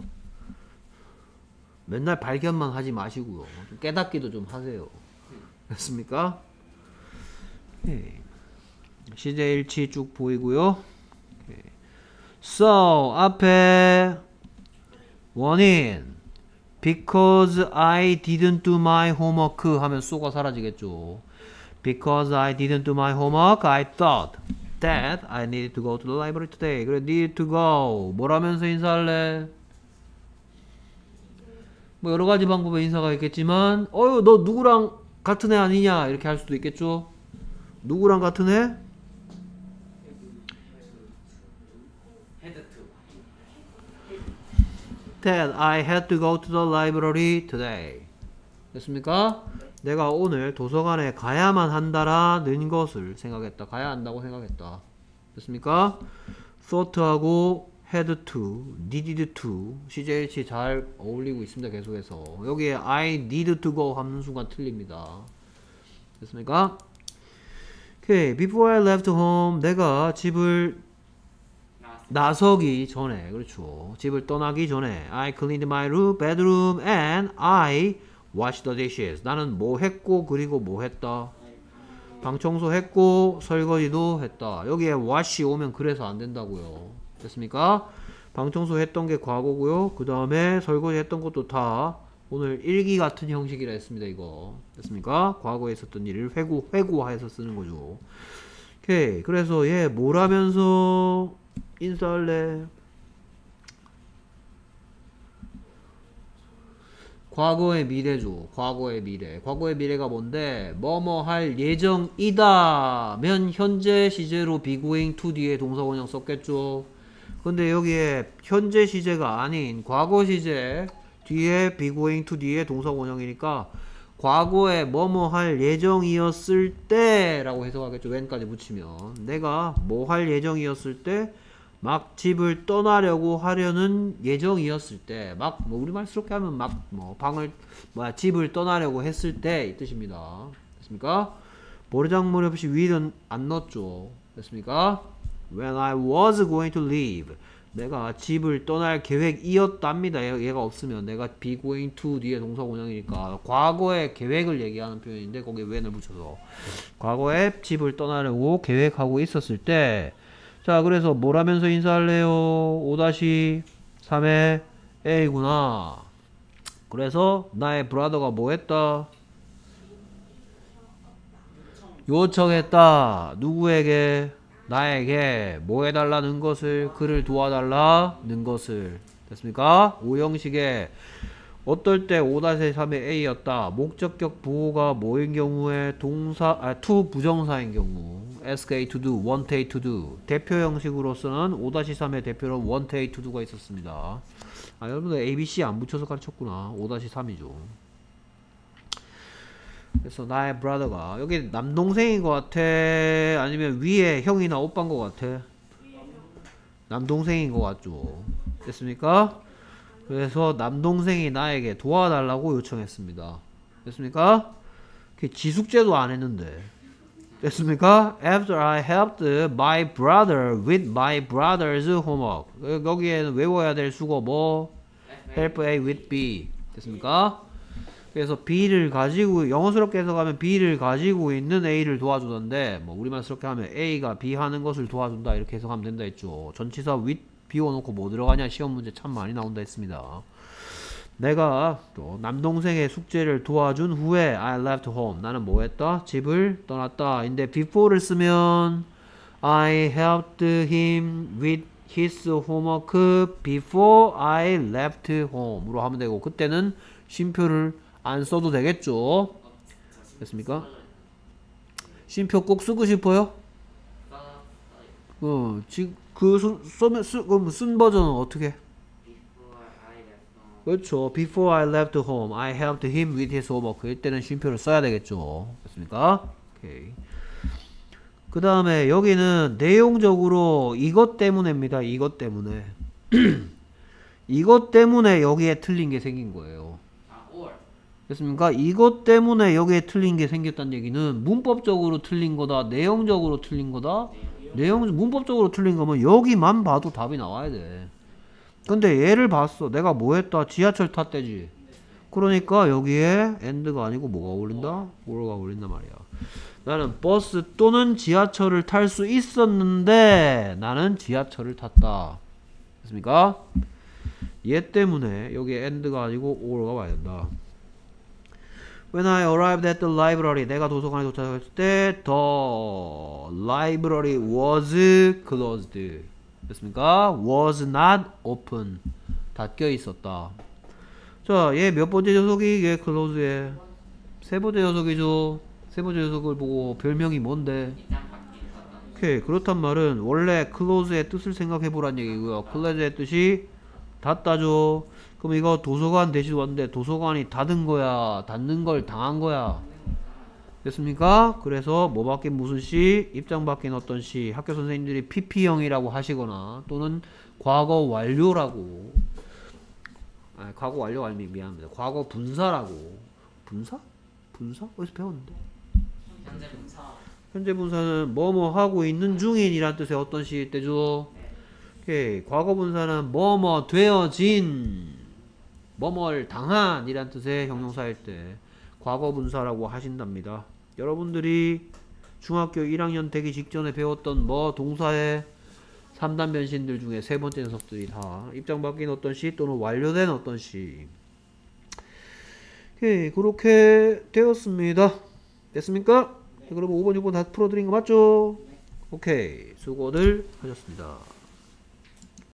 맨날 발견만 하지 마시고요. 좀 깨닫기도 좀 하세요. 됐습니까? 오케이. 시제 일치 쭉 보이고요. 오케이. So 앞에 원인 Because I didn't do my homework 하면 so가 사라지겠죠. Because I didn't do my homework, I thought that I needed to go to the library today. 그래, need to go. 뭘 하면서 인사할래? 뭐 여러 가지 방법의 인사가 있겠지만, 너 누구랑 같은 애 아니냐? 이렇게 할 수도 있겠죠. 누구랑 같은 애? 헤드 투. that I had to go to the library today. 됐습니까? 내가 오늘 도서관에 가야만 한다라는 것을 생각했다. 가야 한다고 생각했다. 됐습니까? thought하고 had to, needed to, CJH 잘 어울리고 있습니다. 계속해서. 여기에 I need to go 하는 순간 틀립니다. 됐습니까? 오케이. Before I left home, 내가 집을 나서기 전에, 그렇죠. 집을 떠나기 전에 I cleaned my room, bedroom and I washed the dishes. 나는 뭐 했고 그리고 뭐 했다. 방 청소했고 설거지도 했다. 여기에 wash 오면 그래서 안 된다고요. 됐습니까? 방 청소했던 게 과거고요. 그 다음에 설거지 했던 것도 다 오늘 일기 같은 형식이라 했습니다. 이거 됐습니까? 과거에 있었던 일을 회고화해서 쓰는 거죠. 오케이. 그래서 얘 뭐라면서 인사할래? 과거의 미래죠. 과거의 미래. 과거의 미래가 뭔데? 뭐뭐 할 예정이다 면 현재 시제로 be going to 뒤에 동사원형 썼겠죠. 근데 여기에 현재 시제가 아닌 과거 시제 뒤에 be going to 뒤에 동사원형이니까 과거에 뭐뭐 할 예정이었을 때 라고 해석하겠죠. when까지 붙이면 내가 뭐 할 예정이었을 때 막 집을 떠나려고 하려는 예정이었을 때 막 뭐 우리말스럽게 하면 막 뭐 집을 떠나려고 했을 때 이 뜻입니다. 됐습니까? 보르장머리 없이 위는 안 넣었죠. 됐습니까? When I was going to leave 내가 집을 떠날 계획이었답니다. 얘가 없으면 내가 be going to 뒤에 동사원형이니까 과거의 계획을 얘기하는 표현인데 거기에 when을 붙여서 과거에 집을 떠나려고 계획하고 있었을 때 자 그래서 뭐라면서 인사할래요? 5-3의 A구나. 그래서 나의 브라더가 뭐 했다? 요청했다. 누구에게? 나에게 뭐 해달라는 것을 그를 도와달라는 것을. 됐습니까? 오형식에 어떨 때 5-3의 A였다. 목적격 부호가 뭐인 경우에 to 부정사인 경우 SK to do, want A to do. 대표 형식으로서는 5-3의 대표로 want A to do가 있었습니다. 아 여러분들 ABC 안 붙여서 가르쳤구나. 5-3이죠. 그래서 나의 브라더가 여기 남동생인 것 같아? 아니면 위에 형이나 오빠인 것 같아? 남동생인 것 같죠. 됐습니까? 그래서 남동생이 나에게 도와달라고 요청했습니다. 됐습니까? 지숙제도 안 했는데. 됐습니까? After I helped my brother with my brother's homework. 여기에는 외워야 될 수고 뭐? Help A with B. 됐습니까? 그래서 B를 가지고 영어스럽게 해석하면 B를 가지고 있는 A를 도와주던데 뭐 우리말스럽게 하면 A가 B 하는 것을 도와준다 이렇게 해석하면 된다 했죠. 전치사 with 비워놓고 뭐 들어가냐 시험 문제 참 많이 나온다 했습니다. 내가 또 남동생의 숙제를 도와준 후에 I left home. 나는 뭐 했다? 집을 떠났다. 근데 before를 쓰면 I helped him with his homework before I left home으로 하면 되고 그때는 쉼표를 안 써도 되겠죠. 됐습니까? 쉼표 꼭 쓰고 싶어요? 지금 그럼 쓴 버전은 어떻게? 그렇죠. Before I left home, I helped him with his homework. 이때는 쉼표를 써야 되겠죠. 됐습니까? 오케이. 그 다음에 여기는 내용적으로 이것 때문에입니다. 이것 때문에. 이것 때문에 여기에 틀린 게 생긴 거예요. 됐습니까? 이것 때문에 여기에 틀린 게 생겼다는 얘기는 문법적으로 틀린 거다, 내용적으로 틀린 거다. 문법적으로 틀린 거면 여기만 봐도 답이 나와야 돼. 근데 얘를 봤어. 내가 뭐 했다? 지하철 탔대지. 그러니까 여기에 and가 아니고 뭐가 어울린다? or가 어울린단 말이야. 나는 버스 또는 지하철을 탈 수 있었는데 나는 지하철을 탔다. 됐습니까? 얘 때문에 여기에 and가 아니고 or가 와야 된다. When I arrived at the library, 내가 도서관에 도착했을 때 the library was closed. 됐습니까? was not open. 닫혀 있었다. 자, 얘 몇 번째 녀석이? 얘 close에 세 번째 녀석이죠. 세 번째 녀석을 보고 별명이 뭔데? 오케이. 그렇단 말은 원래 close의 뜻을 생각해보란 얘기고요. close의 뜻이 닫다죠. 그럼 이거 도서관 대신 왔는데 도서관이 닫은 거야? 닫는 걸 당한 거야? 됐습니까? 그래서 뭐 바뀐 무슨 시? 입장 바뀐 어떤 시? 학교 선생님들이 PP형이라고 하시거나 또는 과거 완료라고 과거 완료가 아니면 미안합니다. 과거 분사라고 분사? 분사? 어디서 배웠는데? 현재 분사. 현재 분사는 뭐뭐 하고 있는 중인이란 뜻의 어떤 시일 때죠? 오케이. 과거 분사는 뭐뭐 되어진 뭐뭐를 당한 이란 뜻의 형용사일 때 과거 분사라고 하신답니다. 여러분들이 중학교 1학년 되기 직전에 배웠던 뭐 동사의 3단 변신들 중에 세 번째 녀석들이 다 입장 바뀐 어떤 시 또는 완료된 어떤 시. 오케이. 그렇게 되었습니다. 됐습니까? 그러면 5번, 6번 다 풀어드린 거 맞죠? 오케이. 수고들 하셨습니다.